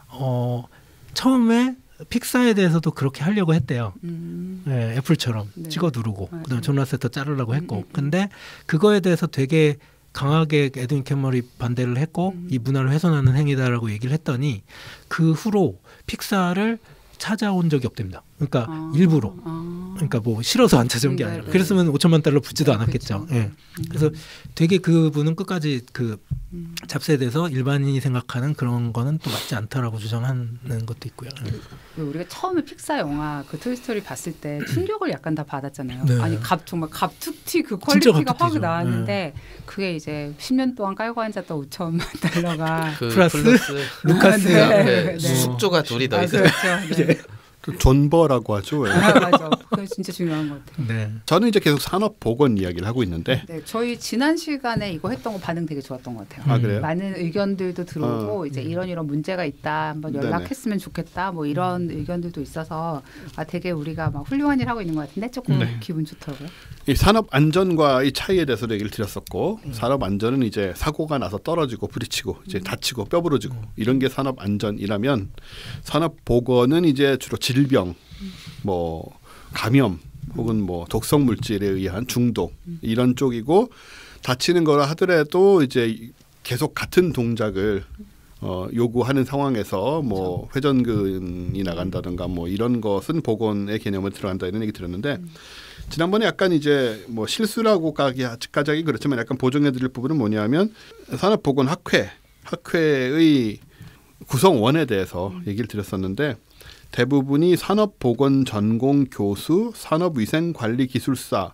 어 처음에 픽사에 대해서도 그렇게 하려고 했대요.
음.
네, 애플처럼
네.
찍어 누르고
맞아요.
그다음에 존 라세터 자르려고 했고
음, 음, 음.
근데 그거에 대해서 되게 강하게 에드윈 캐머런이 반대를 했고
음.
이 문화를 훼손하는 행위다라고 얘기를 했더니 그 후로 픽사를 찾아온 적이 없답니다. 그러니까
아.
일부러.
아.
그러니까 뭐 싫어서 안 찾아온 게
네,
아니라
네.
그랬으면 오천만 달러 붙지도
네,
않았겠죠.
그렇죠.
예. 그래서 되게 그분은 끝까지 그
음.
잡스에 대해서 일반인이 생각하는 그런 거는 또 맞지 않다라고 주장하는 것도 있고요. 예.
우리가 처음에 픽사 영화 그 토이스토리 봤을 때 충격을 약간 다 받았잖아요.
네.
아니 갑 정말 갑툭튀 그
진짜
퀄리티가 확
갑툭튀죠.
나왔는데 그게 이제 십 년 동안 깔고 앉았던 오천만 달러가
그
플러스
플러스
루카스
네,
앞에
네.
숙조가 둘이 더
아,
있어요.
그렇죠. 네.
또 존버라고 하죠. 왜.
아, 맞아. 그게 진짜 중요한 것 같아요.
네.
저는 이제 계속 산업보건 이야기를 하고 있는데
네, 저희 지난 시간에 이거 했던 거 반응 되게 좋았던 것 같아요.
아 그래요?
많은 의견들도 들어오고
어.
이제 이런 이런 문제가 있다. 한번
네네.
연락했으면 좋겠다. 뭐 이런 의견들도 있어서 아 되게 우리가 막 훌륭한 일 하고 있는 것 같은데 조금
네.
기분 좋더라고요.
이 산업 안전과 이 차이에 대해서 얘기를 드렸었고 산업 안전은 이제 사고가 나서 떨어지고 부딪히고 이제 다치고 뼈 부러지고 이런 게 산업 안전이라면 산업 보건은 이제 주로 질병, 뭐 감염 혹은 뭐 독성 물질에 의한 중독 이런 쪽이고 다치는 거라 하더라도 이제 계속 같은 동작을 어, 요구하는 상황에서 뭐 회전근이 나간다든가 뭐 이런 것은 보건의 개념을 들어간다 이런 얘기 들었는데 지난번에 약간 이제 뭐 실수라고까지 하기 그렇지만 약간 보정해드릴 부분은 뭐냐면 산업보건학회 학회의 구성원에 대해서 얘기를 드렸었는데 대부분이 산업보건 전공 교수, 산업위생관리기술사,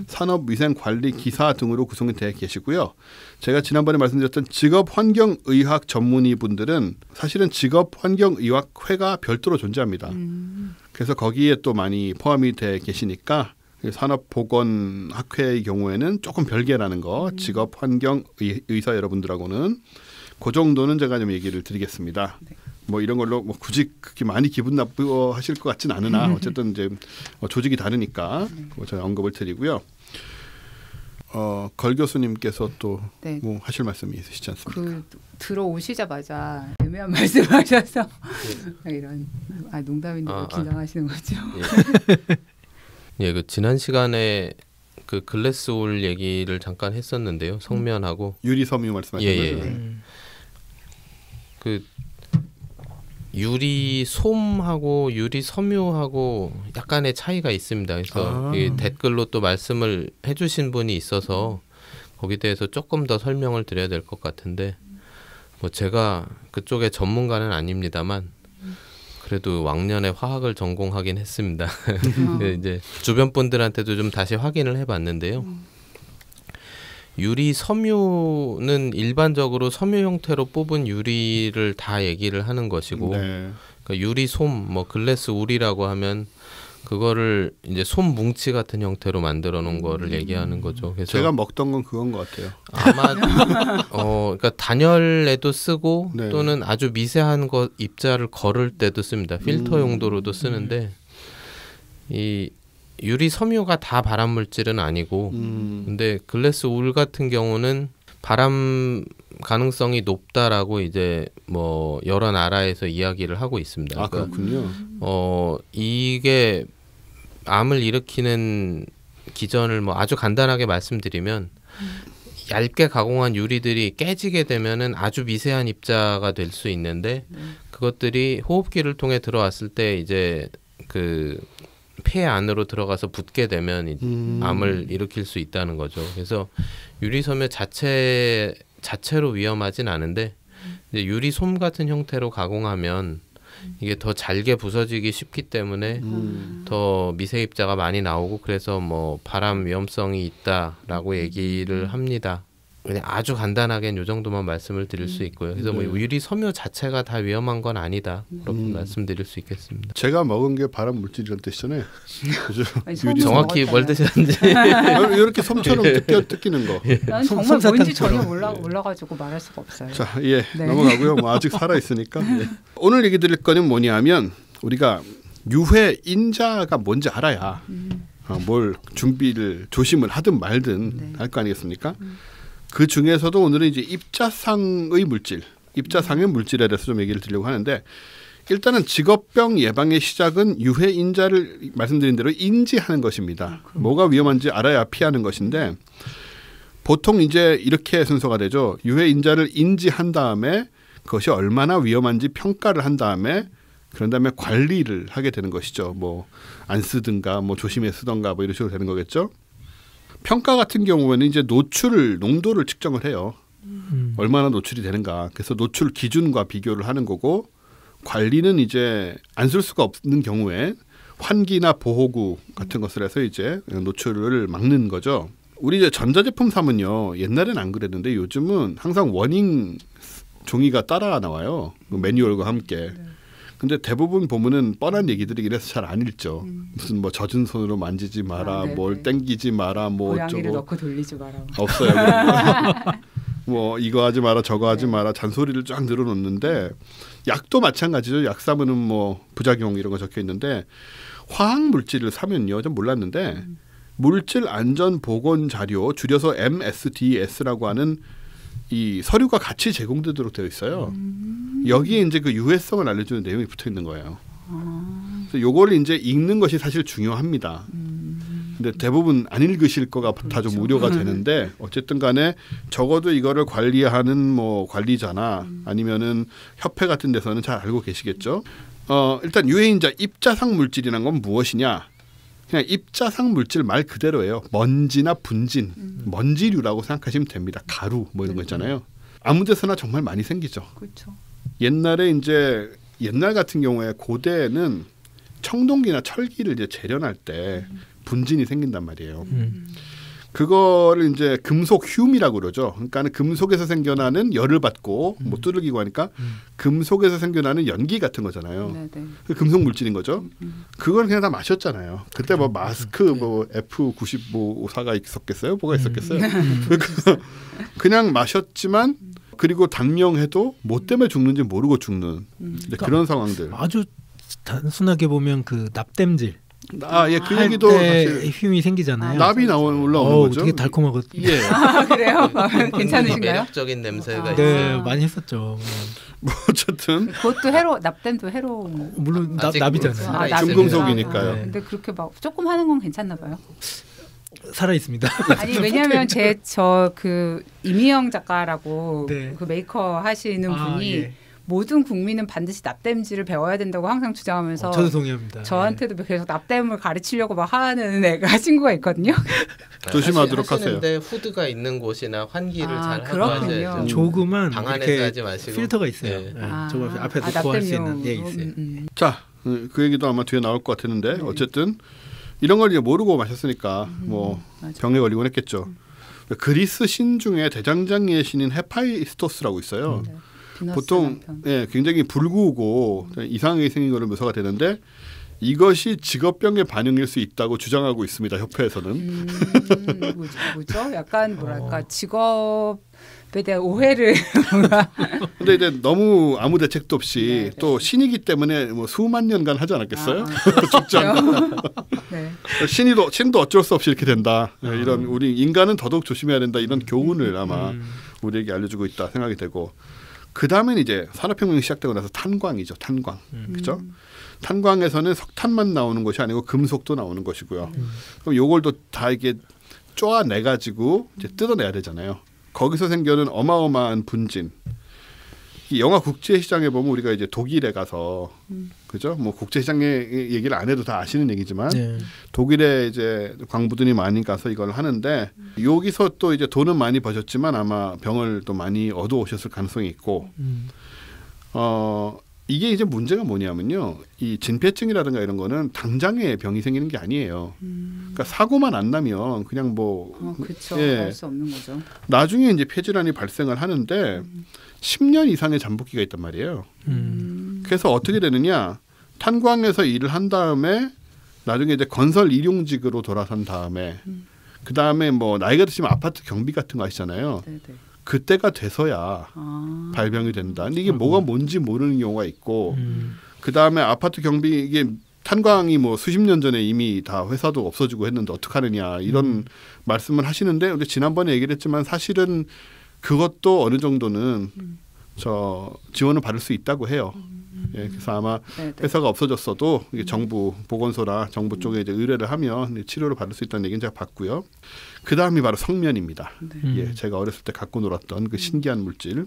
산업위생관리기사 등으로 구성이 되어 계시고요. 제가 지난번에 말씀드렸던 직업환경의학 전문의 분들은 사실은 직업환경의학회가 별도로 존재합니다. 음. 그래서 거기에 또 많이 포함이 되어 계시니까 산업보건학회의 경우에는 조금 별개라는 거 음. 직업환경의사 여러분들하고는 그 정도는 제가 좀 얘기를 드리겠습니다. 네. 뭐 이런 걸로 뭐 굳이 그렇게 많이 기분 나쁘하실 것 같진 않으나 어쨌든 이제 조직이 다르니까 뭐 제가 언급을 드리고요. 어, 걸 교수님께서 또 뭐 네. 하실 말씀이 있으시지 않습니까?
그 들어오시자마자 애매한 말씀하셔서 네. 이런 아 농담인데 아, 긴장하시는 아. 거죠?
예. 예, 그 지난 시간에 그 글래스홀 얘기를 잠깐 했었는데요. 성면하고
유리섬유 말씀하시는
예,
거죠?
예. 음. 그 유리솜하고 유리섬유하고 약간의 차이가 있습니다. 그래서 아. 이 댓글로 또 말씀을 해주신 분이 있어서 거기에 대해서 조금 더 설명을 드려야 될 것 같은데 뭐 제가 그쪽의 전문가는 아닙니다만 그래도 왕년에 화학을 전공하긴 했습니다. 이제 주변 분들한테도 좀 다시 확인을 해봤는데요. 유리 섬유는 일반적으로 섬유 형태로 뽑은 유리를 다 얘기를 하는 것이고, 네. 그러니까 유리 솜, 뭐 글래스 울이라고 하면 그거를 이제 솜 뭉치 같은 형태로 만들어 놓은 거를 음. 얘기하는 거죠. 그래서
제가 먹던 건 그건 것 같아요.
아마 어, 그러니까 단열에도 쓰고 네. 또는 아주 미세한 것 입자를 걸을 때도 씁니다. 필터 음. 용도로도 쓰는데 이 유리 섬유가 다 발암 물질은 아니고 음. 근데 글래스 울 같은 경우는 발암 가능성이 높다라고 이제 뭐 여러 나라에서 이야기를 하고 있습니다.
아
그러니까
그렇군요.
어 이게 암을 일으키는 기전을 뭐 아주 간단하게 말씀드리면 음. 얇게 가공한 유리들이 깨지게 되면은 아주 미세한 입자가 될 수 있는데 음. 그것들이 호흡기를 통해 들어왔을 때 이제 그 폐 안으로 들어가서 붙게 되면 음. 암을 일으킬 수 있다는 거죠. 그래서 유리섬유 자체 자체로 위험하진 않은데 이제 유리솜 같은 형태로 가공하면 이게 더 잘게 부서지기 쉽기 때문에 음. 더 미세 입자가 많이 나오고 그래서 뭐 발암 위험성이 있다라고 얘기를 합니다. 그냥 아주 간단하게는 이 정도만 말씀을 드릴 수 있고요. 그래서 뭐 유리 섬유 자체가 다 위험한 건 아니다. 그렇게 음. 말씀드릴 수 있겠습니다.
제가 먹은 게 발암 물질이란 뜻이잖아요. 그죠?
아니,
정확히 뭘 드셨는지
이렇게 솜처럼 뜯겨, 뜯기는 거.
난 정말 뭔지 전혀 몰라 몰라가지고 말할 수가 없어요.
자, 예 네. 넘어가고요. 뭐 아직 살아 있으니까 예. 오늘 얘기 드릴 거는 뭐냐면 우리가 유해 인자가 뭔지 알아야 음. 어, 뭘 준비를 조심을 하든 말든 네. 할 거 아니겠습니까? 음. 그 중에서도 오늘은 이제 입자상의 물질, 입자상의 물질에 대해서 좀 얘기를 드리려고 하는데 일단은 직업병 예방의 시작은 유해 인자를 말씀드린 대로 인지하는 것입니다. 아, 뭐가 위험한지 알아야 피하는 것인데 보통 이제 이렇게 순서가 되죠. 유해 인자를 인지한 다음에 그것이 얼마나 위험한지 평가를 한 다음에 그런 다음에 관리를 하게 되는 것이죠. 뭐 안 쓰든가 뭐 조심해 쓰던가 뭐 이런 식으로 되는 거겠죠. 평가 같은 경우에는 이제 노출 농도를 측정을 해요. 음. 얼마나 노출이 되는가. 그래서 노출 기준과 비교를 하는 거고 관리는 이제 안 쓸 수가 없는 경우에 환기나 보호구 같은 것을 해서 이제 노출을 막는 거죠. 우리 이제 전자제품 사면요. 옛날엔 안 그랬는데 요즘은 항상 워닝 종이가 따라 나와요. 그 매뉴얼과 함께. 근데 대부분 보면은 뻔한 얘기들이긴 해서 잘 안 읽죠. 음. 무슨 뭐 젖은 손으로 만지지 마라, 아, 뭘 땡기지 마라, 뭐
고양이를 저거. 넣고 돌리지 마라.
없어요. 뭐 이거 하지 마라, 저거 하지 네. 마라 잔소리를 쫙 늘어놓는데 약도 마찬가지죠. 약 사면은 뭐 부작용 이런 거 적혀 있는데 화학 물질을 사면요, 좀 몰랐는데 음. 물질 안전 보건 자료 줄여서 엠에스디에스라고 하는 이 서류가 같이 제공되도록 되어 있어요. 음. 여기에 이제 그 유해성을 알려주는 내용이 붙어 있는 거예요. 아. 그래서 요거를 이제 읽는 것이 사실 중요합니다. 음. 근데 대부분 안 읽으실 거가 그렇죠. 다 좀 우려가 되는데 어쨌든 간에 적어도 이거를 관리하는 뭐 관리자나 음. 아니면은 협회 같은 데서는 잘 알고 계시겠죠. 어, 일단 유해인자 입자상 물질이란 건 무엇이냐? 그냥 입자상 물질 말 그대로예요. 먼지나 분진, 음. 먼지류라고 생각하시면 됩니다. 가루 뭐 이런 거 있잖아요. 아무 데서나 정말 많이 생기죠.
그렇죠.
옛날에 이제 옛날 같은 경우에 고대에는 청동기나 철기를 이제 재련할 때 음. 분진이 생긴단 말이에요. 음. 그거를 이제 금속 휴미라고 그러죠. 그러니까는 금속에서 생겨나는 열을 받고 음. 뭐 뚜들기고 하니까 음. 금속에서 생겨나는 연기 같은 거잖아요. 그 금속 물질인 거죠. 음. 그걸 그냥 다 마셨잖아요. 그때 뭐 마스크 뭐 에프 구십오사가 있었겠어요? 뭐가 있었겠어요? 음. 그냥 마셨지만 그리고 단명해도 뭐 때문에 죽는지 모르고 죽는 음. 그러니까 그런 상황들.
아주 단순하게 보면 그 납땜질.
아, 예, 그 얘기도
사실 휘음이 생기잖아요.
납이 나오 올라오는
어,
거죠.
되게 달콤하거든요.
예.
아, 그래요? 괜찮으신가요?
매력적인 냄새가
아,
있어요.
네, 많이 했었죠.
뭐 어쨌든
그것도 해로 납땜도 해로
물론 납, 납이잖아요.
아,
중금속이니까요.
아, 근데 그렇게 막 조금 하는 건 괜찮나 봐요.
살아 있습니다.
아니 왜냐하면 제 저 그 이미영 작가라고
네.
그 메이커 하시는
아,
분이.
예.
모든 국민은 반드시 납땜질을 배워야 된다고 항상 주장하면서
어, 저도 동의합니다.
저한테도 네. 계속 납땜을 가르치려고 막 하는 애가 친구가 있거든요.
조심하도록 하세요.
근데 후드가 있는 곳이나 환기를
아,
잘
그렇군요.
하고 하셔야죠.
조그만
방 안에서 하지 마시고
필터가 있어요.
네.
네.
아,
저거 앞에
아,
놓고 할 수 있는 예 있어요.
음, 음.
자, 그 얘기도 아마 뒤에 나올 것 같았는데 네. 어쨌든 이런 걸 이제 모르고 마셨으니까 음, 뭐 맞아. 병에 걸리곤 했겠죠. 음. 그리스 신 중에 대장장이의 신인 헤파이스토스라고 있어요. 음. 보통 예, 굉장히 불구고 음. 이상하게 생긴 거로 묘사가 되는데 이것이 직업병의 반응일 수 있다고 주장하고 있습니다. 협회에서는.
음, 뭐죠, 뭐죠? 약간 뭐랄까 어. 직업에 대한 오해를.
근데 이제 너무 아무 대책도 없이 네, 또 네. 신이기 때문에 뭐 수만 년간 하지 않았겠어요? 죽지 않고. 네. 신이도 신도 어쩔 수 없이 이렇게 된다. 음. 이런 우리 인간은 더더욱 조심해야 된다. 이런 교훈을 아마 음. 우리에게 알려주고 있다 생각이 되고. 그 다음엔 이제 산업혁명이 시작되고 나서 탄광이죠. 탄광. 음. 그렇죠? 탄광에서는 석탄만 나오는 것이 아니고 금속도 나오는 것이고요. 음. 그럼 요걸 또 다 이게 쪼아내 가지고 이제 뜯어내야 되잖아요. 거기서 생겨는 어마어마한 분진. 이 영화 국제시장에 보면 우리가 이제 독일에 가서 음. 그죠? 뭐 국제시장의 얘기를 안 해도 다 아시는 얘기지만 네. 독일에 이제 광부들이 많이 가서 이걸 하는데 음. 여기서 또 이제 돈은 많이 버셨지만 아마 병을 또 많이 얻어 오셨을 가능성이 있고 음. 어 이게 이제 문제가 뭐냐면요. 이 진폐증이라든가 이런 거는 당장에 병이 생기는 게 아니에요. 음. 그러니까 사고만 안 나면 그냥 뭐
어, 그렇죠. 예. 할 수 없는 거죠.
나중에 이제 폐질환이 발생을 하는데 음. 십 년 이상의 잠복기가 있단 말이에요. 음. 그래서 어떻게 되느냐? 탄광에서 일을 한 다음에 나중에 이제 건설 일용직으로 돌아선 다음에 음. 그 다음에 뭐 나이가 드시면 아파트 경비 같은 거 하시잖아요. 네네. 그때가 돼서야 아. 발병이 된다. 근데 이게 음. 뭐가 뭔지 모르는 경우가 있고 음. 그 다음에 아파트 경비 이게 탄광이 뭐 수십 년 전에 이미 다 회사도 없어지고 했는데 어떡하느냐 이런 음. 말씀을 하시는데 우리 지난번에 얘기를 했지만 사실은 그것도 어느 정도는 음. 저 지원을 받을 수 있다고 해요. 음. 예, 그래서 아마 네네. 회사가 없어졌어도 이게 정부 보건소나 정부 쪽에 이제 의뢰를 하면 치료를 받을 수 있다는 얘기는 제가 봤고요. 그 다음이 바로 성면입니다. 네. 예, 제가 어렸을 때 갖고 놀았던 그 신기한 물질.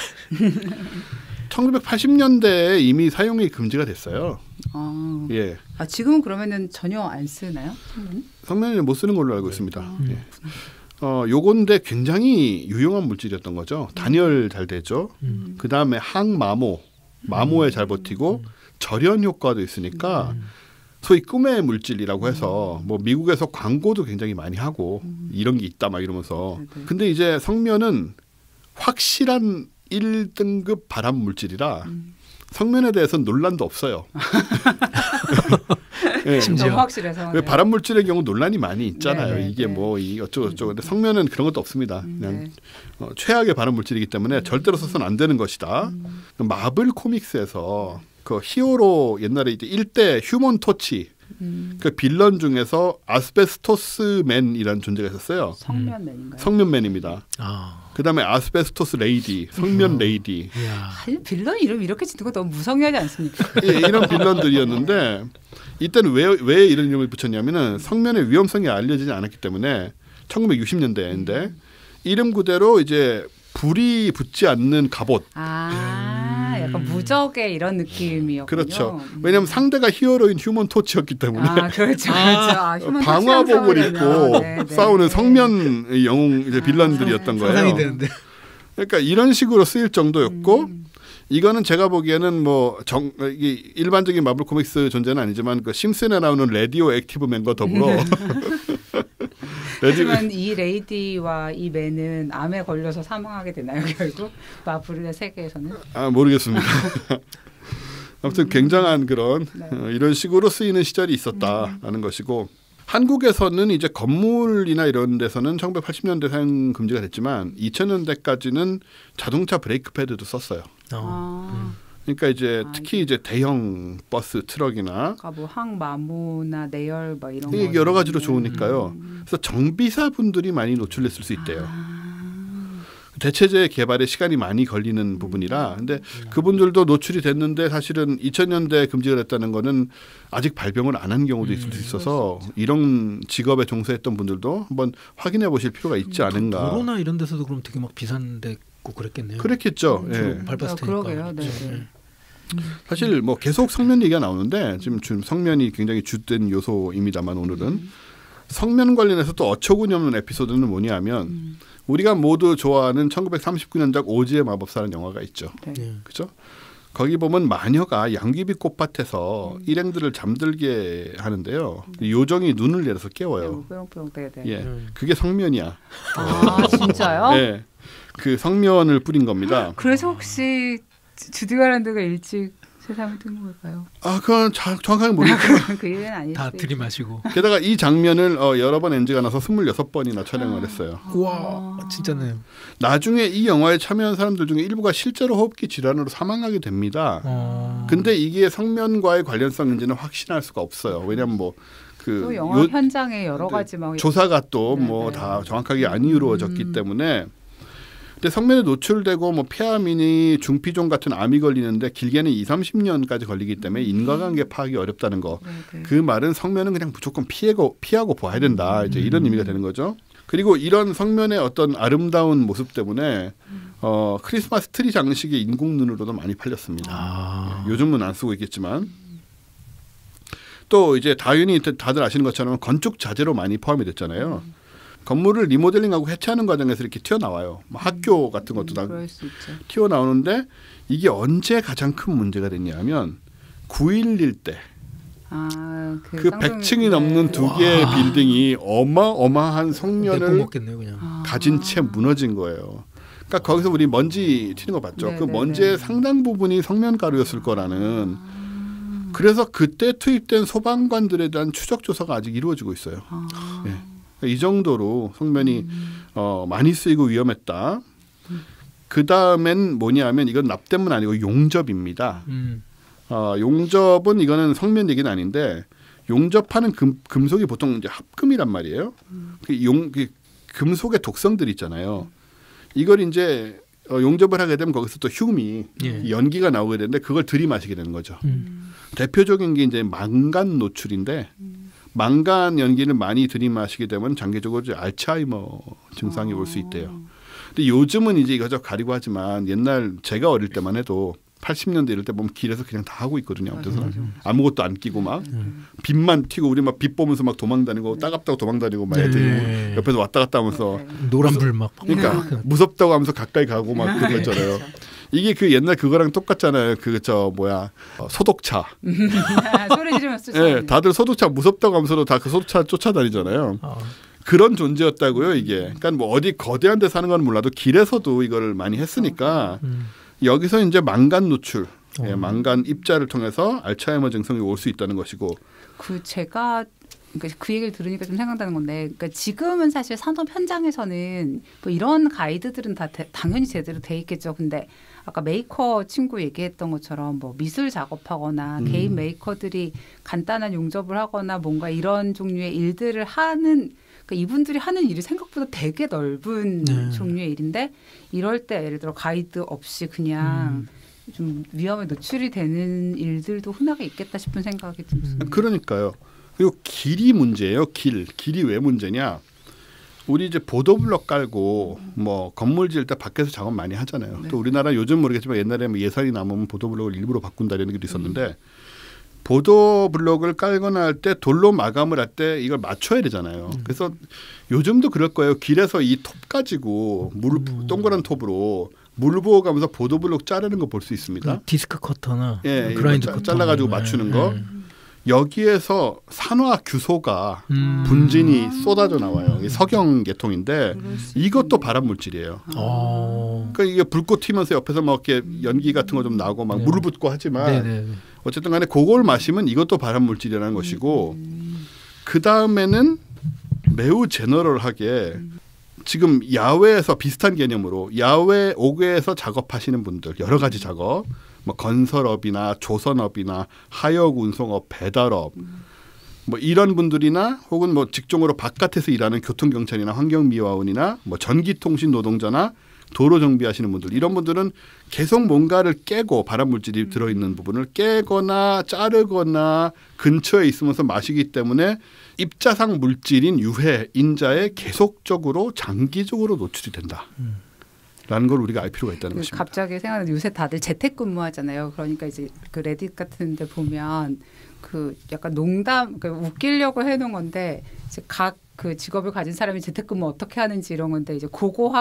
천구백팔십 년대에 이미 사용이 금지가 됐어요.
아,
예.
아 지금은 그러면은 전혀 안 쓰나요? 성면은?
성면을 못 쓰는 걸로 알고 있습니다.
아,
예. 어, 요건데 굉장히 유용한 물질이었던 거죠. 단열 잘 되죠. 음. 그 다음에 항마모, 마모에 잘 버티고 음. 절연 효과도 있으니까 음. 소위 꿈의 물질이라고 해서 뭐 미국에서 광고도 굉장히 많이 하고 음. 이런 게 있다 막 이러면서. 네네. 근데 이제 성면은 확실한 일 등급 발암 물질이라 음. 성면에 대해서는 논란도 없어요.
네. 너무 확실해서.
왜 발암 물질의 경우 논란이 많이 있잖아요. 네네, 이게 뭐 이 어쩌고 저쩌고. 근데 성면은 그런 것도 없습니다. 그냥 네. 어, 최악의 발암 물질이기 때문에 음. 절대로 써서는 안 되는 것이다. 음. 마블 코믹스에서 그 히어로 옛날에 이제 일대 휴먼 토치 음. 그 빌런 중에서 아스베스토스 맨이라는 존재가 있었어요.
성면맨인가요?
성면맨입니다.
아.
그다음에 아스베스토스 레이디, 성면 레이디.
아니, 빌런 이름 이렇게 짓는 거 너무 무성의하지 않습니까?
예, 이런 빌런들이었는데 이때는 왜, 왜 이런 이름을 붙였냐면은 성면의 위험성이 알려지지 않았기 때문에 천구백육십 년대인데 이름 그대로 이제 불이 붙지 않는 갑옷.
아, 약간 무적의 이런 느낌이었군요.
그렇죠. 왜냐하면 상대가 히어로인 휴먼 토치였기 때문에.
아, 그렇죠, 그렇죠. 아,
방화복을 입고 네, 네. 싸우는 성면 영웅 이제 빌런들이었던 아, 거예요.
상상이 되는데.
그러니까 이런 식으로 쓰일 정도였고. 음. 이거는 제가 보기에는 뭐 정, 이게 일반적인 마블 코믹스 존재는 아니지만 그 심슨에 나오는 레디오 액티브맨과 더불어
하지만 이 레이디와 이 맨은 암에 걸려서 사망하게 되나요 결국 마블의 세계에서는?
아 모르겠습니다. 아무튼 굉장한 그런 네. 어, 이런 식으로 쓰이는 시절이 있었다라는 음. 것이고 한국에서는 이제 건물이나 이런 데서는 천구백팔십 년대 사용 금지가 됐지만 이천 년대까지는 자동차 브레이크 패드도 썼어요.
아.
그러니까 이제 아, 특히 이제 대형 버스, 트럭이나
그러니까 뭐 항마모나 내열 뭐 이런
거 여러 가지로 좋으니까요. 음. 그래서 정비사 분들이 많이 노출됐을 수 있대요.
아.
대체제 개발에 시간이 많이 걸리는 부분이라 근데 그분들도 노출이 됐는데 사실은 이천 년대 금지가 됐다는 거는 아직 발병을 안 한 경우도 있을 수 있어서 이런 직업에 종사했던 분들도 한번 확인해 보실 필요가 있지 않은가.
도로나 이런 데서도 그럼 되게 막 비싼데 꼭 그랬겠네요.
그랬겠죠.
음,
예.
밟았을 테니까.
그러게요. 네. 네.
사실 뭐 계속 성면 얘기가 나오는데 지금 좀 성면이 굉장히 주된 요소입니다만 오늘은 음. 성면 관련해서 또 어처구니 없는 에피소드는 뭐냐면 음. 우리가 모두 좋아하는 천구백삼십구 년작 오즈의 마법사라는 영화가 있죠.
네.
그렇죠? 거기 보면 마녀가 양귀비 꽃밭에서 음. 일행들을 잠들게 하는데요. 요정이 눈을 내려서 깨워요.
네, 네.
예, 그게 성면이야.
아 진짜요?
네, 그 성면을 뿌린 겁니다.
그래서 혹시 주디 가란드가 일찍 세상을 뜬 걸까요?
아, 그건 자, 정확하게 모르겠어요.
그 일은 아니지.
다 들이마시고.
게다가 이 장면을 어, 여러 번 엔지가 나서 스물여섯 번이나 촬영을 했어요.
우와, 진짜네요.
나중에 이 영화에 참여한 사람들 중에 일부가 실제로 호흡기 질환으로 사망하게 됩니다.
아.
근데 이게 성면과의 관련성인지는 확신할 수가 없어요. 왜냐하면 뭐 그
영화 현장에 여러 가지 막
조사가 또 뭐 다 정확하게 안 이루어졌기 음. 때문에. 근데 성면에 노출되고 뭐 폐암이니 중피종 같은 암이 걸리는데 길게는 이삼십 년까지 걸리기 때문에 인과관계 파악이 어렵다는 거.
네네.
그 말은 성면은 그냥 무조건 피하고 피하고 봐야 된다. 이제 이런 음. 의미가 되는 거죠. 그리고 이런 성면의 어떤 아름다운 모습 때문에 음. 어, 크리스마스 트리 장식의 인공 눈으로도 많이 팔렸습니다.
아.
요즘은 안 쓰고 있겠지만 또 이제 당연히 다들 아시는 것처럼 건축 자재로 많이 포함이 됐잖아요. 음. 건물을 리모델링하고 해체하는 과정에서 이렇게 튀어나와요. 뭐 학교 같은 것도 다
음,
튀어나오는데 이게 언제 가장 큰 문제가 됐냐면 구일일 때
아, 그,
그 백 층이 넘는 두 개의 빌딩이 어마어마한 성면을
그냥.
가진 채 무너진 거예요. 그러니까 거기서 우리 먼지 튀는 거 봤죠.
네네네.
그 먼지의 상당 부분이 성면 가루였을 거라는. 그래서 그때 투입된 소방관들에 대한 추적 조사가 아직 이루어지고 있어요.
아.
네. 이 정도로 성면이 음. 어, 많이 쓰이고 위험했다. 음. 그 다음엔 뭐냐면 이건 납땜은 아니고 용접입니다.
음.
어, 용접은 이거는 성면 얘기는 아닌데 용접하는 금, 금속이 보통 이제 합금이란 말이에요.
음.
그 용, 그 금속의 독성들 있잖아요. 이걸 이제 어, 용접을 하게 되면 거기서 또 흉이
예.
연기가 나오게 되는데 그걸 들이마시게 되는 거죠.
음.
대표적인 게 이제 망간 노출인데
음.
망간 연기를 많이 들이마시게 되면 장기적으로 이제 알츠하이머 증상이
어.
올 수 있대요. 근데 요즘은 이제 이거저거 가리고 하지만 옛날 제가 어릴 때만 해도 팔십 년대 이럴 때 보면 길에서 그냥 다 하고 있거든요. 그래서 아무것도 안 끼고 막
음.
빛만 튀고 우리 막 빛 보면서 막 도망다니고 따갑다고 도망다니고 막 애들이
네.
옆에서 왔다 갔다 하면서
노란불 막
그러니까 무섭다고 하면서 가까이 가고 막 그런 거 있잖아요. 이게 그 옛날 그거랑 똑같잖아요. 그 저 뭐야 어, 소독차.
소리 지르면서 쓰죠.
예, 다들 소독차 무섭다고 하면서도 다 그 소독차 쫓아다니잖아요.
어.
그런 존재였다고요. 이게. 그러니까 뭐 어디 거대한 데 사는 건 몰라도 길에서도 이걸 많이 했으니까
음.
여기서 이제 망간 노출,
어.
예, 망간 입자를 통해서 알츠하이머 증상이 올 수 있다는 것이고.
그 제가 그러니까 그 얘기를 들으니까 좀 생각나는 건데, 그러니까 지금은 사실 산업 현장에서는 뭐 이런 가이드들은 다 대, 당연히 제대로 돼 있겠죠. 근데 아까 메이커 친구 얘기했던 것처럼 뭐 미술 작업하거나
음.
개인 메이커들이 간단한 용접을 하거나 뭔가 이런 종류의 일들을 하는, 그러니까 이분들이 하는 일이 생각보다 되게 넓은
네.
종류의 일인데, 이럴 때 예를 들어 가이드 없이 그냥 음. 좀 위험에 노출이 되는 일들도 흔하게 있겠다 싶은 생각이 듭니다.
그러니까요. 그리고 길이 문제예요. 길. 길이 왜 문제냐. 우리 이제 보도블럭 깔고 뭐 건물 지을 때 밖에서 작업 많이 하잖아요.
네.
또 우리나라 요즘 모르겠지만 옛날에 뭐 예산이 남으면 보도블럭을 일부러 바꾼다는 게 있었는데 음. 보도블럭을 깔거나 할 때 돌로 마감을 할 때 이걸 맞춰야 되잖아요. 음. 그래서 요즘도 그럴 거예요. 길에서 이 톱 가지고 물 음. 동그란 톱으로 물 부어가면서 보도블럭 자르는 거 볼 수 있습니다.
그 디스크 커터나
예,
그라인드
자,
커터
잘라가지고 맞추는 거.
네.
여기에서 산화 규소가
음.
분진이 쏟아져 나와요. 이게 석영 계통인데 이것도 발암 물질이에요.
어.
그러니까 이게 불꽃 튀면서 옆에서 막 이렇게 연기 같은 거 좀 나고 막
네.
물을 붓고 하지만
네네.
어쨌든 간에 그걸 마시면 이것도 발암 물질이라는 것이고 그 다음에는 매우 제너럴하게 지금 야외에서 비슷한 개념으로 야외 옥외에서 작업하시는 분들 여러 가지 작업 뭐 건설업이나 조선업이나 하역 운송업 배달업 뭐 이런 분들이나 혹은 뭐 직종으로 바깥에서 일하는 교통경찰이나 환경미화원이나 뭐 전기통신 노동자나 도로 정비하시는 분들 이런 분들은 계속 뭔가를 깨고 발암물질이 들어있는 부분을 깨거나 자르거나 근처에 있으면서 마시기 때문에 입자상 물질인 유해 인자에 계속적으로 장기적으로 노출이 된다. 음. 라는 걸 우리가 알 필요가 있다는
그
것입니다.
갑자기 생각나는 요새 다들 재택근무하잖아요. 그러니까 이제 그 레딧 같은데 보면 그 약간 농담, 그 웃기려고 해놓은 건데 이제 각 그 직업을 가진 사람이 재택근무 어떻게 하는지 이런 건데 이제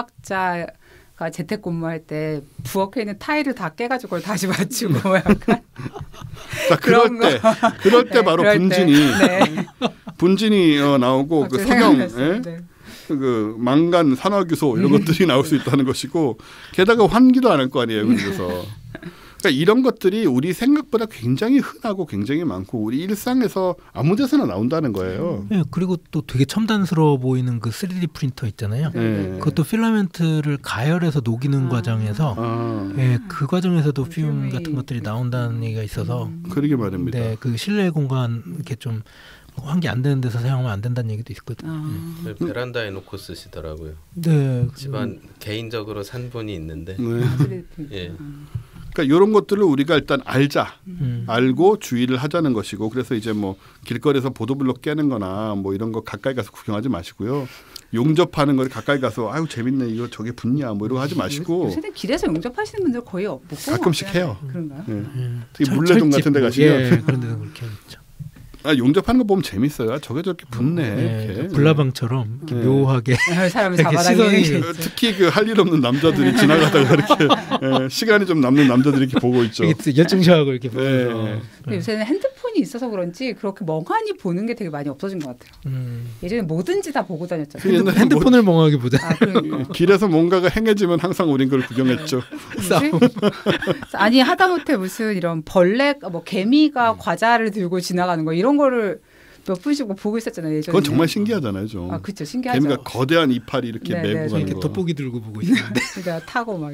고고학자가 재택근무할 때 부엌에 있는 타일을 다 깨가지고 그걸 다시 맞추고 약간
자, 그럴 때 그럴 때
네,
바로
그럴
분진이
때. 네.
분진이 어, 나오고 그 석영, 예?
네.
그 망간, 산화규소 이런 것들이 나올 수 있다는 것이고 게다가 환기도 안 할 거 아니에요. 그래서 그러니까 이런 것들이 우리 생각보다 굉장히 흔하고 굉장히 많고 우리 일상에서 아무 데서나 나온다는 거예요.
네, 그리고 또 되게 첨단스러워 보이는 그 쓰리디 프린터 있잖아요.
네.
그것도 필라멘트를 가열해서 녹이는
아.
과정에서
아.
네, 그 과정에서도
퓨
퓨움 같은 것들이 나온다는 얘기가 있어서
음.
그러게 말입니다.
네, 그 실내 공간 이렇게 좀 환기 안 되는 데서 사용하면 안 된다는 얘기도 있거든요.
아.
네. 베란다에 놓고 쓰시더라고요.
네,
집안 음. 개인적으로 산 분이 있는데.
네.
예.
그러니까 이런 것들을 우리가 일단 알자,
음.
알고 주의를 하자는 것이고 그래서 이제 뭐 길거리에서 보도블럭 깨는거나 뭐 이런 거 가까이 가서 구경하지 마시고요. 용접하는 걸 가까이 가서 아유 재밌네 이거 저게 붙냐 뭐 이런 거 하지 마시고.
요새는 길에서 용접하시는 분들 거의 못 본 것
가끔씩
같아요.
해요.
그런가요?
네.
음.
특히 물레동 같은 데 가시면
예, 그런 데는 그렇게 하겠죠.
아, 용접하는 거 보면 재밌어요. 저게 저렇게 붙네.
네,
이렇게.
불나방처럼 이렇게
네.
묘하게
사람이
이렇게
잡아당기는
시선이
어, 특히 그 할 일 없는 남자들이 지나가다가 이렇게 예, 시간이 좀 남는 남자들이 이렇게 보고 있죠.
열중샤하고 이렇게
네.
보면서
근데 요새는 핸드폰이 있어서 그런지 그렇게 멍하니 보는 게 되게 많이 없어진 것 같아요.
음.
예전에 뭐든지 다 보고 다녔잖아요.
그 옛날에
핸드폰을 멍하게 보자.
아, 그러니까.
길에서 뭔가가 행해지면 항상 우린 그걸 구경했죠.
뭐지? 아니 하다못해 무슨 이런 벌레, 뭐 개미가 과자를 들고 지나가는 거 이런 거를 몇 분씩 뭐 보고 있었잖아요. 예전에.
그건 정말 신기하잖아요. 좀.
아, 그렇죠. 신기하죠.
개미가 거대한 이파리 이렇게
네,
메고
네,
가는
이렇게
거.
돋보기 들고 보고 있었는데.
내가 타고 막.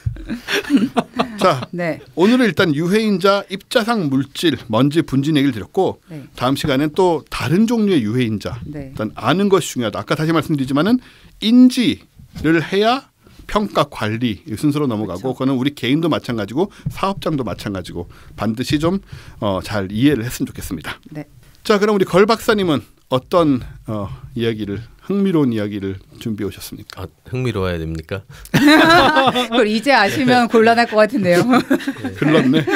자,
네.
오늘은 일단 유해인자, 입자상 물질, 먼지 분진 얘기를 드렸고
네.
다음 시간엔 또 다른 종류의 유해인자.
네.
일단 아는 것이 중요하다. 아까 다시 말씀드리지만은 인지를 해야 평가 관리 순서로 넘어가고 그렇죠. 그거는 우리 개인도 마찬가지고 사업장도 마찬가지고 반드시 좀 어, 잘 이해를 했으면 좋겠습니다.
네.
자, 그럼 우리 걸 박사님은 어떤 어, 이야기를 흥미로운 이야기를 준비해 오셨습니까?
아, 흥미로워야 됩니까?
그걸 이제 아시면 곤란할 것 같은데요.
글렀네.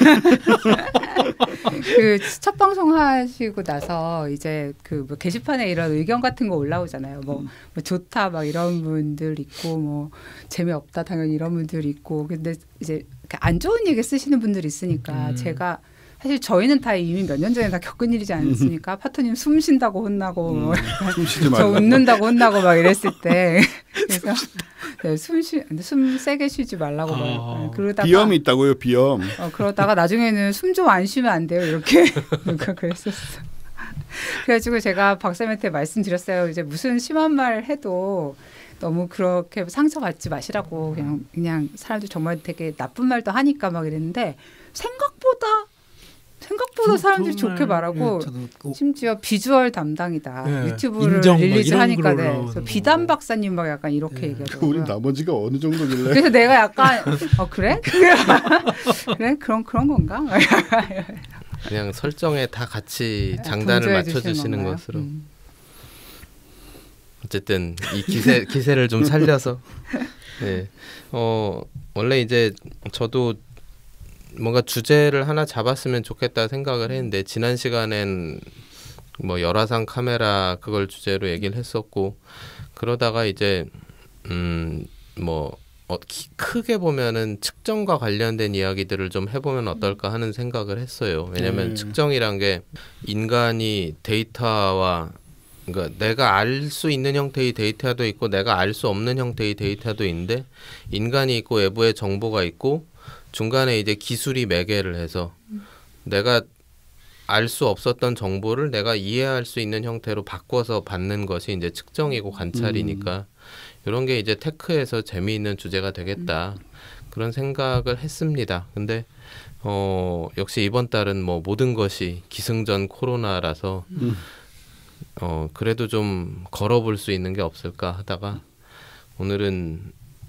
그 첫 방송 하시고 나서 이제 그 뭐 게시판에 이런 의견 같은 거 올라오잖아요. 뭐, 음. 뭐 좋다 막 이런 분들 있고 뭐 재미없다 당연히 이런 분들 있고 근데 이제 안 좋은 얘기 쓰시는 분들이 있으니까 음. 제가 사실 저희는 다 이미 몇 년 전에 다 겪은 일이지 않습니까? 파토님 숨 쉰다고 혼나고 음,
숨 쉬지
저 웃는다고 혼나고 막 이랬을 때 그래서 네, 숨 쉬, 숨 세게 쉬지 말라고 아, 막 그러다가
비염이 있다고요, 비염.
어, 그러다가 나중에는 숨 좀 안 쉬면 안 돼요 이렇게 누가 그랬었어. 그래가지고 제가 박사님한테 말씀드렸어요. 이제 무슨 심한 말 해도 너무 그렇게 상처받지 마시라고 그냥 그냥 사람들 정말 되게 나쁜 말도 하니까 막 이랬는데 생각보다 생각보다 사람들이 좋게 말, 말하고 예, 심지어 비주얼 담당이다. 예, 유튜브를 릴리즈하니까 네. 비담 박사님 막 약간 이렇게 네. 얘기하더라고요.
우리 나머지가 어느 정도길래?
그래서 내가 약간 어 그래? 그래? 그런 그런 건가?
그냥 설정에 다 같이 장단을 맞춰주시는 것으로. 음. 어쨌든 이 기세 기세를 좀 살려서. 네. 어 원래 이제 저도 뭔가 주제를 하나 잡았으면 좋겠다 생각을 했는데 지난 시간엔 뭐 열화상 카메라 그걸 주제로 얘기를 했었고 그러다가 이제 음 뭐 어, 크게 보면은 측정과 관련된 이야기들을 좀 해보면 어떨까 하는 생각을 했어요. 왜냐하면 음. 측정이란 게 인간이 데이터와 그러니까 내가 알 수 있는 형태의 데이터도 있고 내가 알 수 없는 형태의 데이터도 있는데 인간이 있고 외부에 정보가 있고 중간에 이제 기술이 매개를 해서 음. 내가 알 수 없었던 정보를 내가 이해할 수 있는 형태로 바꿔서 받는 것이 이제 측정이고 관찰이니까 음. 이런 게 이제 테크에서 재미있는 주제가 되겠다. 음. 그런 생각을 했습니다. 근데 어, 역시 이번 달은 뭐 모든 것이 기승전 코로나라서 음. 어, 그래도 좀 걸어볼 수 있는 게 없을까 하다가 오늘은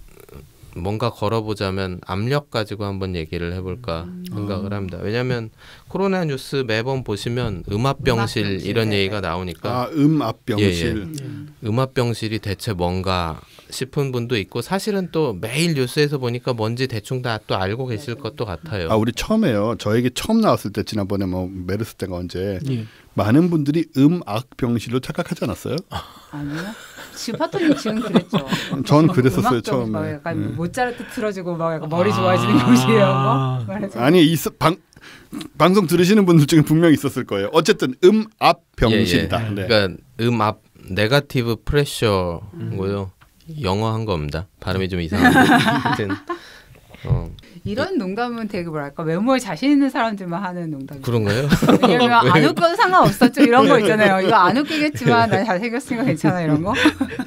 뭔가 걸어보자면 압력 가지고 한번 얘기를 해볼까 생각을 합니다. 왜냐하면 코로나 뉴스 매번 보시면 음압병실, 음압병실 이런 네. 얘기가 나오니까
아, 음압병실.
예, 예. 음압병실이 대체 뭔가 싶은 분도 있고 사실은 또 매일 뉴스에서 보니까 뭔지 대충 다 또 알고 계실 것도 같아요.
아, 우리 처음에요. 저에게 처음 나왔을 때 지난번에 뭐 메르스 때가 언제 예. 많은 분들이 음악병실로 착각하지 않았어요?
아니요. 지금 파토님 지금 그랬죠.
전 그랬었어요 처음에.
막 약간 네. 모짜르트 틀어지고 막 약간 머리 좋아지는 아~ 곳이에요. 뭐?
아니 이 방 방송 들으시는 분들 중에 분명히 있었을 거예요. 어쨌든 음압병실이다.
예, 예. 네. 그러니까 음압 네거티브 프레셔고요. 음. 영어한 겁니다. 발음이 좀 이상한데. 하여튼
어. 이런 농담은 되게 뭐랄까 외모에 자신 있는 사람들만 하는 농담이에요.
그런가요?
왜냐면 안 웃겨도 상관없었죠. 이런 거 있잖아요. 이거 안 웃기겠지만 나 잘생겼으니까 괜찮아 이런 거.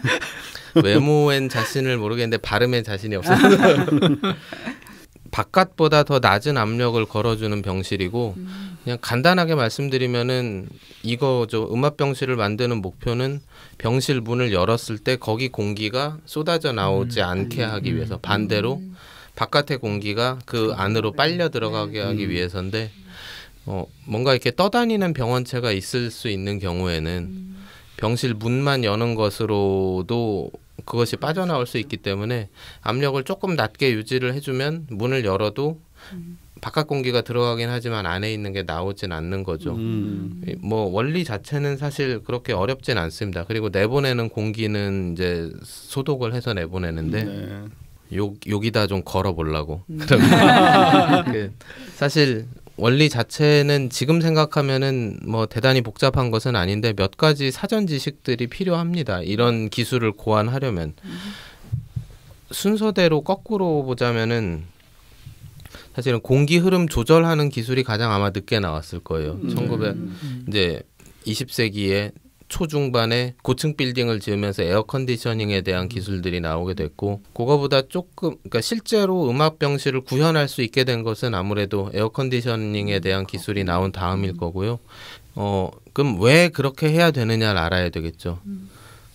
외모엔 자신을 모르겠는데 발음엔 자신이 없어요. 바깥보다 더 낮은 압력을 걸어주는 병실이고 음. 그냥 간단하게 말씀드리면은 이거죠. 음압병실을 만드는 목표는 병실 문을 열었을 때 거기 공기가 쏟아져 나오지 음. 않게 하기 위해서 반대로 음. 바깥의 공기가 그 안으로 빨려 들어가게 하기 음. 위해서인데 어, 뭔가 이렇게 떠다니는 병원체가 있을 수 있는 경우에는 음. 병실 문만 여는 것으로도 그것이 빠져나올 수 있기 때문에 압력을 조금 낮게 유지를 해주면 문을 열어도 음. 바깥 공기가 들어가긴 하지만 안에 있는 게 나오진 않는 거죠. 음. 뭐 원리 자체는 사실 그렇게 어렵진 않습니다. 그리고 내보내는 공기는 이제 소독을 해서 내보내는데 네. 욕, 여기다 좀 걸어보려고. 음. 그 사실 원리 자체는 지금 생각하면은 뭐 대단히 복잡한 것은 아닌데 몇 가지 사전 지식들이 필요합니다. 이런 기술을 고안하려면. 음. 순서대로 거꾸로 보자면은 사실은 공기 흐름 조절하는 기술이 가장 아마 늦게 나왔을 거예요. 음. 천구백 이제 이십 세기에 초중반에 고층 빌딩을 지으면서 에어 컨디셔닝에 대한 기술들이 나오게 됐고 그거보다 조금 그러니까 실제로 음압병실을 구현할 수 있게 된 것은 아무래도 에어 컨디셔닝에 대한 기술이 나온 다음일 거고요. 어 그럼 왜 그렇게 해야 되느냐를 알아야 되겠죠.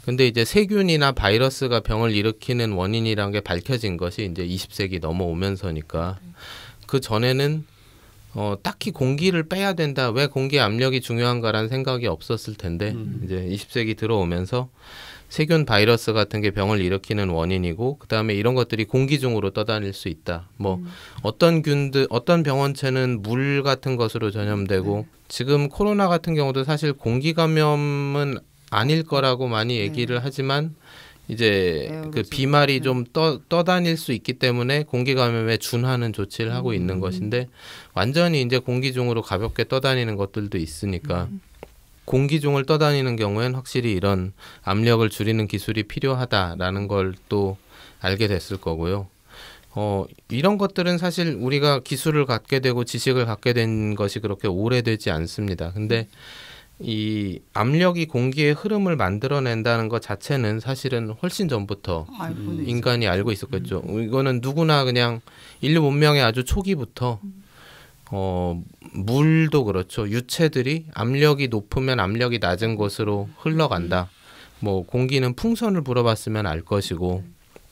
근데 이제 세균이나 바이러스가 병을 일으키는 원인이란 게 밝혀진 것이 이제 이십 세기 넘어오면서니까 그 전에는 어, 딱히 공기를 빼야 된다. 왜 공기 압력이 중요한가라는 생각이 없었을 텐데 음. 이제 이십 세기 들어오면서 세균 바이러스 같은 게 병을 일으키는 원인이고 그다음에 이런 것들이 공기 중으로 떠다닐 수 있다. 뭐 음. 어떤 균들 어떤 병원체는 물 같은 것으로 전염되고 네. 지금 코로나 같은 경우도 사실 공기 감염은 아닐 거라고 많이 얘기를 네. 하지만 이제 그 비말이 좀 떠, 떠다닐 수 있기 때문에 공기 감염에 준하는 조치를 음. 하고 있는 것인데 완전히 이제 공기 중으로 가볍게 떠다니는 것들도 있으니까 음. 공기 중을 떠다니는 경우엔 확실히 이런 압력을 줄이는 기술이 필요하다라는 걸 또 알게 됐을 거고요. 어, 이런 것들은 사실 우리가 기술을 갖게 되고 지식을 갖게 된 것이 그렇게 오래되지 않습니다. 근데 이 압력이 공기의 흐름을 만들어낸다는 것 자체는 사실은 훨씬 전부터 음, 인간이 알고 있었겠죠. 음. 이거는 누구나 그냥 인류 문명의 아주 초기부터 어, 물도 그렇죠. 유체들이 압력이 높으면 압력이 낮은 곳으로 흘러간다. 뭐 공기는 풍선을 불어봤으면 알 것이고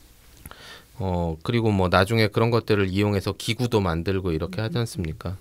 어, 그리고 뭐 나중에 그런 것들을 이용해서 기구도 만들고 이렇게 하지 않습니까?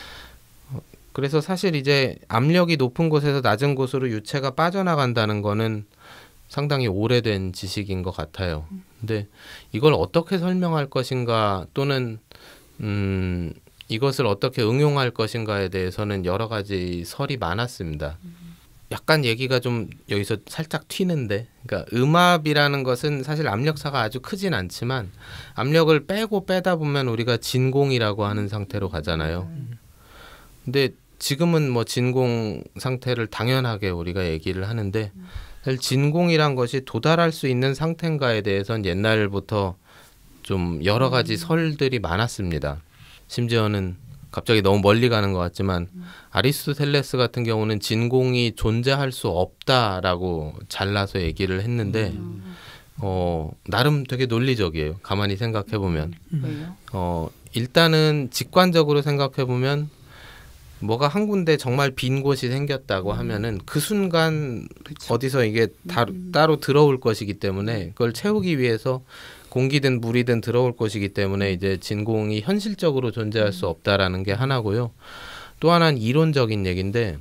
그래서 사실 이제 압력이 높은 곳에서 낮은 곳으로 유체가 빠져나간다는 거는 상당히 오래된 지식인 것 같아요. 근데 이걸 어떻게 설명할 것인가 또는 음, 이것을 어떻게 응용할 것인가에 대해서는 여러 가지 설이 많았습니다. 약간 얘기가 좀 여기서 살짝 튀는데 그러니까 음압이라는 것은 사실 압력차가 아주 크진 않지만 압력을 빼고 빼다 보면 우리가 진공이라고 하는 상태로 가잖아요. 근데 지금은 뭐 진공 상태를 당연하게 우리가 얘기를 하는데 사실 진공이란 것이 도달할 수 있는 상태인가에 대해서는 옛날부터 좀 여러 가지 설들이 많았습니다. 심지어는 갑자기 너무 멀리 가는 것 같지만 아리스토텔레스 같은 경우는 진공이 존재할 수 없다라고 잘라서 얘기를 했는데 어, 나름 되게 논리적이에요. 가만히 생각해보면 어, 일단은 직관적으로 생각해보면 뭐가 한 군데 정말 빈 곳이 생겼다고 하면은 그 순간 그쵸. 어디서 이게 다, 따로 들어올 것이기 때문에 그걸 채우기 위해서 공기든 물이든 들어올 것이기 때문에 이제 진공이 현실적으로 존재할 수 없다라는 게 하나고요. 또 하나는 이론적인 얘기인데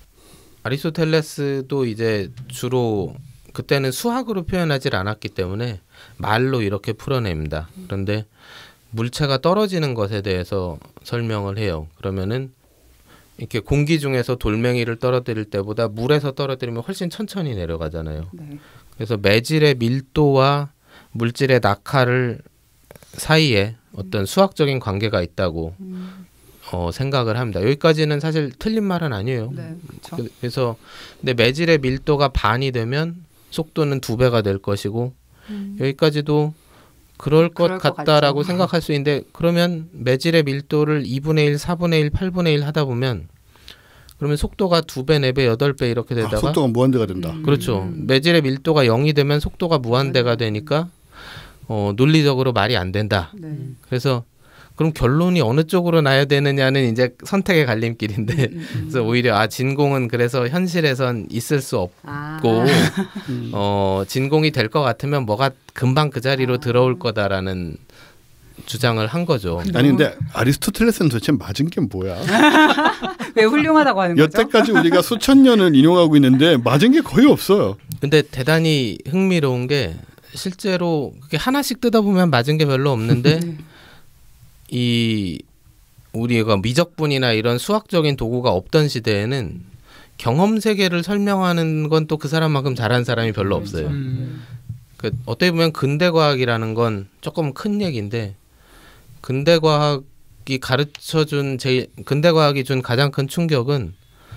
아리스토텔레스도 이제 주로 그때는 수학으로 표현하지 않았기 때문에 말로 이렇게 풀어냅니다. 그런데 물체가 떨어지는 것에 대해서 설명을 해요. 그러면은 이렇게 공기 중에서 돌멩이를 떨어뜨릴 때보다 물에서 떨어뜨리면 훨씬 천천히 내려가잖아요. 네. 그래서 매질의 밀도와 물질의 낙하를 사이에 어떤 수학적인 관계가 있다고 음. 어, 생각을 합니다. 여기까지는 사실 틀린 말은 아니에요. 네, 그렇죠. 그래서 근데 매질의 밀도가 반이 되면 속도는 두 배가 될 것이고 음. 여기까지도 그럴 것 그럴 같다라고 것 생각할 수 있는데 그러면 매질의 밀도를 이분의 일, 사분의 일, 팔분의 일 하다 보면 그러면 속도가 두 배, 네 배, 여덟 배 이렇게 되다가
아, 속도가 무한대가 된다.
음. 그렇죠. 매질의 밀도가 영이 되면 속도가 무한대가 되니까 어, 논리적으로 말이 안 된다. 네. 그래서 그럼 결론이 어느 쪽으로 나야 되느냐는 이제 선택의 갈림길인데 음, 음, 음. 그래서 오히려 아 진공은 그래서 현실에선 있을 수 없고 아. 어, 진공이 될 것 같으면 뭐가 금방 그 자리로 아. 들어올 거다라는 주장을 한 거죠.
아니 근데 아리스토텔레스는 도대체 맞은 게 뭐야?
왜 훌륭하다고 하는 거죠?
여태까지 우리가 수천 년을 인용하고 있는데 맞은 게 거의 없어요.
근데 대단히 흥미로운 게 실제로 그게 하나씩 뜯어보면 맞은 게 별로 없는데 이 우리가 미적분이나 이런 수학적인 도구가 없던 시대에는 경험 세계를 설명하는 건 또 그 사람만큼 잘한 사람이 별로 없어요. 음. 그 어떻게 보면 근대 과학이라는 건 조금 큰 얘기인데 근대 과학이 가르쳐준 제일 근대 과학이 준 가장 큰 충격은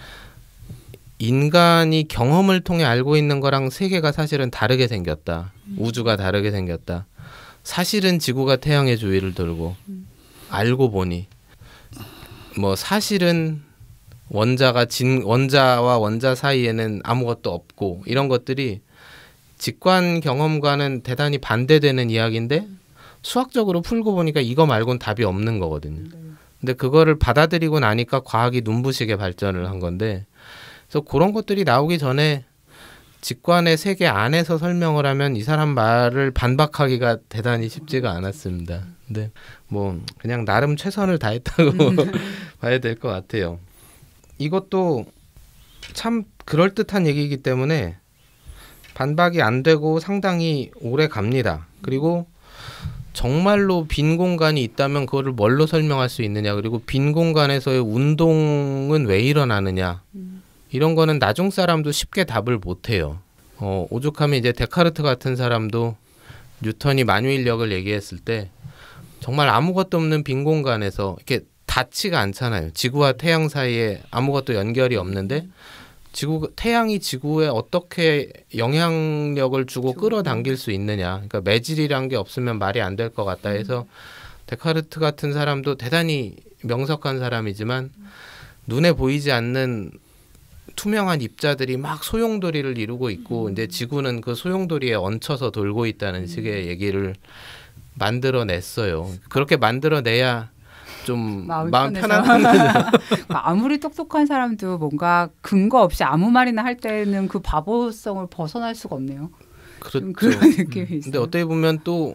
인간이 경험을 통해 알고 있는 거랑 세계가 사실은 다르게 생겼다. 음. 우주가 다르게 생겼다. 사실은 지구가 태양의 주위를 돌고 음. 알고 보니 뭐 사실은 원자가 진 원자와 원자 사이에는 아무것도 없고 이런 것들이 직관 경험과는 대단히 반대되는 이야기인데 수학적으로 풀고 보니까 이거 말고는 답이 없는 거거든요. 근데 그거를 받아들이고 나니까 과학이 눈부시게 발전을 한 건데 그래서 그런 것들이 나오기 전에 직관의 세계 안에서 설명을 하면 이 사람 말을 반박하기가 대단히 쉽지가 않았습니다. 근데 뭐 그냥 나름 최선을 다했다고 봐야 될 것 같아요. 이것도 참 그럴듯한 얘기이기 때문에 반박이 안 되고 상당히 오래 갑니다. 그리고 정말로 빈 공간이 있다면 그거를 뭘로 설명할 수 있느냐, 그리고 빈 공간에서의 운동은 왜 일어나느냐, 이런 거는 나중 사람도 쉽게 답을 못해요. 어, 오죽하면 이제 데카르트 같은 사람도 뉴턴이 만유인력을 얘기했을 때 정말 아무것도 없는 빈 공간에서 이렇게 닿지가 않잖아요. 지구와 태양 사이에 아무것도 연결이 없는데 지구, 태양이 지구에 어떻게 영향력을 주고 끌어당길 수 있느냐. 그러니까 매질이란 게 없으면 말이 안 될 것 같다 해서 데카르트 같은 사람도 대단히 명석한 사람이지만 눈에 보이지 않는 투명한 입자들이 막 소용돌이를 이루고 있고 이제 지구는 그 소용돌이에 얹혀서 돌고 있다는 식의 얘기를 만들어냈어요. 그렇게 만들어내야 좀 마음 편한
아무리 똑똑한 사람도 뭔가 근거 없이 아무 말이나 할 때는 그 바보성을 벗어날 수가 없네요.
그렇죠.
그런 느낌이 있어요.
근데 어떻게 보면 또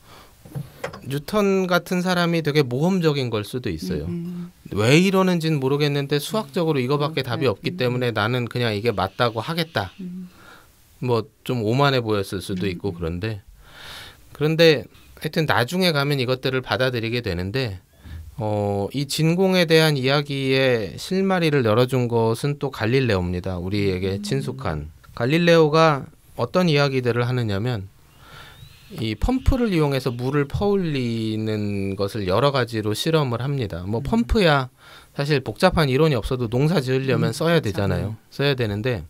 뉴턴 같은 사람이 되게 모험적인 걸 수도 있어요. 음. 왜 이러는지는 모르겠는데 수학적으로 이거밖에 음, 답이 네. 없기 때문에 나는 그냥 이게 맞다고 하겠다. 음. 뭐 좀 오만해 보였을 수도 음. 있고 그런데 그런데 하여튼 나중에 가면 이것들을 받아들이게 되는데 어, 이 진공에 대한 이야기의 실마리를 열어준 것은 또 갈릴레오입니다. 우리에게 친숙한. 갈릴레오가 어떤 이야기들을 하느냐면 이 펌프를 이용해서 물을 퍼올리는 것을 여러 가지로 실험을 합니다. 뭐 펌프야 사실 복잡한 이론이 없어도 농사 지으려면 써야 되잖아요. 써야 되는데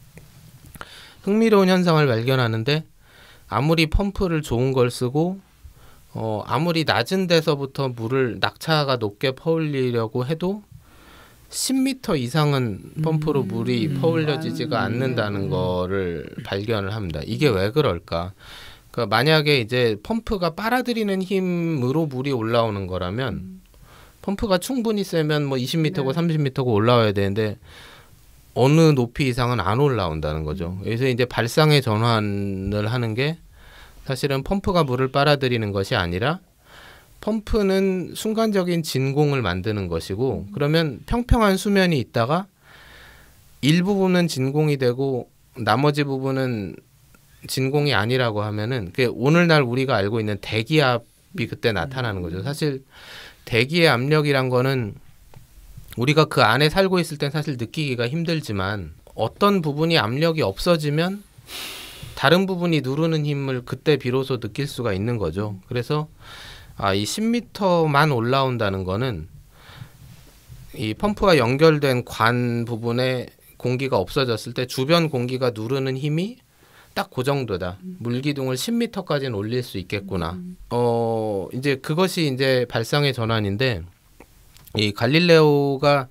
흥미로운 현상을 발견하는데 아무리 펌프를 좋은 걸 쓰고 어, 아무리 낮은 데서부터 물을 낙차가 높게 퍼올리려고 해도 십 미터 이상은 펌프로 물이 음, 퍼올려지지가 음, 않는다는 음. 거를 발견을 합니다. 이게 왜 그럴까? 그러니까 만약에 이제 펌프가 빨아들이는 힘으로 물이 올라오는 거라면 음. 펌프가 충분히 세면 뭐 이십 미터고 네. 삼십 미터고 올라와야 되는데 어느 높이 이상은 안 올라온다는 거죠. 그래서 이제 발상의 전환을 하는 게 사실은 펌프가 물을 빨아들이는 것이 아니라 펌프는 순간적인 진공을 만드는 것이고 그러면 평평한 수면이 있다가 일부분은 진공이 되고 나머지 부분은 진공이 아니라고 하면은 그게 오늘날 우리가 알고 있는 대기압이 그때 나타나는 거죠. 사실 대기의 압력이란 거는 우리가 그 안에 살고 있을 땐 사실 느끼기가 힘들지만 어떤 부분이 압력이 없어지면 다른 부분이 누르는 힘을 그때 비로소 느낄 수가 있는 거죠. 그래서 아, 이 십 미터만 올라온다는 거는 이 펌프와 연결된 관 부분에 공기가 없어졌을 때 주변 공기가 누르는 힘이 딱 그 정도다. 음. 물기둥을 십 미터까지는 올릴 수 있겠구나. 음. 어, 이제 그것이 이제 발상의 전환인데 이 갈릴레오가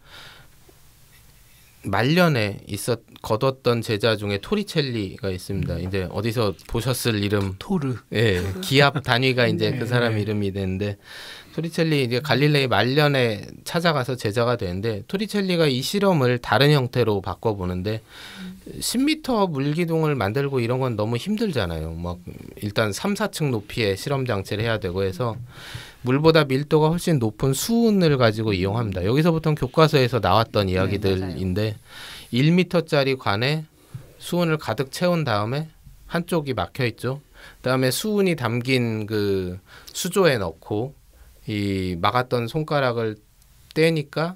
말년에 있었 거뒀던 제자 중에 토리첼리가 있습니다. 음. 이제 어디서 보셨을 이름
토르.
예, 기압 단위가 이제 네. 그 사람 이름이 되는데 토리첼리 이제 갈릴레이 말년에 찾아가서 제자가 되는데 토리첼리가 이 실험을 다른 형태로 바꿔보는데 음. 십 미터 물기둥을 만들고 이런 건 너무 힘들잖아요. 막 일단 삼, 사층 높이의 실험 장치를 해야 되고 해서 물보다 밀도가 훨씬 높은 수은을 가지고 이용합니다. 여기서부터는 교과서에서 나왔던 이야기들인데 네, 일 미터짜리 관에 수은을 가득 채운 다음에 한쪽이 막혀 있죠. 그다음에 수은이 담긴 그 수조에 넣고 이 막았던 손가락을 떼니까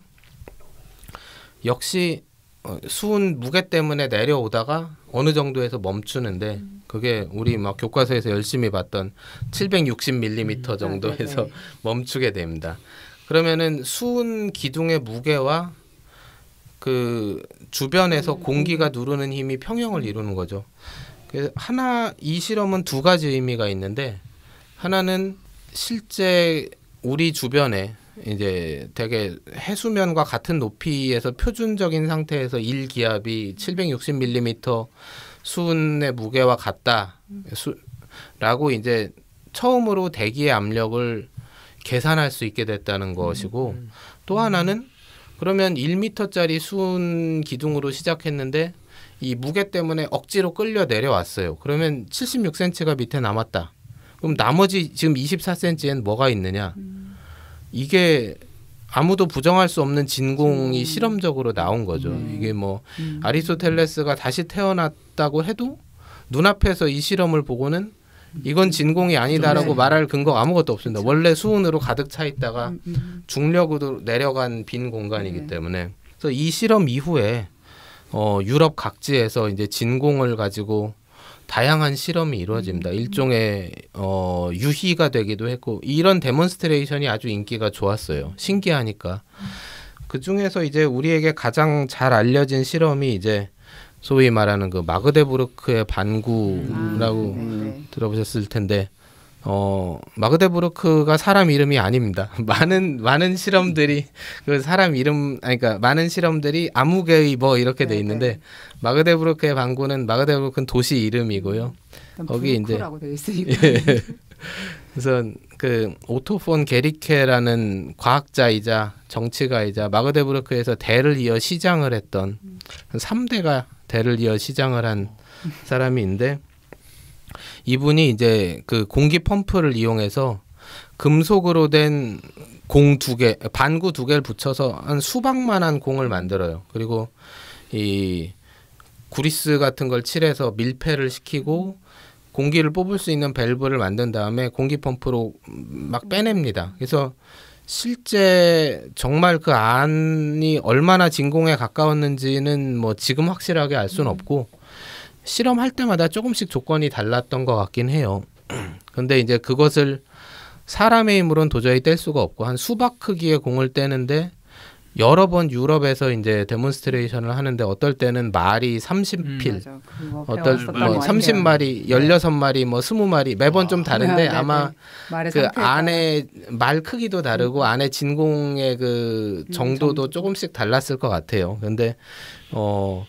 역시 수은 무게 때문에 내려오다가 어느 정도에서 멈추는데 그게 우리 막 교과서에서 열심히 봤던 칠백육십 밀리미터 정도에서 멈추게 됩니다. 그러면은 수은 기둥의 무게와 그 주변에서 공기가 누르는 힘이 평형을 이루는 거죠. 그래서 하나 이 실험은 두 가지 의미가 있는데 하나는 실제 우리 주변에 이제 되게 해수면과 같은 높이에서 표준적인 상태에서 일 기압이 칠백육십 밀리미터 수은의 무게와 같다. 수, 라고 이제 처음으로 대기의 압력을 계산할 수 있게 됐다는 것이고 음, 음. 또 하나는 그러면 일 미터짜리 수은 기둥으로 시작했는데 이 무게 때문에 억지로 끌려 내려왔어요. 그러면 칠십육 센티미터가 밑에 남았다. 그럼 나머지 지금 이십사 센티미터엔 뭐가 있느냐? 음. 이게 아무도 부정할 수 없는 진공이 음. 실험적으로 나온 거죠. 음. 이게 뭐 음. 아리스토텔레스가 다시 태어났다고 해도 눈앞에서 이 실험을 보고는 이건 진공이 아니다라고 네. 말할 근거가 아무것도 없습니다. 그렇죠. 원래 수은으로 가득 차 있다가 음, 음. 중력으로 내려간 빈 공간이기 네. 때문에 그래서 이 실험 이후에 어, 유럽 각지에서 이제 진공을 가지고 다양한 실험이 이루어집니다. 음. 일종의 어, 유희가 되기도 했고 이런 데몬스트레이션이 아주 인기가 좋았어요. 신기하니까. 음. 그 중에서 이제 우리에게 가장 잘 알려진 실험이 이제 소위 말하는 그 마그데부르크의 반구라고 음. 들어보셨을 텐데 어, 마그데부르크가 사람 이름이 아닙니다. 많은 많은 실험들이 그 사람 이름 아니 그러니까 많은 실험들이 아무개의 뭐 이렇게 돼 있는데 네네. 마그데부르크의 반구는 마그데부르크는 도시 이름이고요. 거기 이제 예. 그래서 그 오토 폰 게리케라는 과학자이자 정치가이자 마그데부르크에서 대를 이어 시장을 했던 음. 삼 대가 대를 이어 시장을 한 사람이 있는데 이분이 이제 그 공기 펌프를 이용해서 금속으로 된 공 두 개, 반구 두 개를 붙여서 한 수박만한 공을 만들어요. 그리고 이 구리스 같은 걸 칠해서 밀폐를 시키고 공기를 뽑을 수 있는 밸브를 만든 다음에 공기 펌프로 막 빼냅니다. 그래서 실제 정말 그 안이 얼마나 진공에 가까웠는지는 뭐 지금 확실하게 알 수는 없고 실험할 때마다 조금씩 조건이 달랐던 것 같긴 해요. 근데 이제 그것을 사람의 힘으로는 도저히 뗄 수가 없고 한 수박 크기의 공을 떼는데 여러 번 유럽에서 이제 데몬스트레이션을 하는데 어떨 때는 말이 삼십 필, 음, 어떨 뭐 삼십 마리, 열여섯 마리, 뭐 스무 마리 매번 좀 다른데 네, 아마 네, 네. 그 안에 말 크기도 다르고 음. 안에 진공의 그 정도도 음, 조금씩 달랐을 것 같아요. 근데 어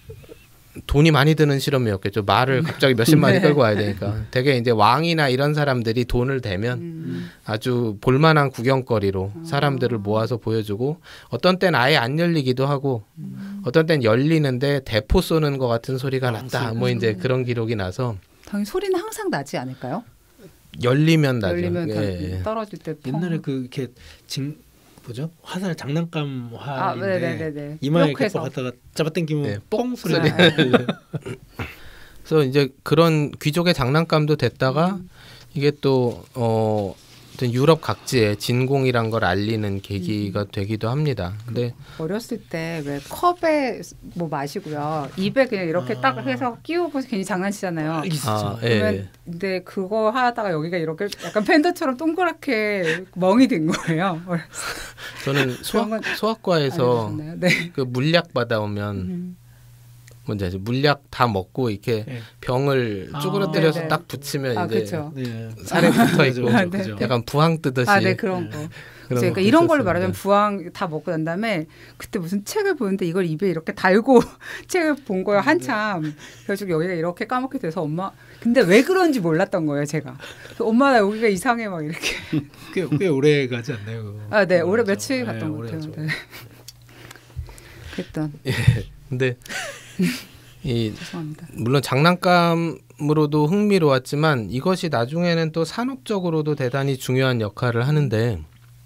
돈이 많이 드는 실험이었겠죠. 말을 갑자기 몇십 마리 끌고 와야 되니까. 되게 이제 왕이나 이런 사람들이 돈을 대면 음. 아주 볼만한 구경거리로 사람들을 모아서 보여주고 어떤 때는 아예 안 열리기도 하고 음. 어떤 때는 열리는데 대포 쏘는 것 같은 소리가 났다. 뭐 이제 그런 기록이 나서.
당연히 소리는 항상 나지 않을까요?
열리면 나죠.
열리면
예.
떨어질 때 펑.
옛날에 그 이렇게 징 뭐죠? 화살 장난감 화인데
아,
이마에 이렇게 갖다가 잡아당기면 네, 뽕 소리. 네.
그래서 이제 그런 귀족의 장난감도 됐다가 음. 이게 또 어, 유럽 각지에 진공이란 걸 알리는 계기가 음. 되기도 합니다. 근데
어렸을 때 왜 컵에 뭐 마시고요 입에 그냥 이렇게 아. 딱 해서 끼우고 괜히 장난치잖아요.
아,
그러면
예.
근데 그거 하다가 여기가 이렇게 약간 팬더처럼 동그랗게 멍이 된 거예요.
저는 소학, 소학과에서 네. 그 물약 받아오면 음. 뭔지 알죠? 물약 다 먹고 이렇게 네. 병을 쭈그러뜨려서 아, 딱 붙이면
아,
이제
네.
살에 붙어 있고
아, 네.
약간 부항 뜨듯이.
아, 네 그런 거. 그러니까 이런 걸로 말하자면 부항 다 먹고 난 다음에 그때 무슨 책을 보는데 이걸 입에 이렇게 달고 책을 본 거예요 한참. 그래서 여기가 이렇게 까맣게 돼서 엄마 근데 왜 그런지 몰랐던 거예요 제가. 엄마 나 여기가 이상해 막 이렇게.
꽤, 꽤 오래 가지 않나요?
아, 네 오래 며칠 갔던 네, 것 같아요. 네. 그랬던.
예. 근데 이
죄송합니다.
물론 장난감으로도 흥미로웠지만 이것이 나중에는 또 산업적으로도 대단히 중요한 역할을 하는데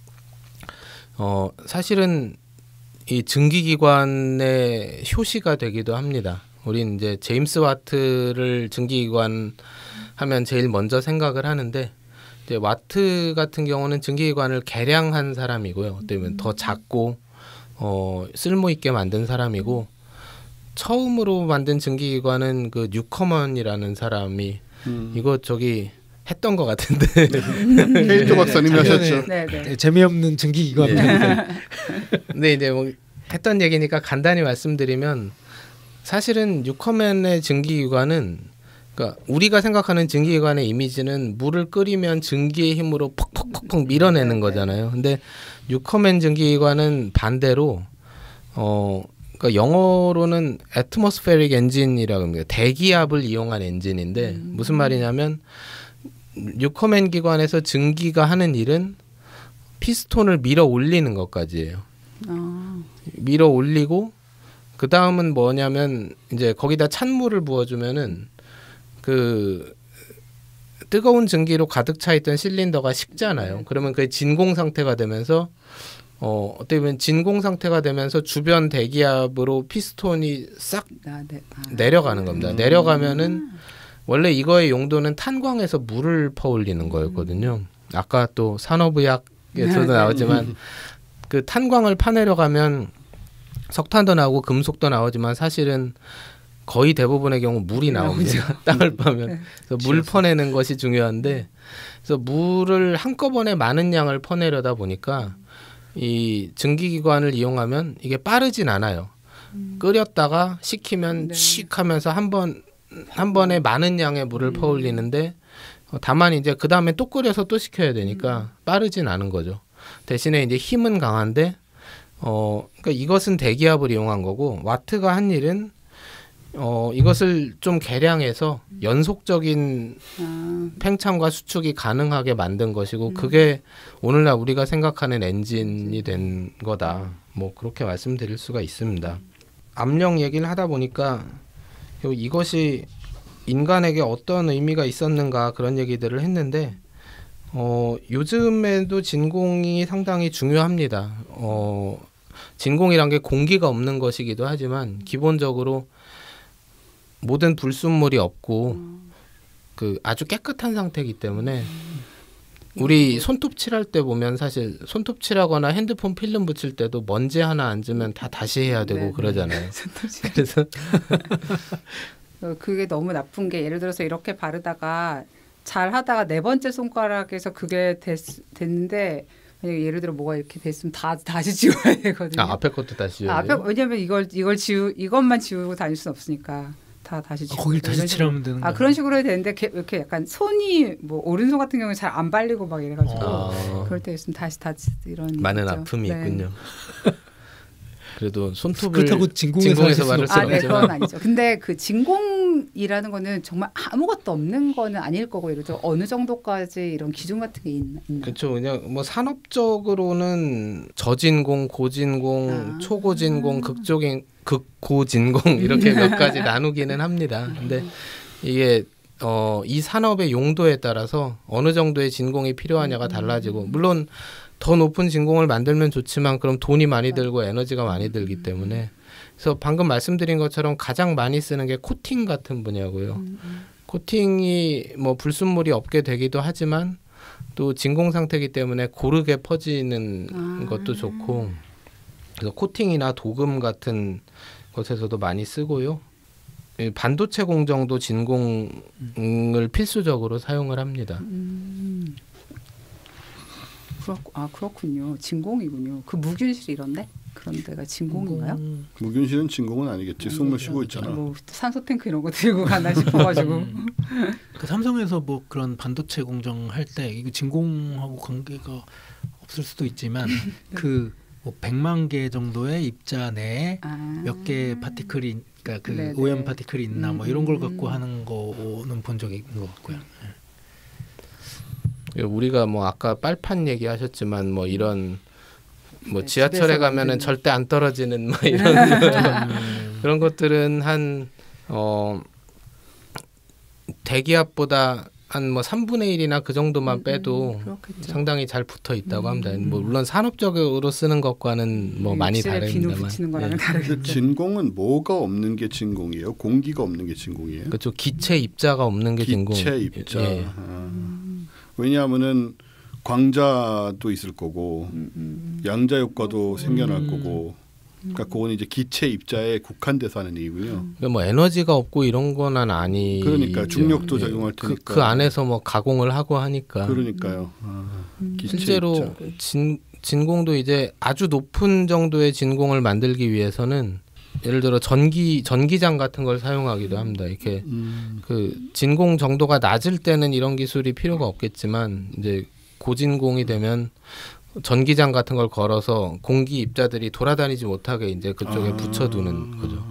어 사실은 이 증기기관의 효시가 되기도 합니다. 우린 이제 제임스 와트를 증기기관 하면 제일 먼저 생각을 하는데 이제 와트 같은 경우는 증기기관을 개량한 사람이고요. 어떻게 보면 더 작고 어 쓸모 있게 만든 사람이고 처음으로 만든 증기기관은 그 뉴커먼이라는 사람이 음. 이거 저기 했던 것 같은데
헤이트 박사님이 하셨죠.
네, 네. 재미없는 증기기관.
네. 네, 이제 뭐 했던 얘기니까 간단히 말씀드리면 사실은 뉴커맨의 증기기관은 그러니까 우리가 생각하는 증기기관의 이미지는 물을 끓이면 증기의 힘으로 퍽퍽퍽퍽 밀어내는 거잖아요. 근데 뉴커맨 증기기관은 반대로 어 그러니까 영어로는 atmospheric engine이라고 합니다. 대기압을 이용한 엔진인데 음. 무슨 말이냐면 뉴커맨 기관에서 증기가 하는 일은 피스톤을 밀어 올리는 것까지예요. 아. 밀어 올리고 그 다음은 뭐냐면 이제 거기다 찬물을 부어주면은 그 뜨거운 증기로 가득 차 있던 실린더가 식잖아요. 그러면 그게 진공 상태가 되면서 어, 어떻게 보면 진공 상태가 되면서 주변 대기압으로 피스톤이 싹
아, 네. 아.
내려가는 겁니다.
음.
내려가면은 원래 이거의 용도는 탄광에서 물을 퍼올리는 거였거든요. 아까 또 산업의학에서도 나오지만 그 탄광을 파내려가면 석탄도 나오고 금속도 나오지만 사실은 거의 대부분의 경우 물이 나옵니다. 땅을 파면. 그래서 물 퍼내는 것이 중요한데 그래서 물을 한꺼번에 많은 양을 퍼내려다 보니까 이 증기기관을 이용하면 이게 빠르진 않아요. 음. 끓였다가 식히면 칙 네. 하면서 한 번, 한 번에 많은 양의 물을 음. 퍼올리는데 다만 이제 그 다음에 또 끓여서 또 식혀야 되니까 음. 빠르진 않은 거죠. 대신에 이제 힘은 강한데 어, 그러니까 이것은 대기압을 이용한 거고 와트가 한 일은 어, 이것을 좀 개량해서 연속적인 아. 팽창과 수축이 가능하게 만든 것이고 음. 그게 오늘날 우리가 생각하는 엔진이 된 거다. 뭐 그렇게 말씀드릴 수가 있습니다. 압력 얘기를 하다 보니까 이것이 인간에게 어떤 의미가 있었는가 그런 얘기들을 했는데 어, 요즘에도 진공이 상당히 중요합니다. 어, 진공이란 게 공기가 없는 것이기도 하지만 기본적으로 모든 불순물이 없고 음. 그 아주 깨끗한 상태이기 때문에 음. 우리 손톱 칠할 때 보면 사실 손톱 칠하거나 핸드폰 필름 붙일 때도 먼지 하나 앉으면 다 다시 해야 되고 네, 그러잖아요. 네. 그래서
그게 너무 나쁜 게 예를 들어서 이렇게 바르다가 잘 하다가 네 번째 손가락에서 그게 됐, 됐는데 만약에 예를 들어 뭐가 이렇게 됐으면 다 다시 지워야 되거든요.
아, 앞에 것도 다시 지워야
아, 앞에 왜냐면 이걸 이걸 지우 이것만 지우고 다닐 수는 없으니까. 다 다시
아, 거길 다시 칠하면 되는
아 그런 식으로 해야 되는데 이렇게 약간 손이 뭐 오른손 같은 경우는 잘 안 발리고 막 이래가지고 아. 그럴 때 있으면 다시 다 이런
많은
있죠.
아픔이
네.
있군요. 그래도 손톱을
그렇다고 진공에서,
진공에서 바를 수는
아, 네,
없지만
그건 아니죠. 근데 그 진공이라는 거는 정말 아무것도 없는 거는 아닐 거고 예를 들어 어느 정도까지 이런 기준 같은 게 있나?
그렇죠. 그냥 뭐 산업적으로는 저진공, 고진공, 아. 초고진공, 극조긴 극고진공 이렇게 몇 가지 나누기는 합니다. 근데 이게 어, 이 산업의 용도에 따라서 어느 정도의 진공이 필요하냐가 달라지고 물론 더 높은 진공을 만들면 좋지만 그럼 돈이 많이 들고 에너지가 많이 들기 때문에 그래서 방금 말씀드린 것처럼 가장 많이 쓰는 게 코팅 같은 분야고요. 코팅이 뭐 불순물이 없게 되기도 하지만 또 진공 상태이기 때문에 고르게 퍼지는 아. 것도 좋고 그래서 코팅이나 도금 같은 것에서도 많이 쓰고요. 반도체 공정도 진공을 필수적으로 사용을 합니다.
음. 그렇, 아 그렇군요. 진공이군요. 그 무균실 이런데? 그런 데가 진공인가요?
음. 무균실은 진공은 아니겠지. 숨을 쉬고 있잖아.
뭐 산소 탱크 이런 거 들고 가나 싶어가지고. 음.
그 삼성에서 뭐 그런 반도체 공정 할 때 이거 진공하고 관계가 없을 수도 있지만 그 뭐 백만 개 정도의 입자 내에 아. 몇 개 파티클이 그러니까 그 네네. 오염 파티클이 있나 뭐 이런 걸 갖고 하는 거는 본 적이 있는 것 같고요.
네. 우리가 뭐 아까 빨판 얘기하셨지만 뭐 이런 뭐 네, 지하철에 가면은 만드는... 절대 안 떨어지는 뭐 이런 그런 것들은 한 어 대기압보다 한 뭐 삼분의 일이나 그 정도만 음, 빼도 음, 상당히 잘 붙어 있다고 음, 합니다. 뭐 물론 산업적으로 쓰는 것과는 뭐 많이 다릅니다만.
네. 진공은 뭐가 없는 게 진공이에요? 공기가 없는 게 진공이에요?
그렇죠. 기체 입자가 없는 게
기체
진공.
기체 입자. 예. 아. 음. 왜냐하면은 광자도 있을 거고 음, 음. 양자 효과도 음. 생겨날 거고. 그러니까 그건 이제 기체 입자에 국한돼서 하는 얘기고요.
그러니까 뭐 에너지가 없고 이런 거는 아니.
그러니까 중력도 예. 작용할 테니까.
그, 그 안에서 뭐 가공을 하고 하니까.
그러니까요. 아,
실제로 진, 진공도 이제 아주 높은 정도의 진공을 만들기 위해서는 예를 들어 전기 전기장 같은 걸 사용하기도 합니다. 이렇게 음. 그 진공 정도가 낮을 때는 이런 기술이 필요가 없겠지만 이제 고진공이 되면 전기장 같은 걸 걸어서 공기 입자들이 돌아다니지 못하게 이제 그쪽에 아. 붙여두는 거죠.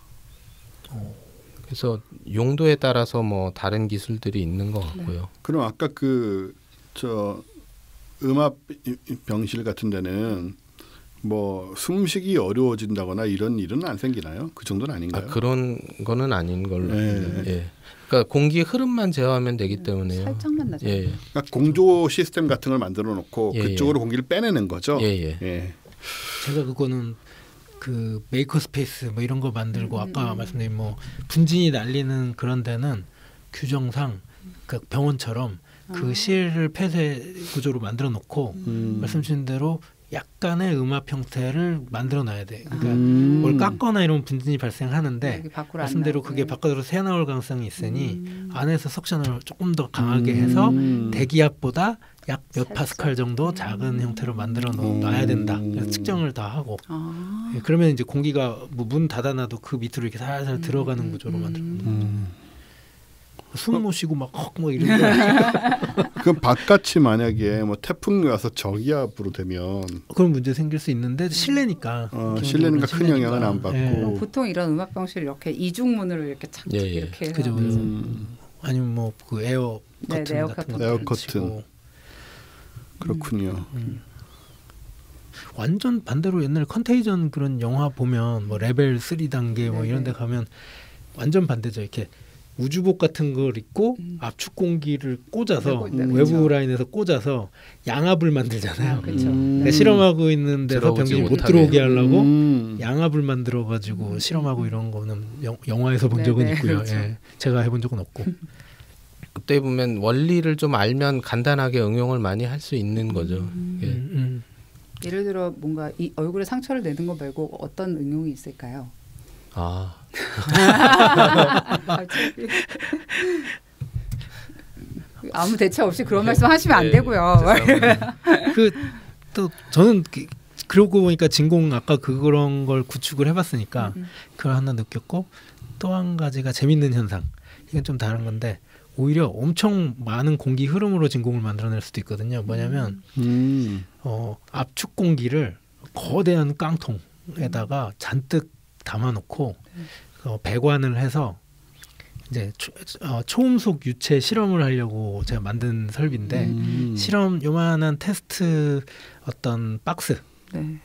그래서 용도에 따라서 뭐 다른 기술들이 있는 것 같고요.
네. 그럼 아까 그 저 음압 병실 같은 데는 뭐 숨쉬기 어려워진다거나 이런 일은 안 생기나요? 그 정도는 아닌가요?
아, 그런 거는 아닌 걸로.
네.
예. 그러니까 공기 흐름만 제어하면 되기 때문에요.
살짝만 나죠.
예.
그러니까 공조 시스템 같은 걸 만들어 놓고
예,
그쪽으로
예.
공기를 빼내는 거죠.
예, 예.
예.
제가 그거는 그 메이커 스페이스 뭐 이런 거 만들고
음,
아까
음.
말씀드린 뭐 분진이 날리는 그런 데는 규정상 그 병원처럼 그
아.
실을 폐쇄 구조로 만들어 놓고
음.
말씀 주신 대로 약간의 음압 형태를 만들어 놔야 돼. 그러니까
음.
뭘 깎거나 이러면 분진이 발생하는데
여기 밖으로 안
말씀대로
나오게.
그게 바깥으로 새 나올 가능성이 있으니
음.
안에서 석션을 조금 더 강하게 해서
음.
대기압보다 약 몇
살짝.
파스칼 정도
음.
작은 형태로 만들어 놓-
음.
놔야 된다. 그래서 측정을 다 하고
아.
예, 그러면 이제 공기가 뭐 문 닫아놔도 그 밑으로 이렇게 살살
음,
들어가는
음,
구조로
음.
만들어.
음.
숨 못 쉬고 막헉뭐 이런 거.
그럼 바깥이 만약에 뭐 태풍이 와서 저기압으로 되면
그런 문제 생길 수 있는데 실내니까.
어,
기본적으로
실내니까 큰
실내니까.
영향은 안 받고.
예.
그럼 보통 이런 음압 병실 이렇게 이중문으로 이렇게 착
예, 예.
이렇게 해서
그죠, 그죠.
음,
아니면 뭐 그 에어
네,
커튼
에어
같은
커튼.
거
에어
붙이고.
커튼. 그렇군요.
음. 완전 반대로 옛날 컨테이전 그런 영화 보면 뭐 레벨 삼 단계 뭐
네네.
이런 데 가면 완전 반대죠. 이렇게 우주복 같은 걸 입고
음.
압축 공기를 꽂아서
네,
외부
그렇죠.
라인에서 꽂아서 양압을 만들잖아요.
아, 그렇죠.
음.
그러니까 실험하고 있는 데서
들어오지
병진이 못
못하게.
들어오게 하려고
음.
양압을 만들어 가지고
음.
실험하고 이런 거는 영, 영화에서 본 적은
네네,
있고요.
그렇죠.
예. 제가 해본 적은 없고.
그때 보면 원리를 좀 알면 간단하게 응용을 많이 할 수 있는 거죠.
음.
예.
음, 음.
예를 들어 뭔가 이 얼굴에 상처를 내는 거 말고 어떤 응용이 있을까요?
아,
갑자기. 아무 대체 없이 그런 말씀 하시면 안
예,
되고요.
죄송합니다.
그 또 저는 그, 그러고 보니까 진공 아까 그런 걸 구축을 해봤으니까
음.
그걸 하나 느꼈고 또 한 가지가 재밌는 현상. 이건 좀 다른 건데 오히려 엄청 많은 공기 흐름으로 진공을 만들어낼 수도 있거든요. 뭐냐면
음.
어, 압축 공기를 거대한 깡통에다가 잔뜩 담아놓고 어, 배관을 해서 이제 초, 어, 초음속 유체 실험을 하려고 제가 만든 설비인데
음.
실험 요만한 테스트 어떤 박스로
네.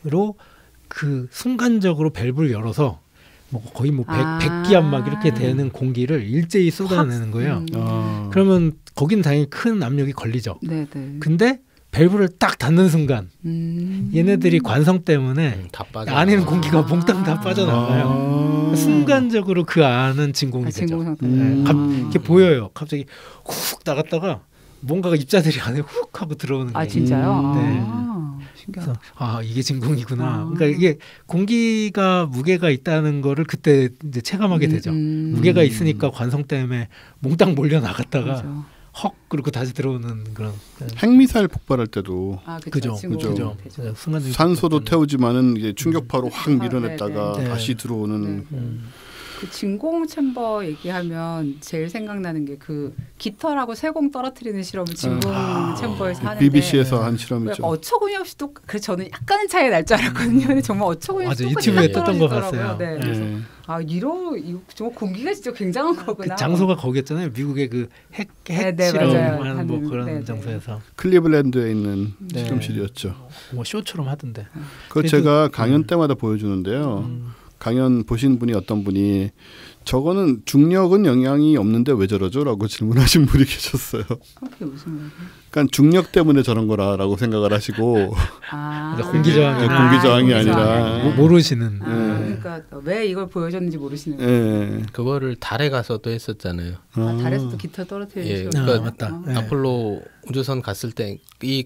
그 순간적으로 밸브를 열어서 뭐 거의 뭐 백,
아.
백 기압 막 이렇게 되는 공기를 일제히 쏟아내는 거예요.
음.
아.
그러면 거긴 당연히 큰 압력이 걸리죠.
네, 네.
근데 밸브를 딱 닫는 순간
음.
얘네들이 관성 때문에
음, 다 빠져.
안에는 공기가
아.
몽땅 다 빠져나가요.
아.
순간적으로 그 안은 진공이
아,
되죠.
진공 상태.
음.
갑-
아.
이렇게 보여요. 갑자기 훅 나갔다가 뭔가가 입자들이 안에 훅 하고 들어오는
아
거예요.
진짜요?
네.
아, 신기하다.
그래서 아 이게 진공이구나.
아.
그러니까 이게 공기가 무게가 있다는 거를 그때 이제 체감하게 되죠.
음.
무게가 있으니까 관성 때문에 몽땅 몰려 나갔다가
맞아.
헉 그리고 다시 들어오는 그런
핵미사일 폭발할 때도
아,
그죠,
진공
그죠.
되죠.
순간적인
산소도 태우지만은 이제 충격파로 확
아,
밀어냈다가
네, 네.
다시 들어오는
네.
음.
그 진공 챔버 얘기하면 제일 생각나는 게 그 깃털하고 세공 떨어뜨리는 실험을 진공
아.
챔버에서 하는데
비비씨에서 한
뭐
실험이죠.
약간 어처구니없이 또 그 저는 약간은 차이 날 줄 알았거든요. 근데 정말 어처구니없이
맞아,
똑같이
유튜브에
딱
떴던 거
떨어지더라고요.
봤어요.
네.
네.
그래서
네.
아 이런 이거 정말 공기가 진짜 굉장한 거구나.
그 장소가 거기였잖아요. 미국의 그 핵 핵
네, 네, 맞아요.
실험하는 뭐
하는,
그런
네, 네.
장소에서
클리블랜드에 있는
네.
실험실이었죠.
뭐 쇼처럼 하던데.
그거
그래도-
제가 강연
음.
때마다 보여주는데요.
음.
강연 보신 분이 어떤 분이 저거는 중력은 영향이 없는데 왜 저러죠?라고 질문하신 분이 계셨어요.
그게 무슨 말이에요?
그러니까 중력 때문에 저런 거라라고 생각을 하시고
아,
그러니까 공기 저항이
네, 공기 저항이 아니라.
모- 모르시는.
아,
네.
그러니까 왜 이걸 보여줬는지 모르시는 거예요.
예.
그거를 달에 가서도 했었잖아요.
아, 달에서도 깃털 떨어뜨리는
예,
실험.
그러니까
아, 맞다.
아,
네.
아폴로 우주선 갔을 때 이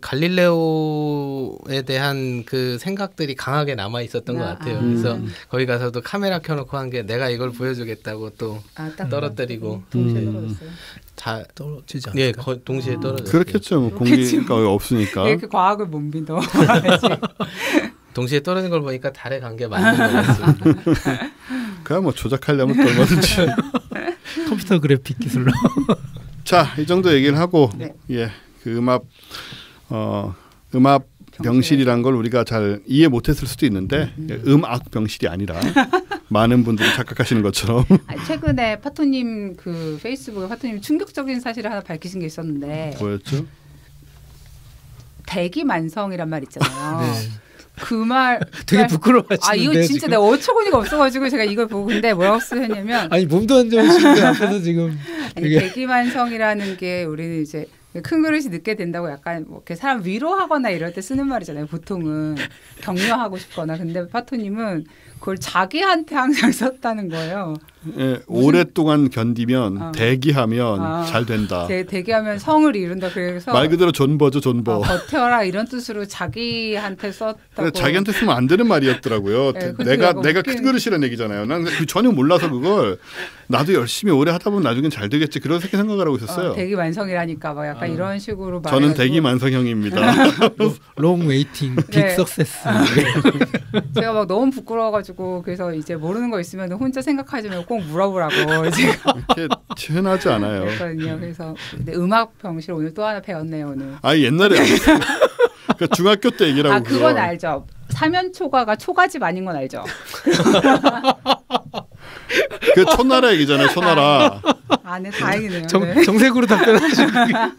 갈릴레오에 대한 그 생각들이 강하게 남아 있었던 것
아,
같아요.
아.
그래서 거기 가서도 카메라 켜놓고 한 게 내가 이걸 보여주겠다고 또
아, 딱
떨어뜨리고.
동시에
음.
떨어졌어요.
다,
떨어지지
예,
않을까?
거, 동시에
아.
떨어졌어요.
그렇겠죠. 뭐
그렇겠지.
공기가 없으니까.
예, 그 과학을 못 믿어.
동시에 떨어진 걸 보니까 달에 간 게 맞는 것 같습니다.
그야 뭐 조작하려면 또 얼마든지.
컴퓨터 그래픽 기술로.
자, 이 정도 얘기를 하고
네.
예, 그 음압 어 음압 병실이란 걸 우리가 잘 이해 못했을 수도 있는데
음.
예, 음악 병실이 아니라 많은 분들이 착각하시는 것처럼
아니, 최근에 파토님 그 페이스북에 파토님 충격적인 사실을 하나 밝히신 게 있었는데
뭐였죠?
대기만성이란 말 있잖아요.
네.
그 말
되게 부끄러워하시는데
아 이거 진짜
지금.
내가 어처구니가 없어가지고 제가 이걸 보고 근데 뭐라고 쓰셨냐면
아니 몸도 안 좋으신데 앞에서 지금
아니, 대기만성이라는 게 우리는 이제 큰 그릇이 늦게 된다고 약간 뭐 이렇게 사람 위로하거나 이럴 때 쓰는 말이잖아요. 보통은 격려하고 싶거나. 근데 파토님은 그걸 자기한테 항상 썼다는 거예요.
예, 오랫동안 견디면
어.
대기하면
아,
잘 된다.
대, 대기하면 성을 이룬다. 그래서
말 그대로 존버죠, 존버.
어, 버텨라 이런 뜻으로 자기한테 썼다고.
자기한테 쓰면 안 되는 말이었더라고요.
네,
내가
약간
내가
웃긴...
큰 그릇이라는 얘기잖아요. 난 그 전혀 몰라서 그걸 나도 열심히 오래 하다 보면 나중엔 잘 되겠지 그렇게 생각을 하고 있었어요.
어, 대기만성이라니까 막 약간 어. 이런 식으로 말해가지고.
저는 대기만성형입니다.
롱 웨이팅, 빅
네.
석세스.
제가 막 너무 부끄러워가지고 그래서 이제 모르는 거 있으면 혼자 생각하지 말고 꼭 물어보라고 제가
이렇게 흔하지 않아요.
그랬거든요. 그래서 근데 음악 병실 오늘 또 하나 배웠네요 오늘.
아 옛날에 그 중학교 때 얘기라고.
아 그건 그거. 알죠. 사면초가가 초가집 아닌 건 알죠.
그 초나라 얘기잖아요. 초나라.
아, 네 다행이네요.
정,
네.
정색으로 답변하시고.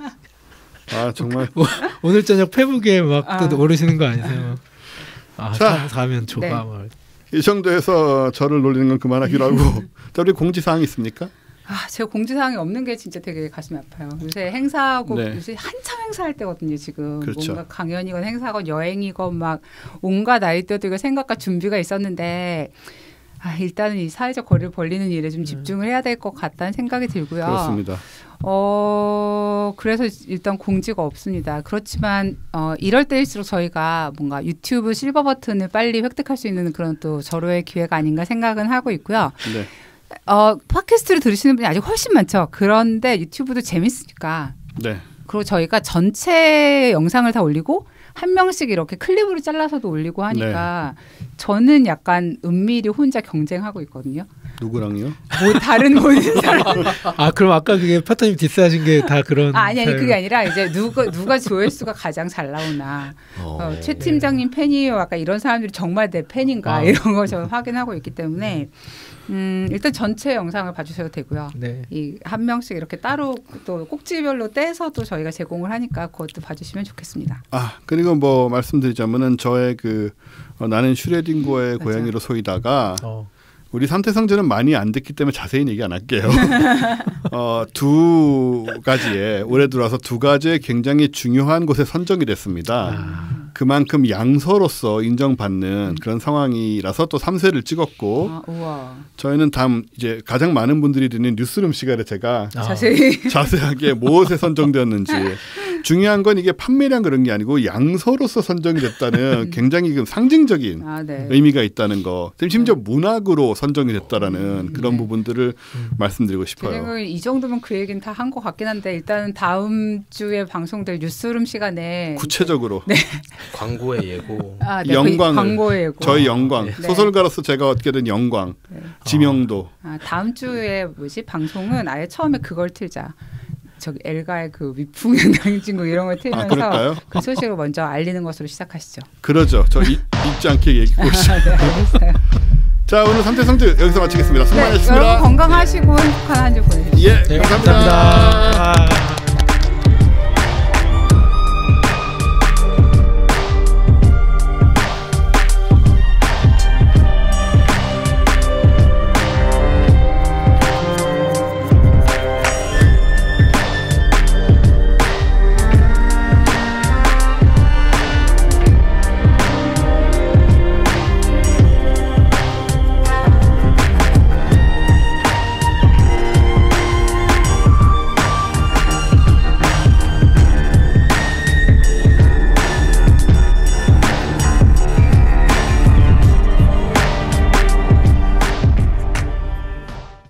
아 정말
오, 오늘 저녁 페북에 막 또
아.
오르시는 거 아니세요? 아,
자,
사면초가
네.
말.
이 정도에서 저를 놀리는 건 그만하기로 하고. 자, 우리 공지사항 있습니까?
아, 제가 공지사항이 없는 게 진짜 되게 가슴이 아파요. 요새 행사하고
네.
요새 한참 행사할 때거든요. 지금
그렇죠.
뭔가 강연이건 행사건 여행이건 막 온갖 아이디어들과 생각과 준비가 있었는데 아, 일단은 이 사회적 거리를 벌리는 일에 좀 집중을 해야 될 것 같다는 생각이 들고요.
그렇습니다.
어, 그래서 일단 공지가 없습니다. 그렇지만 어, 이럴 때일수록 저희가 뭔가 유튜브 실버 버튼을 빨리 획득할 수 있는 그런 또 절호의 기회가 아닌가 생각은 하고 있고요.
네.
어, 팟캐스트를 들으시는 분이 아직 훨씬 많죠. 그런데 유튜브도 재밌으니까.
네.
그리고 저희가 전체 영상을 다 올리고 한 명씩 이렇게 클립으로 잘라서도 올리고 하니까 네. 저는 약간 은밀히 혼자 경쟁하고 있거든요.
누구랑요?
뭐 다른 모든 사람.
아 그럼 아까 그게 파터님 디스하신 게 다 그런.
아, 아니 아니 그게 아니라 이제 누가 누가 조회수가 가장 잘 나오나. 어, 최 팀장님 팬이에요. 아까 이런 사람들이 정말 내 팬인가 아. 이런 거 저는 확인하고 있기 때문에. 음, 일단 전체 영상을 봐주셔도 되고요. 네. 이 한 명씩 이렇게 따로 또 꼭지별로 떼서 또 저희가 제공을 하니까 그것도 봐주시면 좋겠습니다.
아 그리고 뭐 말씀드리자면은 저의 그 어, 나는 슈레딩거의 맞아. 고양이로 소이다가 어. 우리 삼태성제는 많이 안 듣기 때문에 자세히 얘기 안 할게요. 어, 두 가지에 올해 들어와서 두 가지에 굉장히 중요한 곳에 선정이 됐습니다. 아. 그만큼 양서로서 인정받는 그런 상황이라서 또 삼 세를 찍었고
아, 우와.
저희는 다음 이제 가장 많은 분들이 듣는 뉴스룸 시간에 제가
아. 자세히
자세하게 무엇에 선정되었는지 중요한 건 이게 판매량 그런 게 아니고 양서로서 선정이 됐다는 굉장히 상징적인
아, 네.
의미가 있다는 거. 심지어 문학으로 선정이 됐다라는 음, 그런 네. 부분들을 음. 말씀드리고 싶어요.
이 정도면 그 얘기는 다 한 것 같긴 한데 일단은 다음 주에 방송될 뉴스룸 시간에
구체적으로
네.
광고의 예고,
아, 네.
영광을
광고의 예고.
저희 영광 네. 소설가로서 제가 얻게 된 영광, 네. 지명도.
아, 다음 주에 뭐지 방송은 아예 처음에 그걸 틀자. 저기 엘가의 그 위풍의 당진국 이런 걸 틀면서
아,
그 소식을 먼저 알리는 것으로 시작하시죠.
그러죠. 저 이, 잊지 않게 얘기하고 있어요.
네, 알겠어요.
자 오늘 삼태성제 여기서 마치겠습니다. 수고 많으셨습니다.
네, 여러분 건강하시고 행복한 한 주 보내십시오.
예,
네,
감사합니다.
감사합니다.